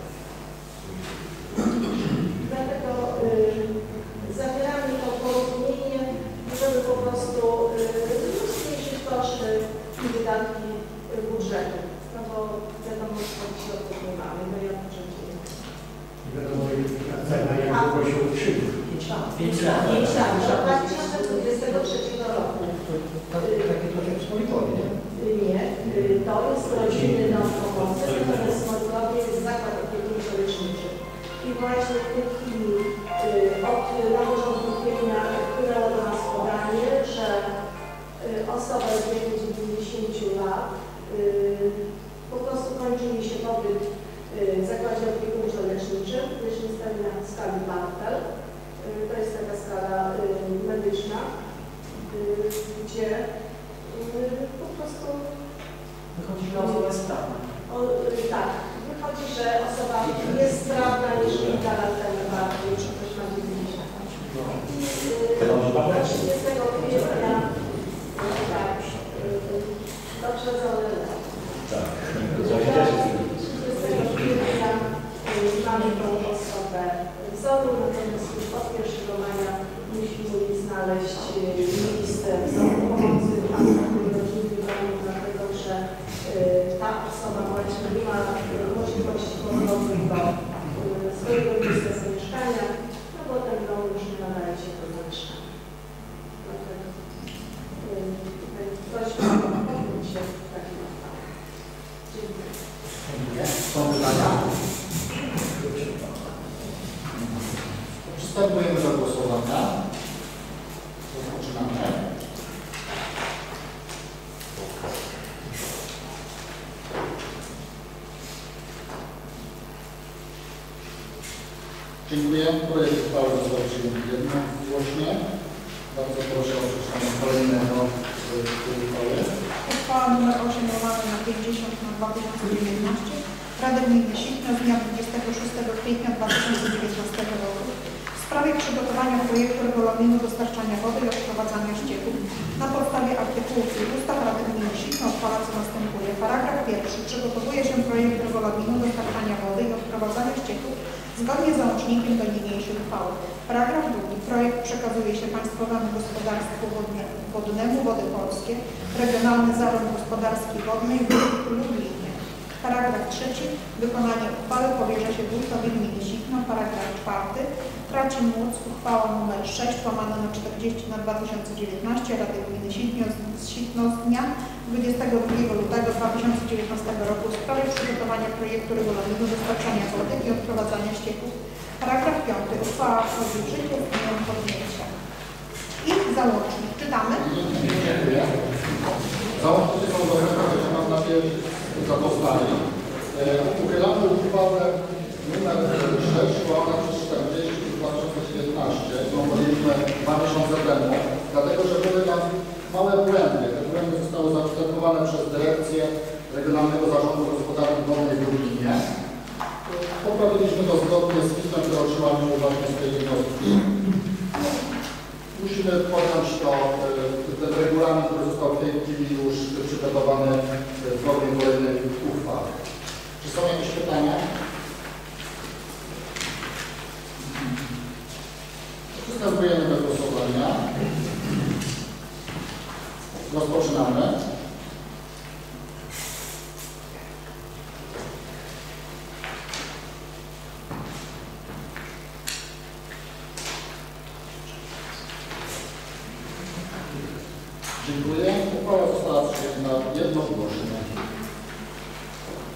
Dlatego y, zawieramy to porozumienie, żeby po prostu y, zmniejszyć koszty i wydatki budżetu. No bo wiadomo, że takich środków nie mamy, no ja poczętuję. Nie wiadomo, jaka cena, jak długo się utrzyma. pięć lat. pięć lat. pięć lat. Do dwa tysiące dwudziestego trzeciego roku. Takie trochę wspólnotowe, nie? Nie. To jest rodzinny dom pomocy, natomiast w Smolkowie jest zakład opiekuńczo-leczniczy. I właśnie w tej chwili od na początku kwietnia wpłynęło do nas podanie, że osoba w wieku dziewięćdziesięciu lat po prostu kończy mi się pobyt w zakładzie opiekuńczo-leczniczym, gdyż jest na skali Bartel. To jest taka skala medyczna, gdzie po prostu wychodzi, że osoba jest sprawna. O, tak, wychodzi, że osoba jest sprawna niż kilka lat temu bardziej, czy ktoś ma dziewięćdziesiąt lat. I trzydziestego kwietnia tak, doprzedzone Tak. trzydziestego kwietnia mamy tą osobę wzoru, natomiast już od pierwszego maja musimy znaleźć miejsce wzoru pomocy w rodzinnych domów, dlatego że ta osoba właśnie nie ma możliwości powrotu do swojego miejsca zamieszkania, no bo ten dom już nie nadaje się do zamieszkania. Dlatego tutaj prośba o podjęcie się w takim wypadku. Dziękuję. Są pytania? Przystępujemy do głosowania. Rozpoczynamy. Dziękuję. Projekt uchwały został przyjęty jednogłośnie. Bardzo proszę o przeczytanie kolejnego projektu uchwały. Uchwała nr osiem łamane na pięćdziesiąt na dwa tysiące dziewiętnaście Rady Gminy Sikno z dnia dwudziestego szóstego kwietnia dwa tysiące dziewiętnastego roku w sprawie przygotowania projektu regulaminu dostarczania wody i odprowadzania ścieków. Na podstawie artykułów i ustaw Rady Gminy Sikno uchwala co następuje. Paragraf pierwszy. Przygotowuje się projekt regulaminu dostarczania wody i odprowadzania ścieków zgodnie z załącznikiem do niniejszej uchwały. Paragraf drugi. Projekt przekazuje się Państwowemu Gospodarstwu Wodnemu Wody Polskie, Regionalny Zarząd Gospodarski Wodnej w Lublinie. Paragraf trzeci. Wykonanie uchwały powierza się wójtowi gminy Sikno. Paragraf czwarty. Traci moc uchwała nr sześć łamane na czterdzieści na dwa tysiące dziewiętnaście Rady Gminy Sikno z Sikno z dnia dwudziestego drugiego lutego dwa tysiące dziewiętnastego roku w sprawie przygotowania projektu regulaminu dostarczania wody i odprowadzania ścieków. Paragraf piąty. Uchwała wchodzi w życie z dniem podjęcia. I załącznik. Czytamy? Dziękuję. Załączniki są do że mam na pierwszy zapoznali. Uchylamy uchwałę numer sześć łamane przez czterdzieści dwa tysiące dziewiętnaście, którą podjęliśmy dwa miesiące temu, dlatego że były tam małe błędy. Te błędy zostały zaobserwowane przez Dyrekcję Regionalnego Zarządu Gospodarki Wodnej w Lublinie. Poprawiliśmy to zgodnie z pismem, które otrzymaliśmy właśnie z tej jednostki. Musimy podjąć to, ten regulamin, który został w tej chwili już przygotowany w formie kolejnej uchwały. Czy są jakieś pytania? Przystępujemy do głosowania. Rozpoczynamy. Dziękuję. Uchwała została przyjęta jednogłośnie.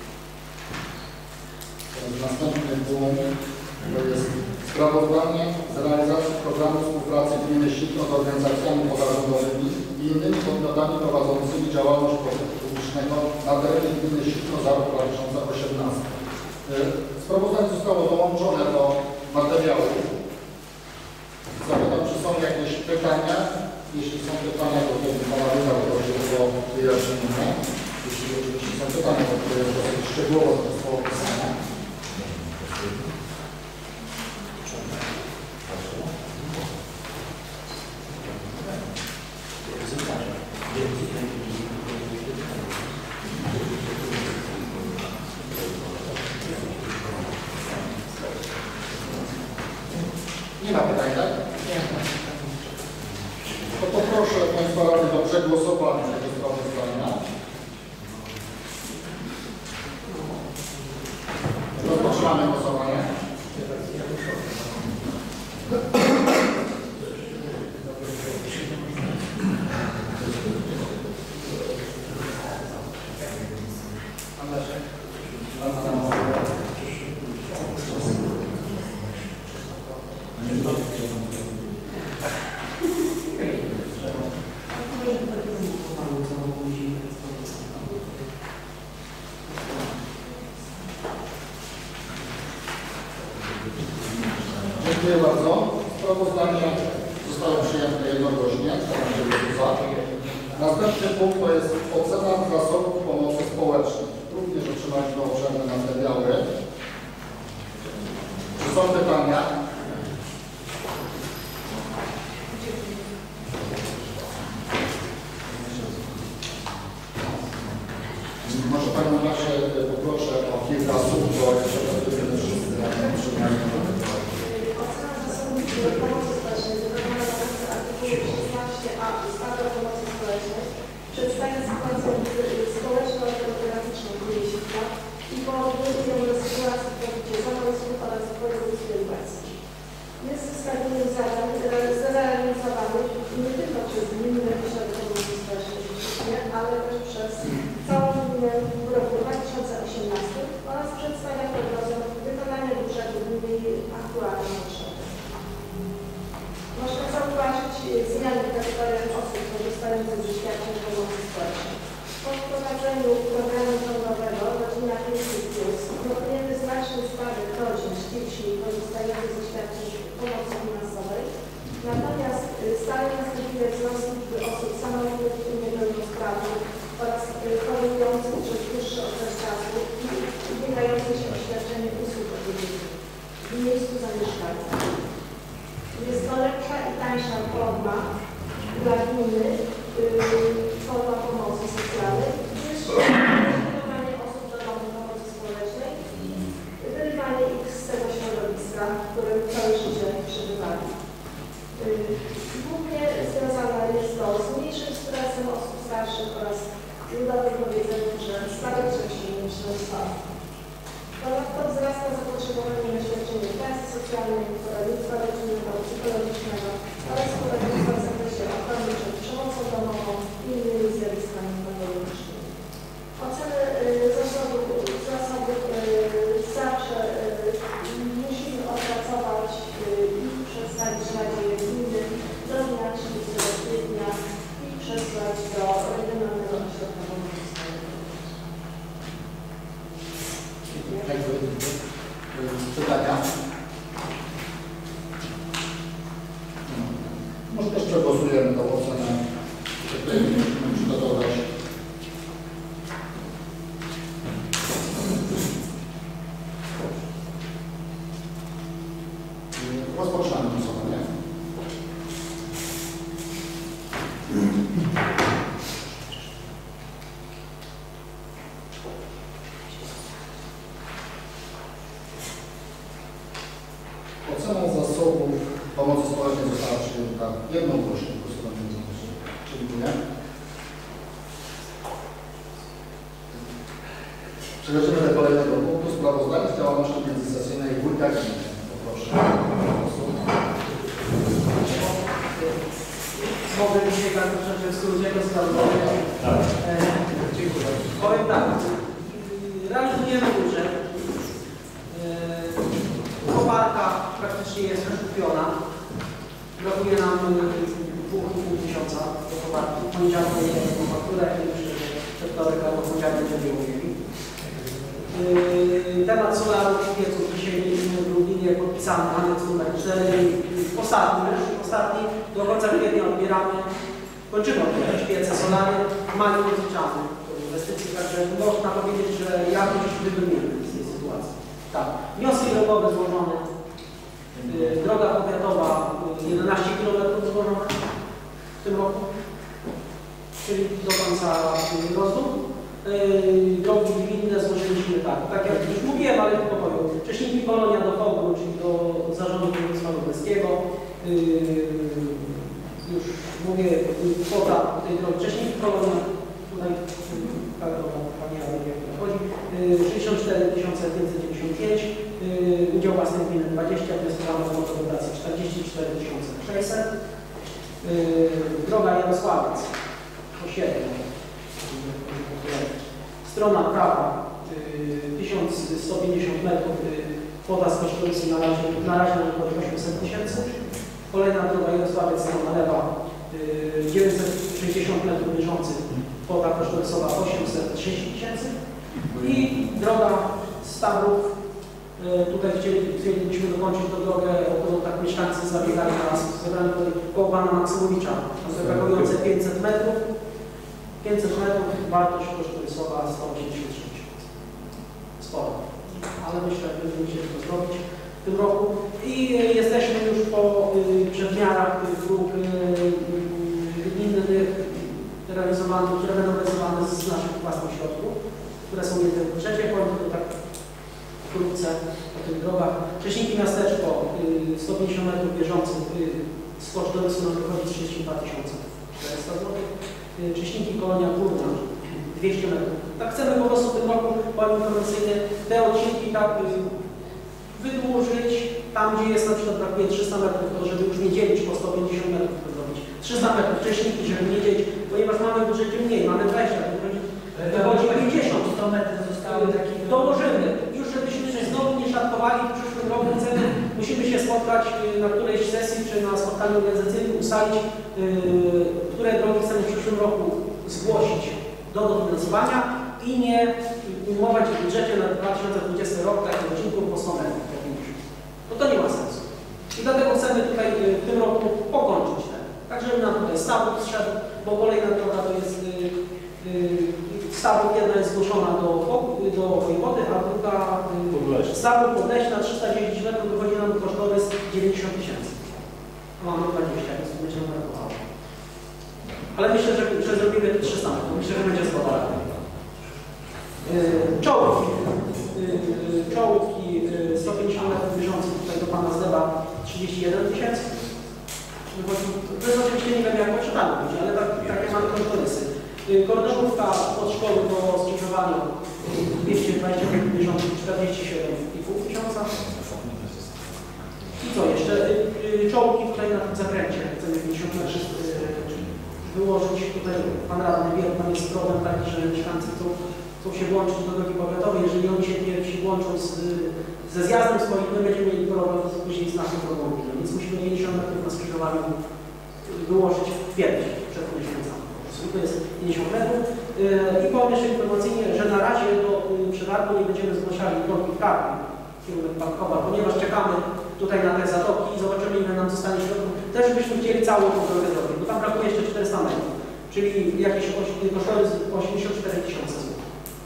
Teraz następny punkt to jest sprawozdanie z realizacji programu współpracy gminy Sikno z organizacjami pozarządowymi i innymi podmiotami prowadzącymi działalność pożytku publicznego na terenie gminy Sikno za rok dwa tysiące osiemnasty. Sprawozdanie zostało dołączone do materiału. Zapytam, czy są jakieś pytania? Jeśli są pytania, to Pana Wójta proszę o wyjaśnienie. Jeśli oczywiście są pytania, to dosyć szczegółowo to zostało opisane. Nie ma pytań, tak? Nie. To poproszę Państwa radnych o przegłosowanie tego sprawozdania. Rozpoczynamy głosowanie. Dziękuję bardzo. Sprawozdanie zostało przyjęte jednogłośnie. Następny punkt to jest ocena zasobów pomocy społecznej. Również otrzymaliśmy obszerne materiały. Czy są pytania? Może Panią Kasię poproszę o kilka słów, bo jeszcze będziemy wszyscy na tym przyjemnie. Ocena zasobów pomocy społecznej wykonana na podstawie artykułu szesnaście a ustawy o pomocy społecznej przedstawia sytuację społeczno-demograficzną w gminie Sikno i porównuje ją do sytuacji w powiecie Zamojsków oraz w województwie lubelskim. Jest zestawieniem zadań zrealizowanych nie tylko przez Gminny Ośrodek Pomocy Społecznej w Siknie, ale też przez całą gminę w roku dwa tysiące osiemnastym oraz przedstawia prognozę wykonania budżetu gminy i aktualne potrzeby. Można zauważyć zmiany w kategoriach osób korzystających ze świadczeń pomocy społecznej. Po wprowadzeniu programu rządowego Rodzina pięć plus proponujemy znaczny spadek rodzin z dzieci korzystających ze świadczeń pomocy finansowej. Natomiast stale następuje wzrost liczby osób samotnych i niepełnosprawnych oraz chorujących przez dłuższy okres czasu i ubiegających się o świadczenie usług opiekuńczych w miejscu zamieszkania. Jest to lepsza i tańsza forma dla gminy, yy, forma pomocy socjalnej, gdyż kierowanie osób do domu pomocy społecznej i wyrywanie ich z tego środowiska, w którym całe życie przebywali. Yy, głównie związane jest to z mniejszym stresem osób starszych oraz ludowym powiedzeniem, że stare wcześniej niż spadł. Ponadto wzrasta zapotrzebowanie na świadczenie pracy socjalnej, poradnictwa rodzinnego, psychologicznego oraz poradnictwa w zakresie ochrony przed przemocą domową i innymi zjawiskami patologicznymi. Ocenę y, zasobów, zasobów y, zawsze y, musimy opracować y, i przedstawić Radzie Gminy do dnia trzydziestego kwietnia i przesłać do Regionalnego Ośrodka Pomocy Społecznej. Pytania? Może też przegłosujemy tą ocenę. Tutaj musimy przygotować. Rozpoczynamy głosowanie. Ocena zasobów pomocy społecznej została przyjęta jednogłośnie w głosowaniu. Dziękuję. Przechodzimy do kolejnego punktu. Sprawozdanie z działalności międzysesyjnej wójta gminy. Poproszę. Mogę dzisiaj tak troszeczkę w skrócie to sprawozdania. Tak. E, dziękuję. Powiem tak. Realizujemy budżet. E, koparka praktycznie jest już kupiona. Brakuje nam dwóch i pół tysiąca do poparki. W poniedziałek jest faktura, jak już we wtorek albo w poniedziałek będziemy mówili. Temat solarów i pieców dzisiaj w Lublinie podpisany, aneks numer cztery. Ostatni już, ostatni, do końca kwietnia odbieramy. Kończymy odbierać piece solarne, mają rozliczane inwestycje, także można powiedzieć, że jakoś wybrniemy z tej sytuacji. Tak. Wnioski drogowe złożone. Droga powiatowa jedenaście kilometrów złożona w tym roku, czyli do końca rostu. Drogi gminne złożyliśmy tak, tak jak już mówiłem, ale w pokoju. Wcześniej Polonia do Fogru, czyli do Zarządu Województwa Lubelskiego. Już mówię, kwota tej drogi. Wcześniej Polonia, tutaj Pani Radek jak chodzi, sześćdziesiąt cztery tysiące pięćset dziewięćdziesiąt pięć, udział własny gminy dwadzieścia, to jest prawo dotacji czterdzieści cztery tysiące sześćset. Droga Jarosławiec, osiedle. Strona prawa tysiąc sto pięćdziesiąt metrów, kwota z kosztorysy na razie, na razie na przykład osiemset tysięcy. Kolejna droga Jarosławiec, strona lewa dziewięćset sześćdziesiąt metrów bieżących, kwota kosztorysowa osiemset trzydzieści tysięcy. I droga Stawrów, tutaj chcieli, chcielibyśmy dokończyć tę drogę, o którą tak mieszkańcy zabiegali nas, zebrali tutaj koło pana Maksymowicza, brakujące pięćset metrów. pięćset metrów, wartość kosztorysowa sto osiemdziesiąt trzy tysiące. Sporo. Ale myślę, że będziemy musieli to zrobić w tym roku. I jesteśmy już po przedmiarach tych dróg gminnych realizowanych, które będą realizowane z naszych własnych środków, które są jedyne. Trzecie powiem to tak wkrótce o tych drogach. Cześniki miasteczko, sto pięćdziesiąt metrów bieżących, z kosztorysu nam wychodzi trzydzieści dwa tysiące czterysta złotych. Cześniki Kolonia Górna, dwieście metrów. Tak chcemy po prostu w tym roku, plan informacyjny, te odcinki tak wydłużyć, tam gdzie jest na przykład brakuje trzysta metrów, to żeby już nie dzielić po sto pięćdziesiąt metrów to zrobić. trzysta metrów cześniki, żeby nie dzielić, ponieważ mamy w budżecie mniej, mamy dwadzieścia, to wychodzi pięćdziesiąt. sto metrów zostały takie. Dołożymy. Już żebyśmy znowu nie szatkowali w przyszłym roku ceny, musimy się spotkać na którejś sesji czy na spotkaniu organizacyjnym, ustalić, yy, które drogi chcemy w przyszłym roku zgłosić do dofinansowania i nie umować w budżecie na dwa tysiące dwudziesty rok takich odcinków po sto metrów. No to nie ma sensu. I dlatego chcemy tutaj w tym roku pokończyć ten. Tak, żeby nam tutaj Stawów zszedł, bo kolejna droga to jest yy, yy, Stawów, jedna jest zgłoszona do, do wojewody, a druga yy, Stawów Podleśna trzysta dziesięć metrów, wychodzi nam kosztorys dziewięćdziesiąt tysięcy. Mamy dwadzieścia, więc to będzie nam brakowało. Ale myślę, że, że zrobimy trzysta metrów. Myślę, że będzie zgoda. Yy, czołgi. Yy, czołgi yy, sto pięćdziesiąt metrów bieżących, tutaj do pana Zdeba trzydzieści jeden tysięcy. To jest oczywiście nie wiem jak poczytane być, ale tak, takie mamy kosztorysy. Kordonówka od szkoły do skrzyżowania dwieście dwadzieścia pięć bieżących, czterdzieści siedem i pół tysiąca. I co jeszcze? Czołgi tutaj na tym zakręcie. Chcemy pięćdziesiąt metrów wyłożyć. Tutaj pan radny wie, tam jest problem taki, że mieszkańcy chcą, chcą się włączyć do drogi powiatowej. Jeżeli oni się pierwsi włączą z, ze zjazdem swoim, my będziemy mieli problem później z naszą drogą. Więc musimy pięćdziesiąt metrów na skrzyżowaniu wyłożyć w kwietniu przed miesiącami. To jest pięćdziesiąt metrów. I powiem jeszcze informacyjnie, że na razie do przetargu nie będziemy zgłaszali drogi w Karpie, kierunek Parkowa, ponieważ czekamy tutaj na te zatoki i zobaczymy, ile nam zostanie środków. Też byśmy chcieli całą tą drogę zrobić, bo tam brakuje jeszcze czterysta metrów, czyli jakieś kosztorys osiemdziesiąt cztery tysiące złotych.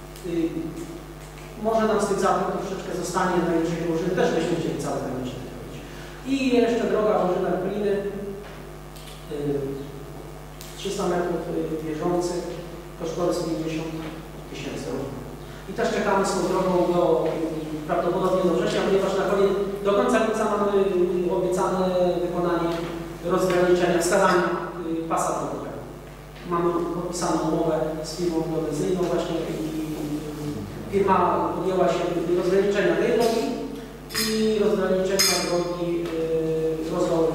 Może nam z tych zatok troszeczkę zostanie, na jeżeli użymy, też byśmy chcieli całe te robić. I jeszcze droga Bożyna-Kliny. trzysta metrów bieżących, kosztorys pięćdziesiąt tysięcy. I też czekamy z tą drogą do, prawdopodobnie do września, ponieważ na koniec, do końca lipca mamy obiecane wykonanie rozgraniczenia, wskazania pasa drogowego. Mamy podpisaną umowę z firmą geodezyjną właśnie i firma podjęła się rozgraniczenia tej drogi i rozgraniczenia drogi rozwoju.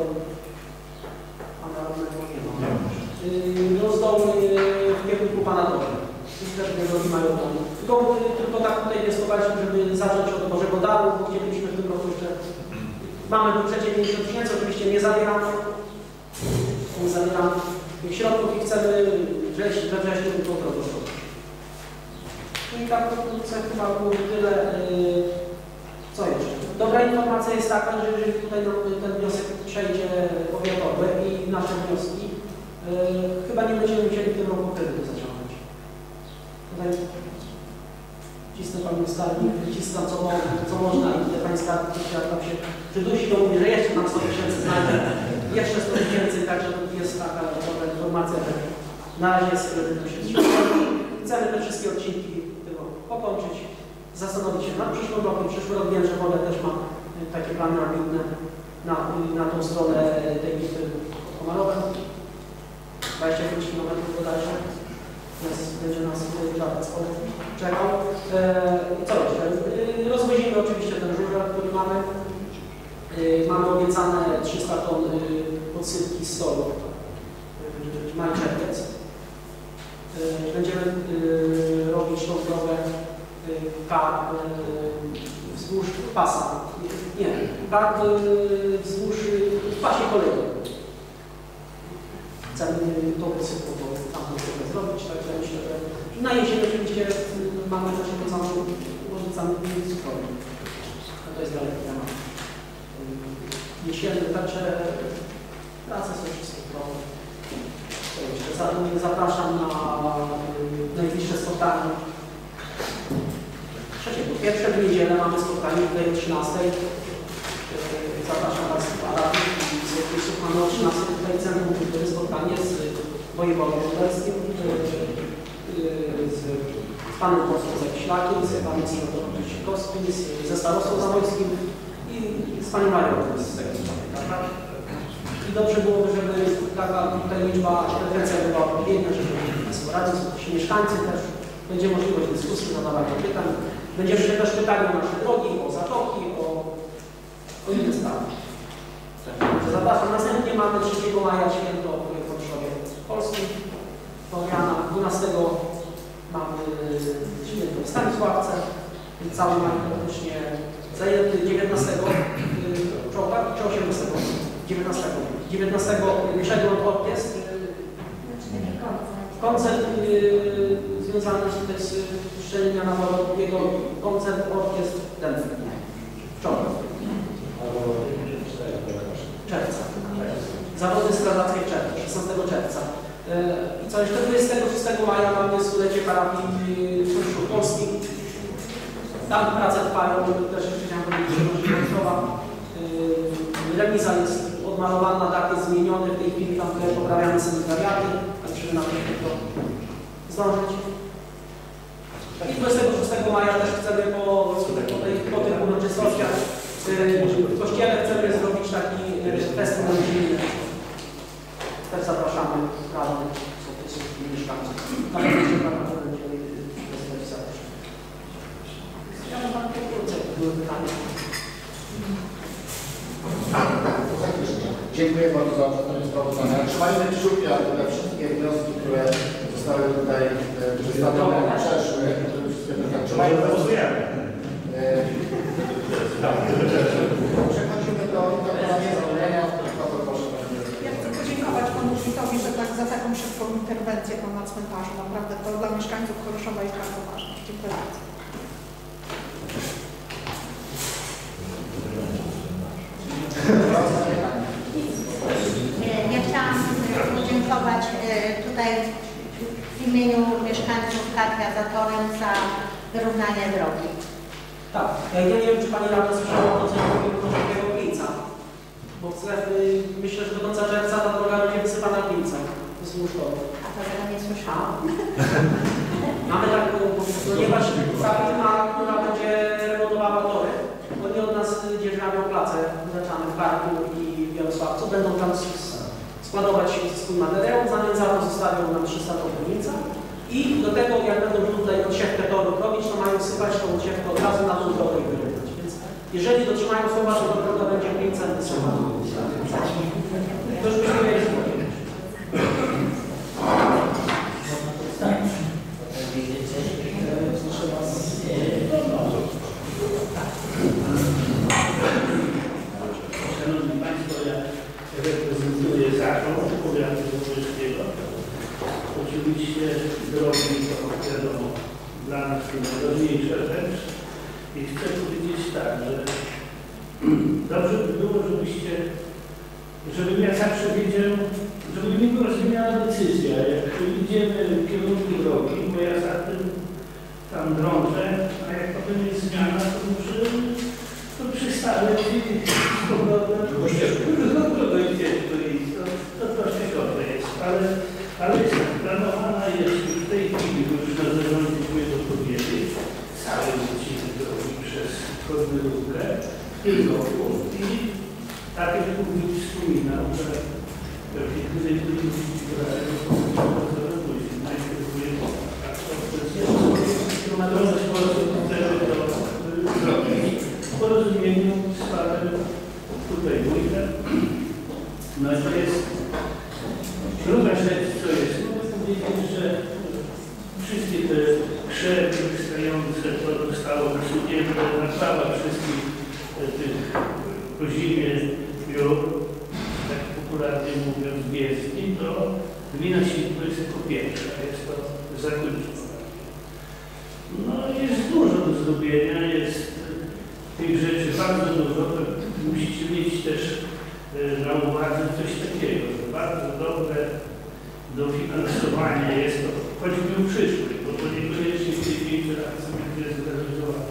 Rozdoły w kierunku Pana Dorze. Też te drogi mają tam. Tylko, tylko tak tutaj wnioskowaliśmy, żeby zacząć od Bożego Daru, bo chcielibyśmy w tym roku jeszcze Mamy w budżecie pięćdziesiąt tysięcy, oczywiście nie zabieramy, nie zabieramy tych środków i chcemy wrześniu, we wrześniu tą drogę zrobić. I tak pokrótce chyba było tyle. Co jeszcze? Dobra informacja jest taka, że jeżeli tutaj ten wniosek przejdzie powiatowy i nasze wnioski, yy, chyba nie będziemy musieli w tym roku kredytu zaciągnąć. Tutaj cisnę Panią Skarbnik, wyciskam co, mo co można i tutaj Pani Skarbnik tam się przydusi, to mówi, że jeszcze nam sto tysięcy znajdzie, jeszcze sto tysięcy, także to jest taka dobra informacja, że na razie jest kredytu się trzymamy. Chcemy te wszystkie odcinki tego pokończyć, zastanowić się nad przyszłym rokiem. Przyszły rok wiem, że Woda też ma takie plany ambitne na, na tą stronę tej bitwy Komarowe. dwadzieścia pięć kilometrów bodajże. Będzie nas żaden sport czekał. I co jeszcze? Rozwozimy oczywiście ten żużel, który mamy. Mamy obiecane trzysta ton podsypki z stołu w maj czerwiec. Będziemy robić tą drogę pa, wzdłuż pasa. Nie, pa, wzdłuż w pasie kolejowym. Chcemy tą podsypką tam zrobić, także myślę, że na jesień oczywiście mamy też obiecane ulicami cukrowej. To jest dalej temat. Jesienny, także prace są wszystkie zdrowe. Zapraszam na najbliższe spotkanie. Pierwsze w niedzielę mamy spotkanie tutaj o trzynastej. Zapraszam Państwa radnych i sołtysów. Mamy o trzynastej tutaj Centrum Kultury spotkanie z wojewodą lubelskim, z panem posłem Zakiślakiem, z panem senatorem Krzysikowskim, ze starostą zamojskim i z panią Marią z tego. I dobrze byłoby, żeby taka tutaj liczba, frekwencja była odpowiednia, żeby Państwo radni, ci mieszkańcy też, będzie możliwość dyskusji, zadawania pytań. Będziemy się też pytali o nasze drogi, o zatoki, o, o inne sprawy. Zapraszam. Następnie mamy trzeciego maja święto w Końszowie Polskim. To Jana dwunastego mamy święto w Stanisławce. Cały maj praktycznie zajęty. dziewiętnastego czy osiemnastego? dziewiętnastego. dziewiętnastego przegląd orkiestr. Koncert yy, związany z, z szczelenia na drugiego koncert orkiestr dębny. Wczoraj. Czerwca. Zawody strażackie w czerwcu, szesnastego czerwca. Yy, I co jeszcze dwudziestego szóstego maja mamy stulecie parafii Kościół Polski. Tam prace trwają, też jeszcze chciałem powiedzieć, że Kościoła. Yy, remiza jest odmalowana, dach jest zmieniony, w tej chwili tam poprawiamy sanitariaty, także na to zdążyć. I dwudziestego szóstego maja też chcemy po, po, tej, po tych uroczystościach w kościele chcemy zrobić taki festiwal rodzinny. Też zapraszamy radnych, sołtysów i mieszkańców. Tam będzie Ja mam Pan pokrótce, były pytania. Dziękuję bardzo za przedstawienie sprawozdania. Trzymajmy kciuki, aby te wszystkie wnioski, które zostały tutaj przedstawione, przeszły. Trzymajmy kciuki. Przechodzimy do interpelacji. Ja chcę podziękować Panu Witowi, że tak za taką szybką interwencję Pan na cmentarzu. Naprawdę to dla mieszkańców Choroszowa jest bardzo ważne. Dziękuję bardzo. Ja chciałam podziękować tutaj w imieniu mieszkańców Karpia Zatorem za wyrównanie drogi. Tak, ja nie wiem, czy Pani Radna słyszała o to, co mówił Kościelnego Glińca. Bo myślę, że do końca czerwca ta droga będzie wysypana Glińcem wzdłużkowo. A to tego nie słyszałam. Mamy taką, ponieważ ta firma, która będzie remontowała tory, oni od nas dzierżawią place leczane w Karpiu i w Jarosławcu, będą tam składować swój materiał, w zamian za to zostawią nam trzysta ton Glińca i do tego, jak będą tutaj odsiewkę torów robić, to mają sypać tą odsiewkę od razu na tą drogę i wyrównać. Więc jeżeli dotrzymają słowa, to ta droga będzie Glińcem wysypana. To już byśmy mieli zgodę. oczywiście drogi to wiadomo, dla nas to najważniejsza rzecz. I chcę powiedzieć tak, że dobrze by było, żebyście, żebym ja zawsze wiedział, żeby nie była zmieniana decyzja. Jak idziemy w kierunku drogi, bo ja za tym tam drążę, a jak potem jest zmiana, to muszę to przystawiać i z powrotem do ścieżki iść. To, to troszkę gorzej jest, ale, ale jest tak planowana jest już w tej chwili, bo już na zarządzie mnie to powiedzieć, całe odcinek drogi przez Kornelówkę w tym roku i tak jak Burmistrz wspominał, że pewnie tutaj byli wyrażeni najpierw natomiast sposób chcemy to zrobić w porozumieniu z panem tutaj wójtem. No i to jest druga rzecz, co jest, mogę powiedzieć, że wszystkie te krzewy wystające, to zostało usunięte, naprawa wszystkich tych po zimie biur, tak popularnie mówiąc wiejski, to gmina Świdno jest jako pierwsza, jest to zakończone. No jest dużo do zrobienia, jest tych rzeczy bardzo dużo, to musicie mieć też na uwadze coś takiego, że bardzo dobre dofinansowanie jest to, choćby u przyszłych, bo to niekoniecznie w tej pięciu lat jest zrealizowane.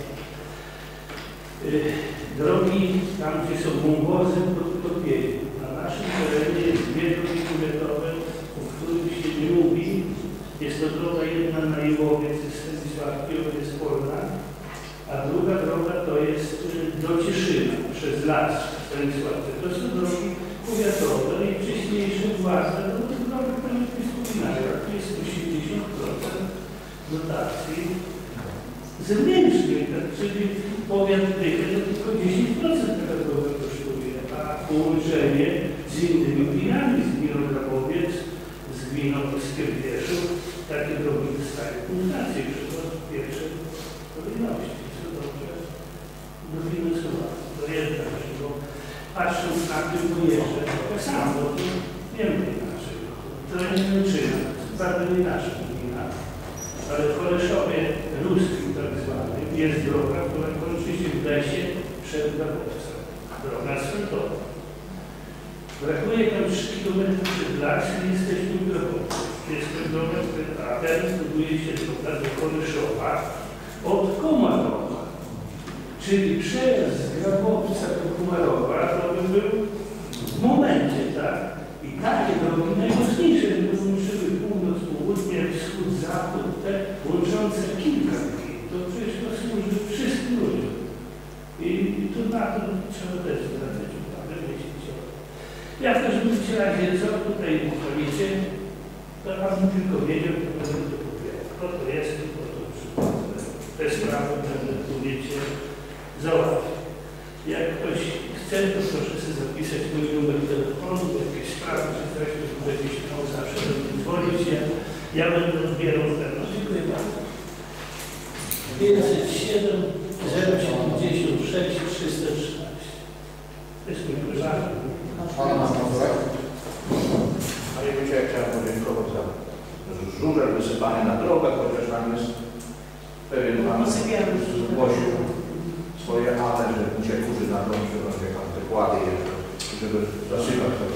Drogi tam, gdzie są wąwozy, to biegi. Na naszym terenie jest dwie drogi powiatowe, o których się nie mówi. Jest to droga jedna na Jełowiec, jest Stanisławki, jest Polna, a druga droga to jest do Cieszyna, przez las Stanisławki. To są drogi powiatowe i wcześniejsze władze, no to drogi polityki wspominają, to jest osiemdziesiąt procent dotacji zewnętrznej, tak, czyli powiat Dychy to tylko dziesięć procent taka droga kosztuje, a połączenie z innymi gminami, z gminą Grabowiec, z gminą Skierpieszów, takie drogi dostają fundację, że to pierwsze kolejności, co dobrze dofinansowane. To jedna rzecz, bo patrząc na tym bojerze, to samo, to wiemy inaczej. To nie Męczyna, bardzo nasza gmina, ale w Koleszowie Ruskim tak zwanym jest droga, która kończy się w lesie przed Grabowcem. Droga asfaltowa. Brakuje tam trzy kilometry przed las i jesteśmy w Grabowcu. Jest to droga, a teraz buduje się droga do Koleszowa od Komarowa. Czyli przez Grabowca do Komarowa to by był w momencie, tak? I takie drogi najmocniejsze, bo łączyły północ, południe, wschód, zachód, te łączące kilka gmin. To przecież to służy wszystkim ludziom. I, i tu na to trzeba też zwracać uwagę, myśleć o tym. Ja w każdym razie, co tutaj powiecie, to pan tylko wiedział, to będę to powiedział. Kto to jest, kto to przypadek. Te sprawy będę umiecie załatwić. Jak ktoś chce, to proszę sobie zapisać mój numer telefonu, jakieś sprawy, czy coś, to będzie się miał zawsze do mnie dzwonić. Ja, ja będę odbierał ten. No, dziękuję bardzo. pięćset siedem zero siedemdziesiąt sześć trzysta trzynaście. To jest mój prywatny. Pana masz nazwę? Panie Wójcie, ja chciałem podziękować za żurzel wysypany na drogach, chociaż tam jest pewien pan zgłosił swoje ale, że niektórzy na dom że tam te kłady jeżdżą, żeby zasypać to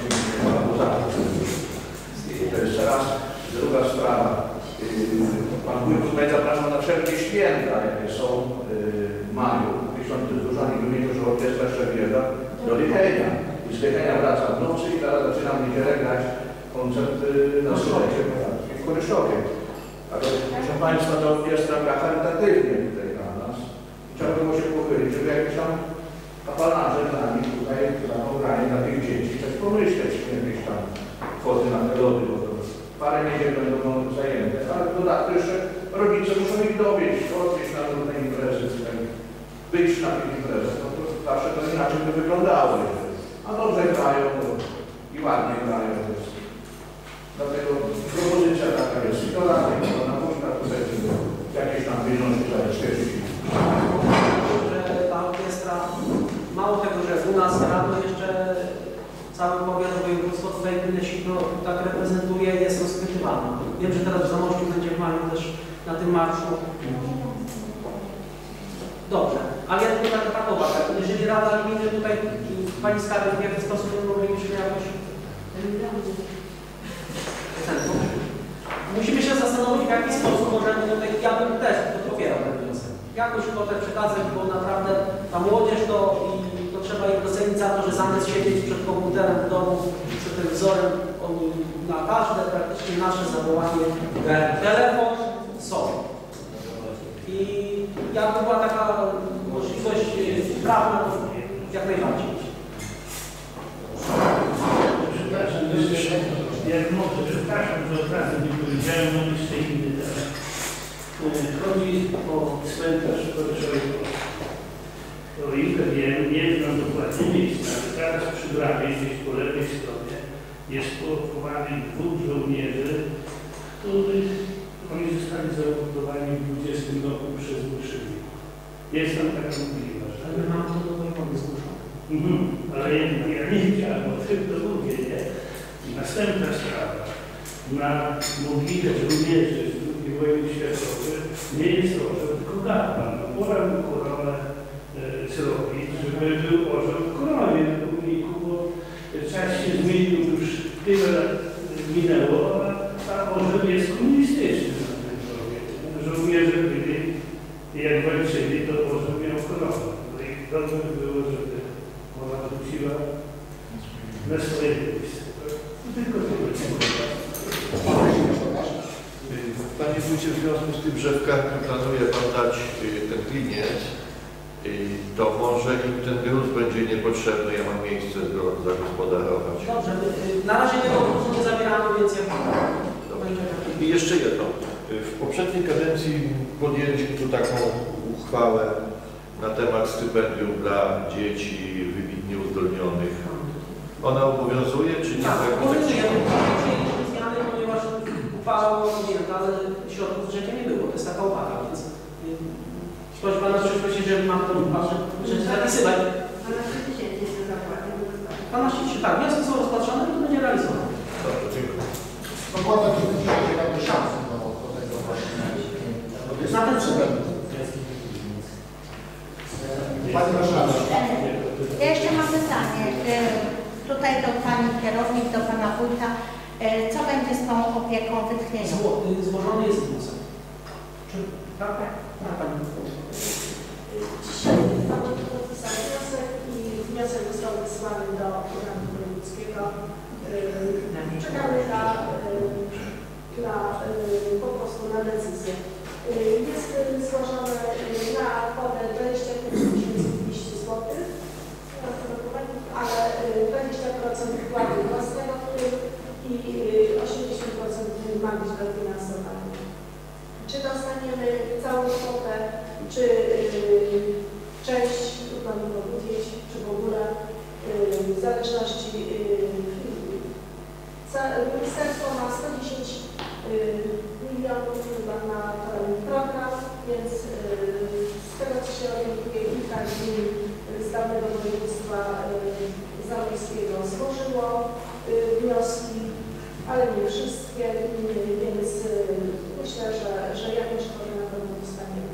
I to jest raz. Druga sprawa. Pan Wójt tutaj zapraszał na wszelkie święta, jakie są w maju. Tysiące złożonych wymienił, że orkiestra jeszcze wjeżdża do Dychenia. I z Dychenia wraca w nocy i teraz zaczynam w niedzielę grać koncert na stulecie w Koleszowie. Ale proszę Państwa, to orkiestra gra charytatywnie tutaj dla nas. Chciałbym się pochylić, żeby jakieś tam kapalarze dla nich tutaj za pogranie dla tych dzieci coś pomyśleć, jakieś tam kwoty na te lody, bo to parę niedziel będą zajęte, ale w dodatku jeszcze rodzice muszą ich dowieść, odwieźć na różne imprezy, być na tych imprezach, no to zawsze to inaczej by wyglądało. A dobrze grają i ładnie grają. Dlatego propozycja taka jest. I to dalej, to na można tutaj jakieś tam pieniądze zabezpieczyć. Ta orkiestra, mało tego, że u nas gra, to jeszcze cały powiat województwo tutaj gminy Świdno tak reprezentuje, jest rozpytywana. Wiem, że teraz w Zamościu będzie w maju też na tym marszu. Dobrze, ale ja tylko tak takowa, tak? Jeżeli Rada Gminy tutaj, Pani Skarbnik, w jaki sposób moglibyśmy jakoś... Musimy się zastanowić, w jaki sposób możemy tutaj, ja bym też popierał ten wniosek. Jakąś kwotę przekazać, bo naprawdę ta młodzież to, i to trzeba ich docenić za to, że zamiast siedzieć przed komputerem w domu, przed telewizorem, oni na każde praktycznie nasze zawołanie, telefon są. I jakby była taka możliwość prawna, to jak najbardziej. Przepraszam, jak może, przepraszam, że od razu nie powiedziałem, mam jeszcze inny temat. Chodzi o cmentarz Koreszowej. O ile wiem, nie znam dokładnie miejsca, ale teraz przy bramie, gdzieś po lewej stronie, jest pochowanych dwóch żołnierzy, których oni zostali zamordowani w dwudziestym roku przez bolszewików. Jest tam taka możliwość. Ale my mamy to do wojny zgłoszone. Mhm, ale jednak ja nie chciałem o tym, to mówię, nie? I następna sprawa. Na modlitę żołnierzy z drugiej wojny światowej nie jest orzeł, tylko garban. No, pora mu koronę e, zrobić, żeby był orzeł w koronie na pomniku, bo czas się zmienił, już tyle lat minęło, a, a orzeł jest komunistyczny na tym koronie. Żołnierze byli, jak walczyli, to orzeł miał koronę. No i dobrze by było, żeby ona wróciła na swoje miejsce. Tylko tyle. Panie Wójcie, w związku z tym, że w kartę planuje Pan dać ten kliniec, to może im ten gruz będzie niepotrzebny, ja mam miejsce go zagospodarować. Dobrze, na razie tego gruzu nie zabieramy, więc jak... I jeszcze jedno. W poprzedniej kadencji podjęliśmy tu taką uchwałę na temat stypendium dla dzieci wybitnie uzdolnionych. Ona obowiązuje, czy nie? Tak, obowiązuje. Przyjęliśmy zmiany, ponieważ uchwała była podjęta, ale środków w życiu nie było. To jest taka uwaga, więc proszę Pana w przyszłości, jeżeli mam to rzeczy zapisywać. dwanaście tysięcy jest zapłaty. dwanaście tysięcy, tak, wnioski są rozpatrzone, to będzie realizowane. Dobrze, dziękuję. Dokładnie to będzie jakby szansę do tego właśnie. Na ten cel. Pani Marszałek. Ja jeszcze mam pytanie. Tutaj do Pani kierownik, do Pana Wójta. Co będzie z tą opieką wytchnieniową? Zło, złożony jest wniosek. Czy tak? Tak, Pani. Dzisiaj mamy podpisany wniosek i wniosek został wysłany do Urzędu Wojewódzkiego. Czekamy na, na, po prostu na decyzję. Jest złożone na kwotę dwadzieścia pięć tysięcy dwieście złotych, ale dwadzieścia procent wkładu własnego i osiemdziesiąt procent ma być dofinansowane. Czy dostaniemy całą kwotę, czy część, trudno mi powiedzieć, czy w ogóle w zależności. Ministerstwo ma sto dziesięć milionów chyba na ten program, więc z tego co się orientuje, kilka gmin z dawnego województwa zamojskiego złożyło wnioski, ale nie wszystkie, więc myślę, że, że jakąś kwotę na pewno dostaniemy.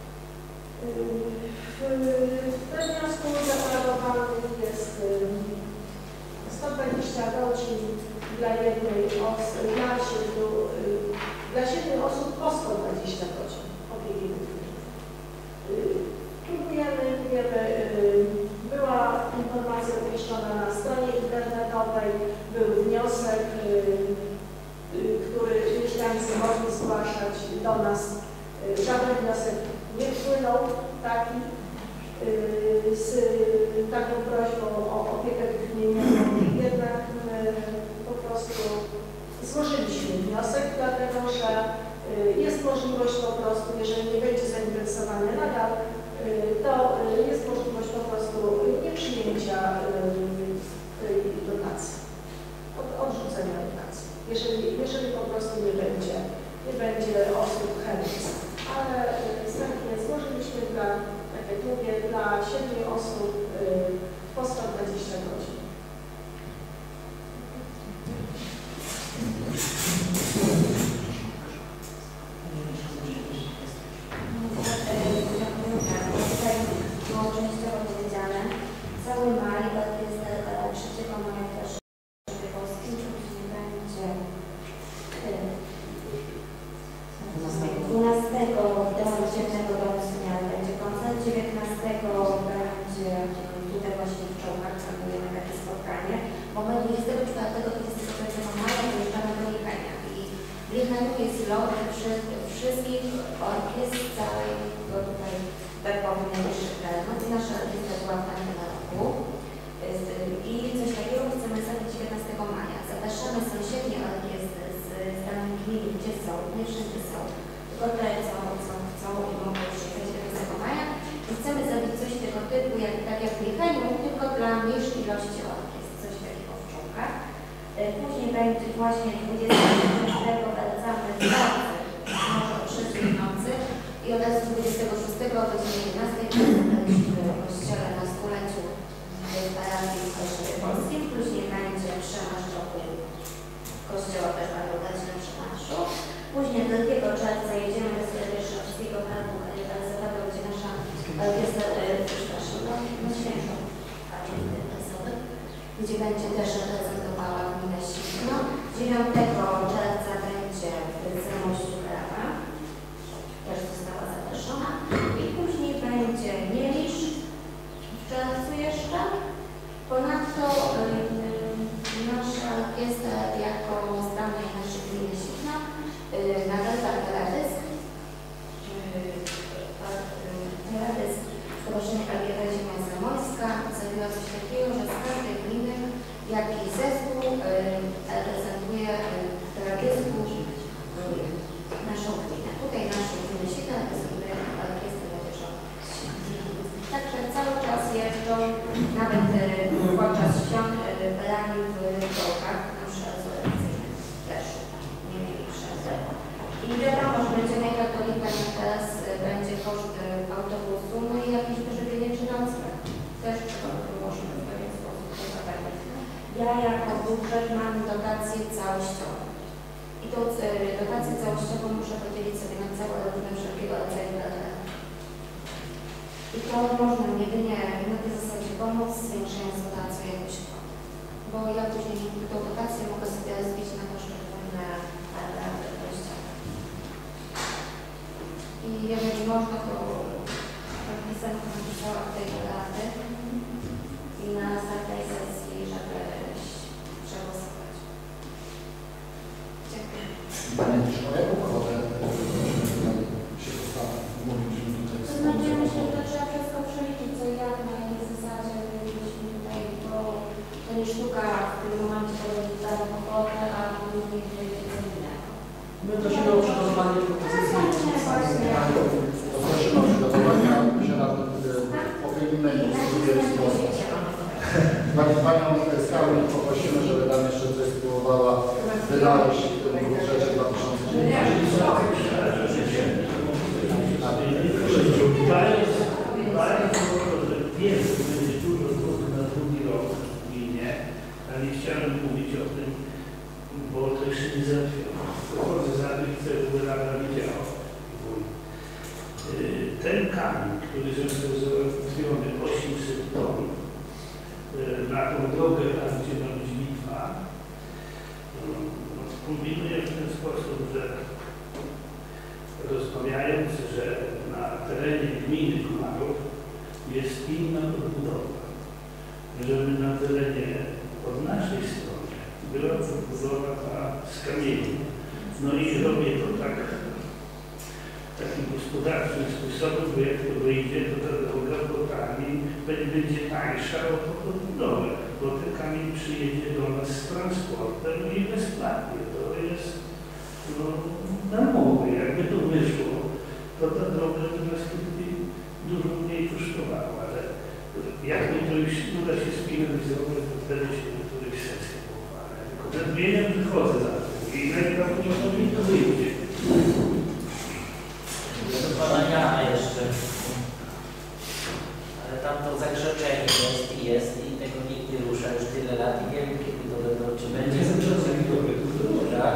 W tym wniosku zaplanowanych jest sto dwadzieścia godzin dla jednej osoby, dla siedmiu, dla siedmiu osób po sto dwadzieścia godzin opieki wytchnieniowej. Próbujemy, wiemy, była informacja umieszczona na stronie internetowej, był wniosek, który mieszkańcy mogli zgłaszać do nas. Żaden wniosek nie wpłynął taki z taką prośbą o opiekę wytchnieniową. Jednak po prostu złożyliśmy wniosek, dlatego że jest możliwość po prostu, jeżeli nie będzie zainteresowania nadal, to jest możliwość po prostu nieprzyjęcia tej dotacji, od, odrzucenia dotacji, jeżeli, jeżeli po prostu nie będzie, nie będzie osób chętnych. Ale wstępnie złożyliśmy dla, tak jak mówię, dla siedmiu osób po sto dwadzieścia godzin. Kwiecheniu jest lot wszystkich orkiestr całej, bo tutaj tak powiem najwyższych terenów. Nasza orkiestra była w tamtym roku. I coś takiego chcemy zrobić dziewiętnastego maja. Zapraszamy sąsiednie orkiestry z danej gminy, gdzie są, nie wszyscy są, tylko te, co, co chcą i mogą przyjechać dziewiętnastego maja. I chcemy zrobić coś tego typu, jak, tak jak w Kwiecheniu, tylko dla mniejszej ilości orkiestr, coś takiego w Członkach. Później będzie właśnie dwudziestego piątego wracamy w nocy, może o trzeciej w nocy i od razu dwudziestego szóstego o godzinie jedenastej w kościele na stuleciu w parafii w Kościele Polskim. Później będzie przemarsz wokół kościoła też bardzo dać na przemarszu. Później drugiego czerwca jedziemy do Sylwestrzowskiego Parku Karytatowego, gdzie nasza orkiestra, przepraszam, no, no święto, gdzie będzie też reprezentowała gminę Sikno. dziewiątego czerwca będzie w Zamościu Prawa, też została zaproszona. I później będzie Mielisz w czerwcu jeszcze. Ponadto yy, nasza orkiestra jako zdalnej naszej gminy Sikno yy, na Delta Teledysk, Teledysk Stowarzyszenia K G H Ziemia Zamojska zrobiła coś takiego, że z każdej gminy jakiś zespół yy, reprezentuje w teledysku yy, naszą gminę. Tutaj naszą gminę Sikno reprezentuje orkiestrę młodzieżową. Także cały czas jeżdżą, nawet yy, podczas świąt brali yy, w Członkach nasze rezurekcyjne też nie mieli przerwy. I wiadomo, że będzie najkatolika, jak teraz yy, będzie koszt yy, autobusu, no i jakieś wyżywienie czy nocleg. Też trzeba by było, żeby w pewien sposób to zapewnić. Ja jako budżet mam dotację całościową. I tą yy, dotację całościową muszę podzielić sobie na całe różne wszelkiego rodzaju programy. I to można jedynie na tej zasadzie pomóc, zwiększając dotację jakościową. Bo ja później tą dotację mogę sobie rozbić na poszczególne paragrafy wejściowe. I jeżeli można, to napisem napisała w tej rady i na następnej sesji, żeby przegłosować. Dziękuję. Panie Tyszko, jaką kwotę się została? Mówiliśmy tutaj. To znaczy, myślę, że to trzeba wszystko przeliczyć, co i jak, na jakiej zasadzie byśmy tutaj, bo to nie sztuka w tym momencie powiedzieć daną kwotę, a później wyjdzie co innego. My prosimy o przygotowanie propozycji. Prosimy o przygotowanie, my się na tym pochylimy i Pani Panią Skarbnik poprosimy, żeby tam jeszcze coś spróbowała wynaleźć w tym budżecie dwa tysiące dziewiętnastym. Wiem, że będzie dużo złotych na drugi rok w gminie, ale nie chciałem mówić o tym, bo to jeszcze nie załatwiono. Wychodzę za tym, chcę, żeby Rada wiedziała. Ten kamień, który został załatwiony osiemset ton na tą drogę, tam gdzie ma być bitwa, kombinuję w ten sposób, że rozmawiając, że na terenie gminy Komarów jest inna odbudowa, żeby na terenie od naszej strony była odbudowa ta z kamieni. No i robię to tak takim gospodarczym sposobem, bo jak to wyjdzie, to ta droga po kamień będzie tańsza od odbudowy, bo ten kamień przyjedzie do nas z transportem i bezpłatnie. To jest no, darmowe. Jakby to wyszło, to ta droga by nas dużo mniej kosztowała, ale jak mi to już uda się sfinalizować, to wtedy się na którejś sesji pochwalę. Tylko nadmieniam, wychodzę za to i najprawdopodobniej to wyjdzie. Do pana Jana jeszcze. Ale tam to zagrzeczenie jest i jest i tego nikt nie rusza już tyle lat i nie wiem kiedy to będą, czy będzie zagrzeczenie. Tak?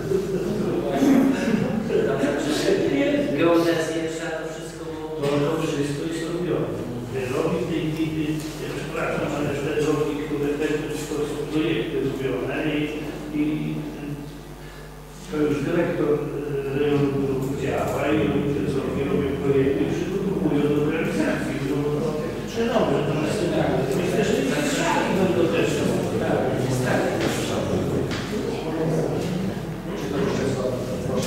Tam zagrzeczenie, geodezję trzeba to wszystko było. To, to wszystko jest robione. Robi w tej chwili, ja przepraszam, ale te drogi, które też są projekty robione i, i to już dyrektor rejonu działa i oni te drogi robią projekty i przygotowują do realizacji. No to dobrze, to następnie. Myślę, że i tak będą też. Czy to już jest proszę.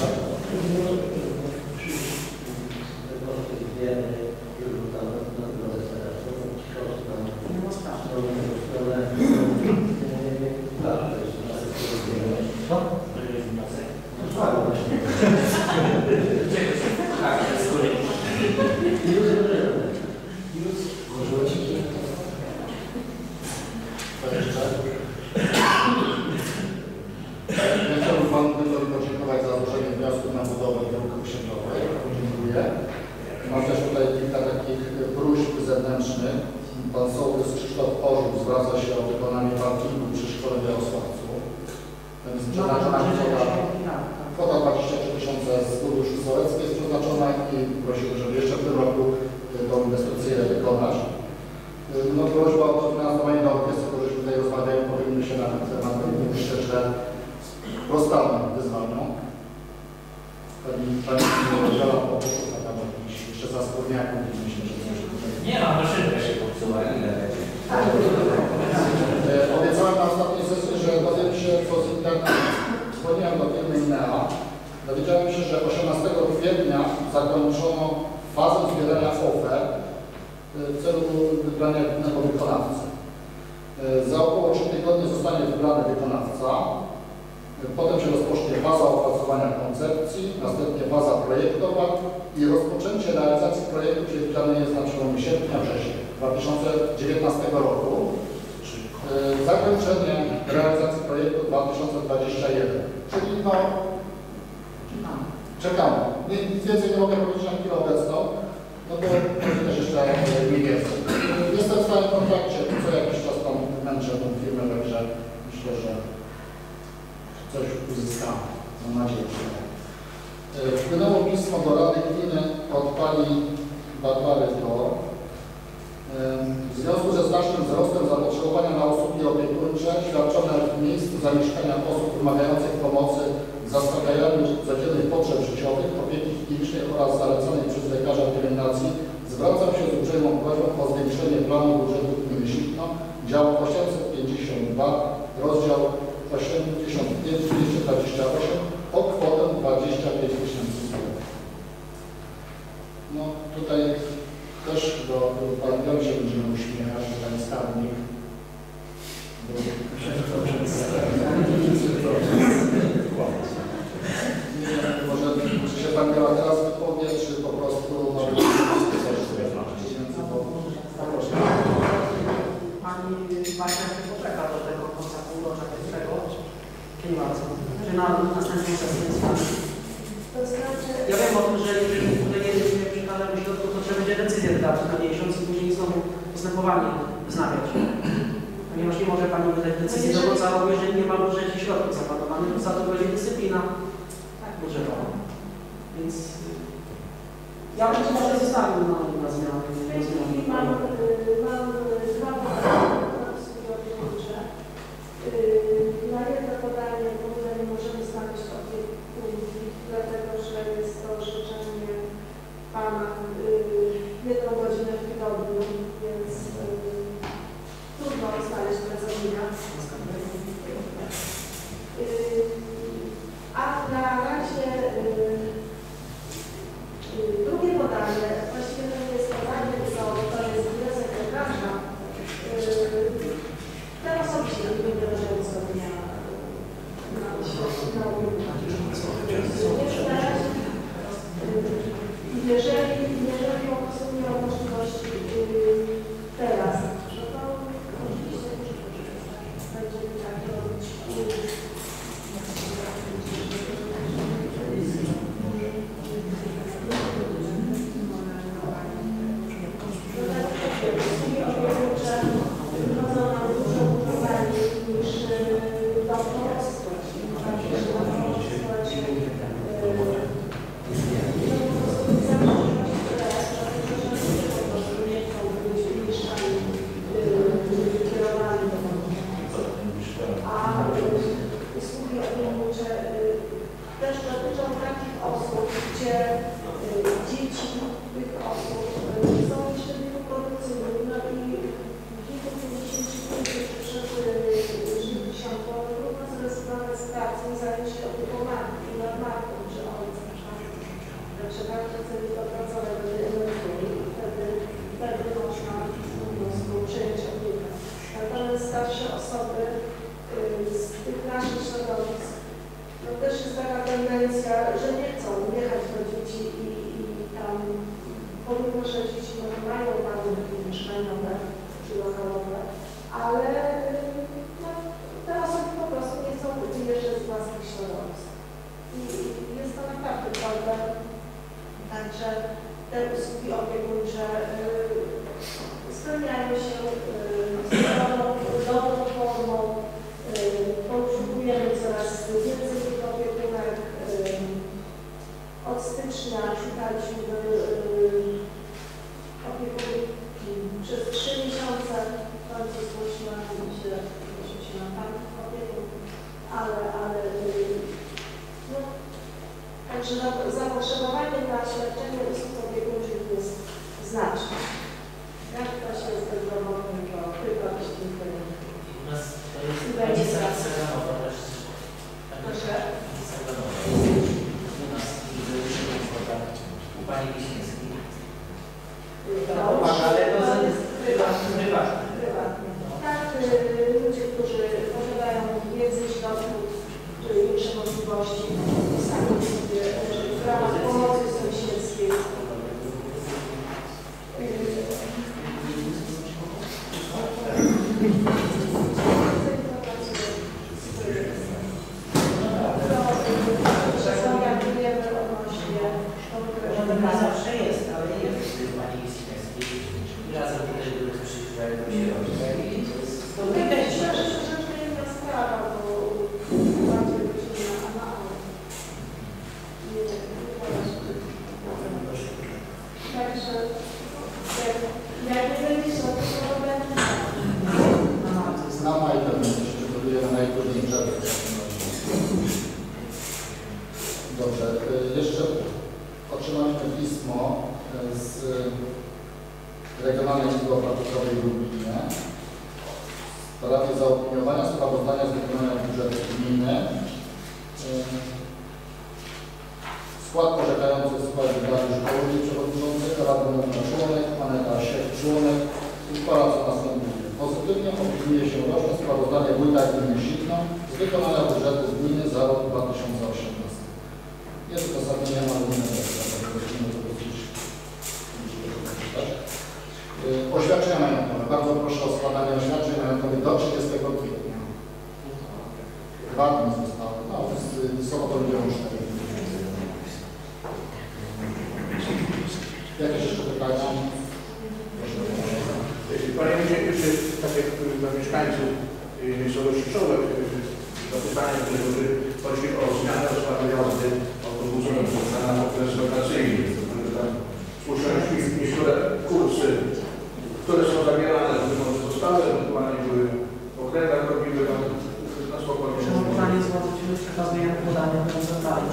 Tak, to jest kolejny. Ja chciałbym Panu Dyktorowi podziękować za złożenie wniosku na budowę działki księgowej. Dziękuję. Mam też tutaj kilka takich próśb zewnętrznych. Pan sołtys Krzysztof Orzów zwraca się o wykonanie parkingu przy szkole w Jarosławcu. Jest przeznaczona kwota, kwota dwadzieścia trzy tysiące z funduszu sołeckiego jest przeznaczona i prosimy, żeby jeszcze w tym roku tą inwestycję wykonać. No prośba o dofinansowanie na orkiestrę, bo żeśmy tutaj rozmawiali, powinny się na ten temat, myślę, że prostami wyzwanią. Pani Pani Jola poszła na temat jeszcze za skórniaków i myślę, że coś tutaj... Nie ma, maszynka się popsuła, ile będzie. Obiecałem na ostatniej sesji, że dowiem się, co z internetem. Dzwoniłem do firmy Inea. Dowiedziałem się, że osiemnastego kwietnia zakończono fazę zbierania ofert w celu wybrania głównego wykonawcy. Za około trzy tygodnie zostanie wybrany wykonawca. Potem się rozpocznie faza opracowania koncepcji, następnie faza projektowa i rozpoczęcie realizacji projektu przewidziane jest na przełomie sierpnia-września dwa tysiące dziewiętnastego roku. Zakończenie realizacji projektu dwa tysiące dwudziestego pierwszego. Czyli no, czekamy. Nic więcej nie mogę powiedzieć na chwilę obecną, no bo też jeszcze nie wiedzą. Jestem w stałym kontakcie, co jakiś czas tam męczę tą firmę, także myślę, że coś uzyskamy. Mam nadzieję, że tak. Wpłynęło pismo do Rady Gminy od pani Barbary Tor. W związku ze znacznym wzrostem zapotrzebowania na usługi opiekuńcze świadczone w miejscu zamieszkania osób wymagających pomocy w zaspokajaniem codziennych potrzeb życiowych, opieki klinicznej oraz zaleconej przez lekarza pielęgnacji, zwracam się z uprzejmą prośbą o zwiększenie planu budżetu gminy Sitno, dział osiemset pięćdziesiąt dwa, rozdział osiemdziesiąt pięć dwieście dwadzieścia osiem o kwotę dwadzieścia pięć tysięcy złotych. No tutaj też do Pan się będziemy uśmiechać, że Pani skarbnik. Może czy się Pan miała teraz wypowie, czy po prostu może Pani Basia się poczeka do tego końca półrocza tego, nie ma co, że na następną sesję jest Pani. To znaczy... Ja wiem o tym, że jeżeli tutaj nie jest przekazane środków, to trzeba będzie decyzję wydać na miesiąc i później znowu postępowanie wznawiać. Ponieważ nie może Pani wydać decyzji do końca roku, jeżeli nie ma w budżecie środków zaplanowanych, to za to będzie dyscyplina budżetowa. Więc ja bym Ci może zostawił na, na zmianę. Mam, mam dwa podania na współpracę. Na jedno podanie w ogóle nie możemy znaleźć opiekunki, dlatego że jest to życzenie Pana jedną godzinę w tygodniu, więc trudno znaleźć pracownika. A na razie drugie podanie, właściwie to nie jest podanie, to, to jest wniosek lekarza. Te osoby się nie wyrażają sobie na Jeżeli, jeżeli po prostu nie ma możliwości teraz, no to oczywiście będziemy tak robić. no też jest taka tendencja, że nie chcą jechać do dzieci i, i tam, pomimo że dzieci może mają warunki mieszkaniowe czy lokalowe, ale no, te osoby po prostu nie chcą wyjeżdżać z własnych środowisk. I jest to naprawdę problem. Także te usługi opiekuńcze yy, spełniają się yy, dobrą formą. Yy, poszukujemy coraz więcej tych opiekunek. Yy, od stycznia szukaliśmy do yy, opiekunki przez trzy miesiące. W końcu zgłosiłam się, zgłosił się na pan opiekun, ale, ale yy, no, także zapotrzebowanie na świadczenie usług opiekuńczych jest znaczne. Jak ktoś jest bezrobotny, to chyba byś tym U nas to jest pani Saganowa też. Proszę? Pani Saganowa. U nas u pani Wiśniewskiej. Ale to jest prywatne. Tak, ludzie, którzy posiadają więcej środków, większe możliwości, sami sobie w ramach pomocy sąsiedzkiej. Zorientujemy odnośnie Ona zawsze jest, ale nie jest w pani Wiśniewskiej. Razem tutaj były przyjrzeć do środka i to jest... To myślę, że to inna sprawa, bo bardziej byśmy na mało. Nie, nie Także jak nie będzie środków, to będzie na maj pewnie się przygotujemy najpóźniej czerwcu. Dobrze, jeszcze otrzymaliśmy pismo z Regionalnej Izby Obrachunkowej w Lublinie w sprawie zaopiniowania sprawozdania z wykonania budżetu gminy. Skład orzekający w składzie Dariusz Kołodziej, przewodniczący, Radny Mówna członek, Aneta Siek członek. Uchwała co następuje. Pozytywnie opiniuje się roczne sprawozdanie Wójta Gminy Sitno z wykonania budżetu gminy za rok dwa tysiące osiemnasty. Jest uzasadnienie, ale nie będę to dosyć. Oświadczenia majątkowe. Bardzo proszę o składanie oświadczeń majątkowych do trzydziestego kwietnia. Dwa dni zostały. No, z sobotą dzieją cztery. Jakieś jeszcze pytania? Panie Ministrze, jeszcze tak jak dla mieszkańców miejscowości Czołek, zapytanie, które chodzi o zmianę rozkładu jazdy autobusem na okres wakacyjny. Słyszeliśmy niektóre kursy, które są zabierane, może zostały, ewentualnie były w okręgach robiły na spokojnie. Przewodniczący złożymy, przekazujemy podania do centrali.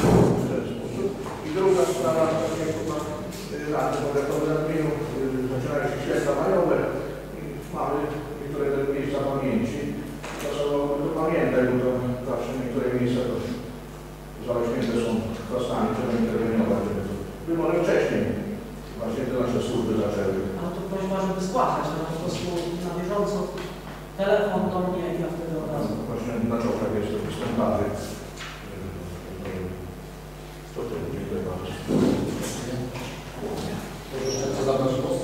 I druga sprawa, tak jak pan radny powiatowy nadmienił, zaczynają się święta majowe i mamy niektóre te miejsca pamięci. To są, to pamiętaj, bo to zawsze niektóre miejsca to zaoświęte są chwastami, trzeba interweniować. By może wcześniej właśnie te nasze służby zaczęły. Ale to prośba, żeby zgłaszać, no po prostu na bieżąco telefon do mnie i ja wtedy od razu. Właśnie na czopach jest to występary. To tyle, dziękuję bardzo. Może jeszcze chcę zabrać głos?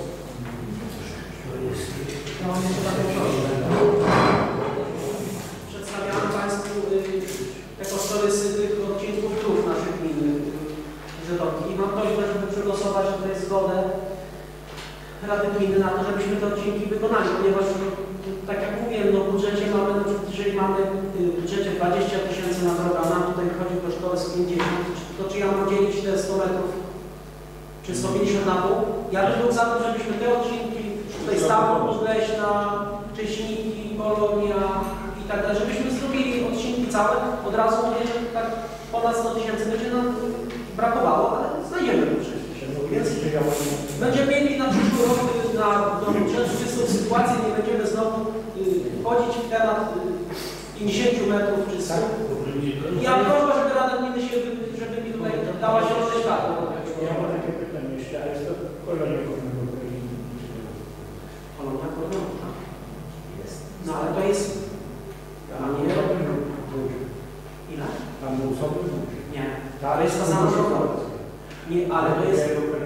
Ja mam jeszcze taką prośbę. Przedstawiałem Państwu te kosztorysy tych odcinków dróg naszych gminy Żydoki. I mam prośbę, żeby przegłosować tutaj zgodę Rady Gminy na to, żebyśmy te odcinki wykonali, ponieważ no, tak jak mówiłem, no w budżecie mamy, no, jeżeli mamy w budżecie dwadzieścia tysięcy na drogę, a nam tutaj wychodzi kosztorys pięćdziesiąt, to czy ja mam dzielić te sto metrów czy sto pięćdziesiąt na pół? Ja bym był za to, żebyśmy te odcinki tutaj Stawu, Podleśna, Cześniki, Polonia i tak dalej, żebyśmy zrobili odcinki całe, od razu mówię, że tak ponad sto tysięcy będzie nam brakowało, ale znajdziemy to przecież. Więc będziemy mieli na przyszły rok na budżetu czystą sytuację, nie będziemy znowu wchodzić w temat pięćdziesięciu metrów czy stu. Ja proszę, żeby Rada Gminy się, żeby mi tutaj dała zielone światło. Ja mam takie pytanie jeszcze, ale jest to kolonia Kornego. Kolonia Kornego. No ale to jest... A nie... Ile? Tam Nie, to jest ta sama droga. Nie, ale to jest...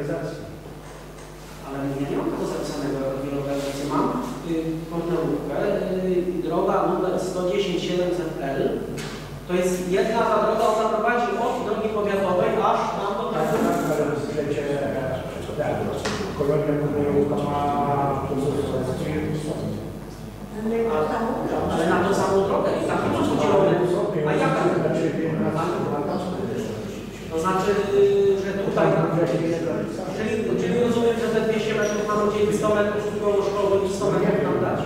Ale ja nie mam tego zapisanego wielokalizację. Mam kornerówkę, y, droga numer sto dziesięć siedemset L. To jest jedna ta droga, ona prowadzi od drogi powiatowej aż tam do tak, tak, ale w sklepie, tak, kolonia Kornerówka ma ale na tą samą drogę i tam nie masz udzielone. A jaka? To znaczy, że tutaj, czyli, czyli rozumiem, że te dwieście metrów mamy gdzieś sto metrów szkoły szkoły i sto metrów nam dać.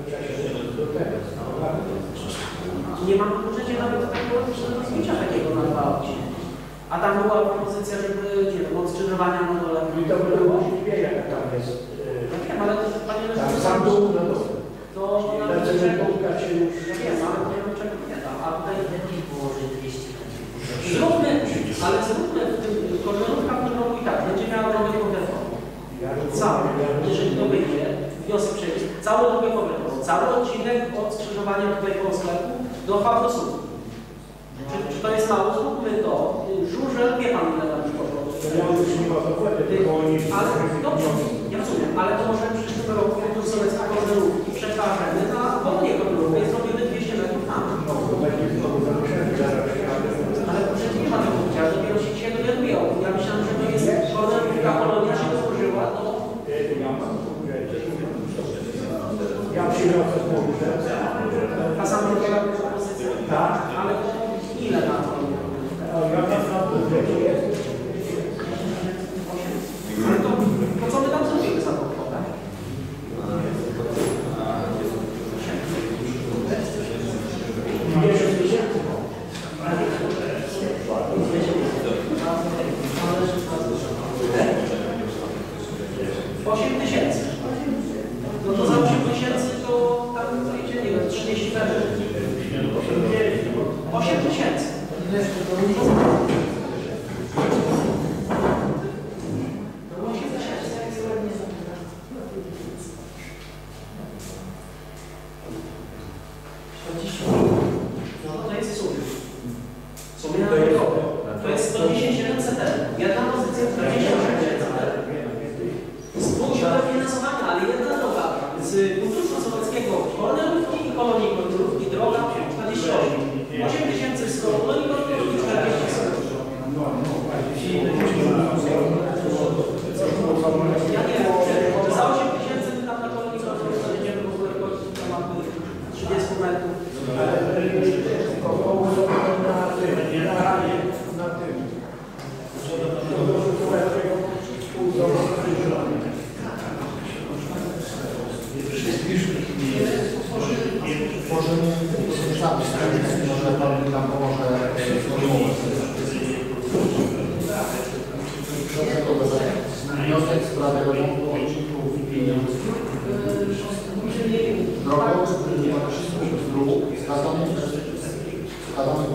Nie mam w budżecie nawet takiego zdjęcia takiego na dwa odcinki. A tam była propozycja, żeby, nie wiem, od skrzyżowania na dole. I to było wie, jaka tam jest. Ja wiem, ale to panie tam sam dół na dół. To nawet czego, ja wiem, ale to ja czego nie da. A tutaj zróbmy, ale zróbmy w tym kornerówka w tym roku i tak, będzie miała drogę powiatową. Cały, jeżeli to wyjdzie, wniosek przejdzie, całą drogę powiatową, cały odcinek od skrzyżowania tutaj po sklepu do Fabrosudu. Czy, czy to jest mało? Zróbmy to. Żurzel, wie pan ile tam już poszło. Ale dobrze, ja rozumiem, ale to może w przyszłym roku do Solecka kornerówki przekażemy na wolnie kornerówkę i zrobimy dwieście metrów tam. Ale proszę, nie ma tego powiedziała, dopiero się dzisiaj dowiadują. Ja myślałem, że to jest kornerówka, Polonia się dołożyła, to... Ja przyniosę mówię. A sam robiła propozycję? Tak. Ale ile na to? Ja tam na budżecie jest. Ale to, to co my tam zrobimy za tą kwotę? dziesięć tysięcy. osiem tysięcy. No to za osiem tysięcy to tam zajdzie, nie wiem, trzydzieści metrów. osiem tysięcy. To jest sum. Sumie na drogę. To jest sto dziesięć siedemset L. Jedna pozycja czterdzieści osiem tysięcy L. Z dwóch źródeł finansowania, ale jedna droga. Z Funduszu Sowieckiego kornerówki i kolonii kornerówki droga czterdzieści osiem. osiem tysięcy z kolonii kornerówki czterdzieści osiem. Ja nie wiem, czy za osiem tysięcy tam na kolonii kornerówki będziemy w ogóle wchodzić w temat trzydzieści metrów. Na tym. Tworzymy zapis, może Pan nam pomoże sformułować. Wniosek w sprawie remontu odcinków pieniądzów. Drogowych dróg wskazanych wskazanych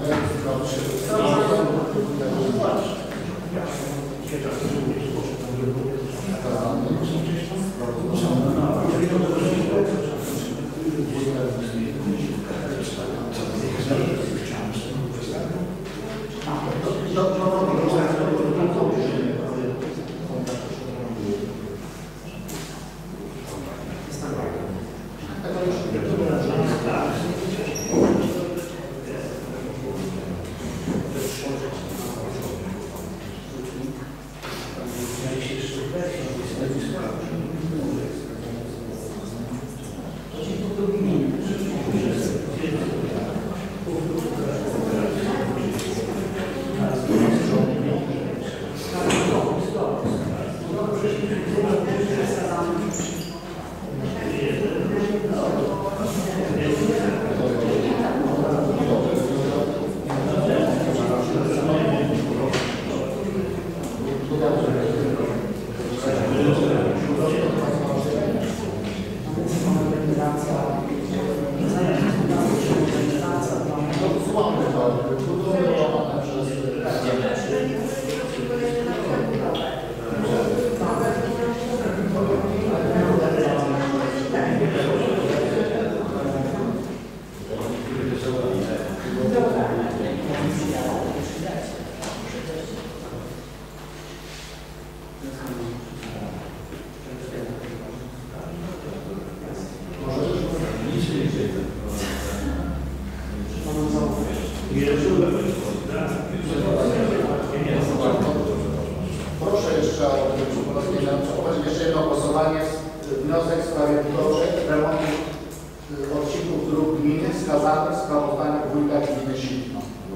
przeprowadzić jeszcze jedno głosowanie. Wniosek w sprawie budowy remontu odcinków dróg gminy wskazanych w sprawozdaniu wójta gminy Sitno.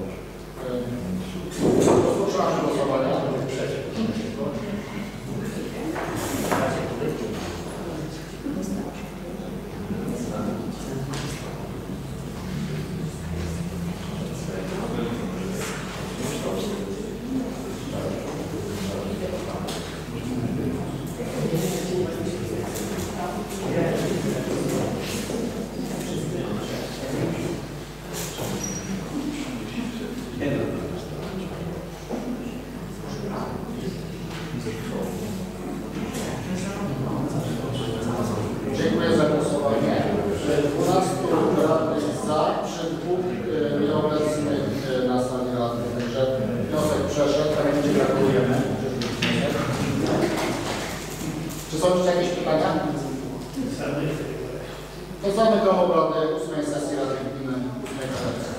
Rozpoczynamy głosowania. Dziękuję za głosowanie. dwunastu radnych za, przy dwóch e, nieobecnych e, na sali radnych. Także wniosek przeszedł. Panie Wójcie, gratulujemy. Czy są jeszcze jakieś pytania? To zamykam obrady ósmej sesji Rady Gminy ósmej kadencji.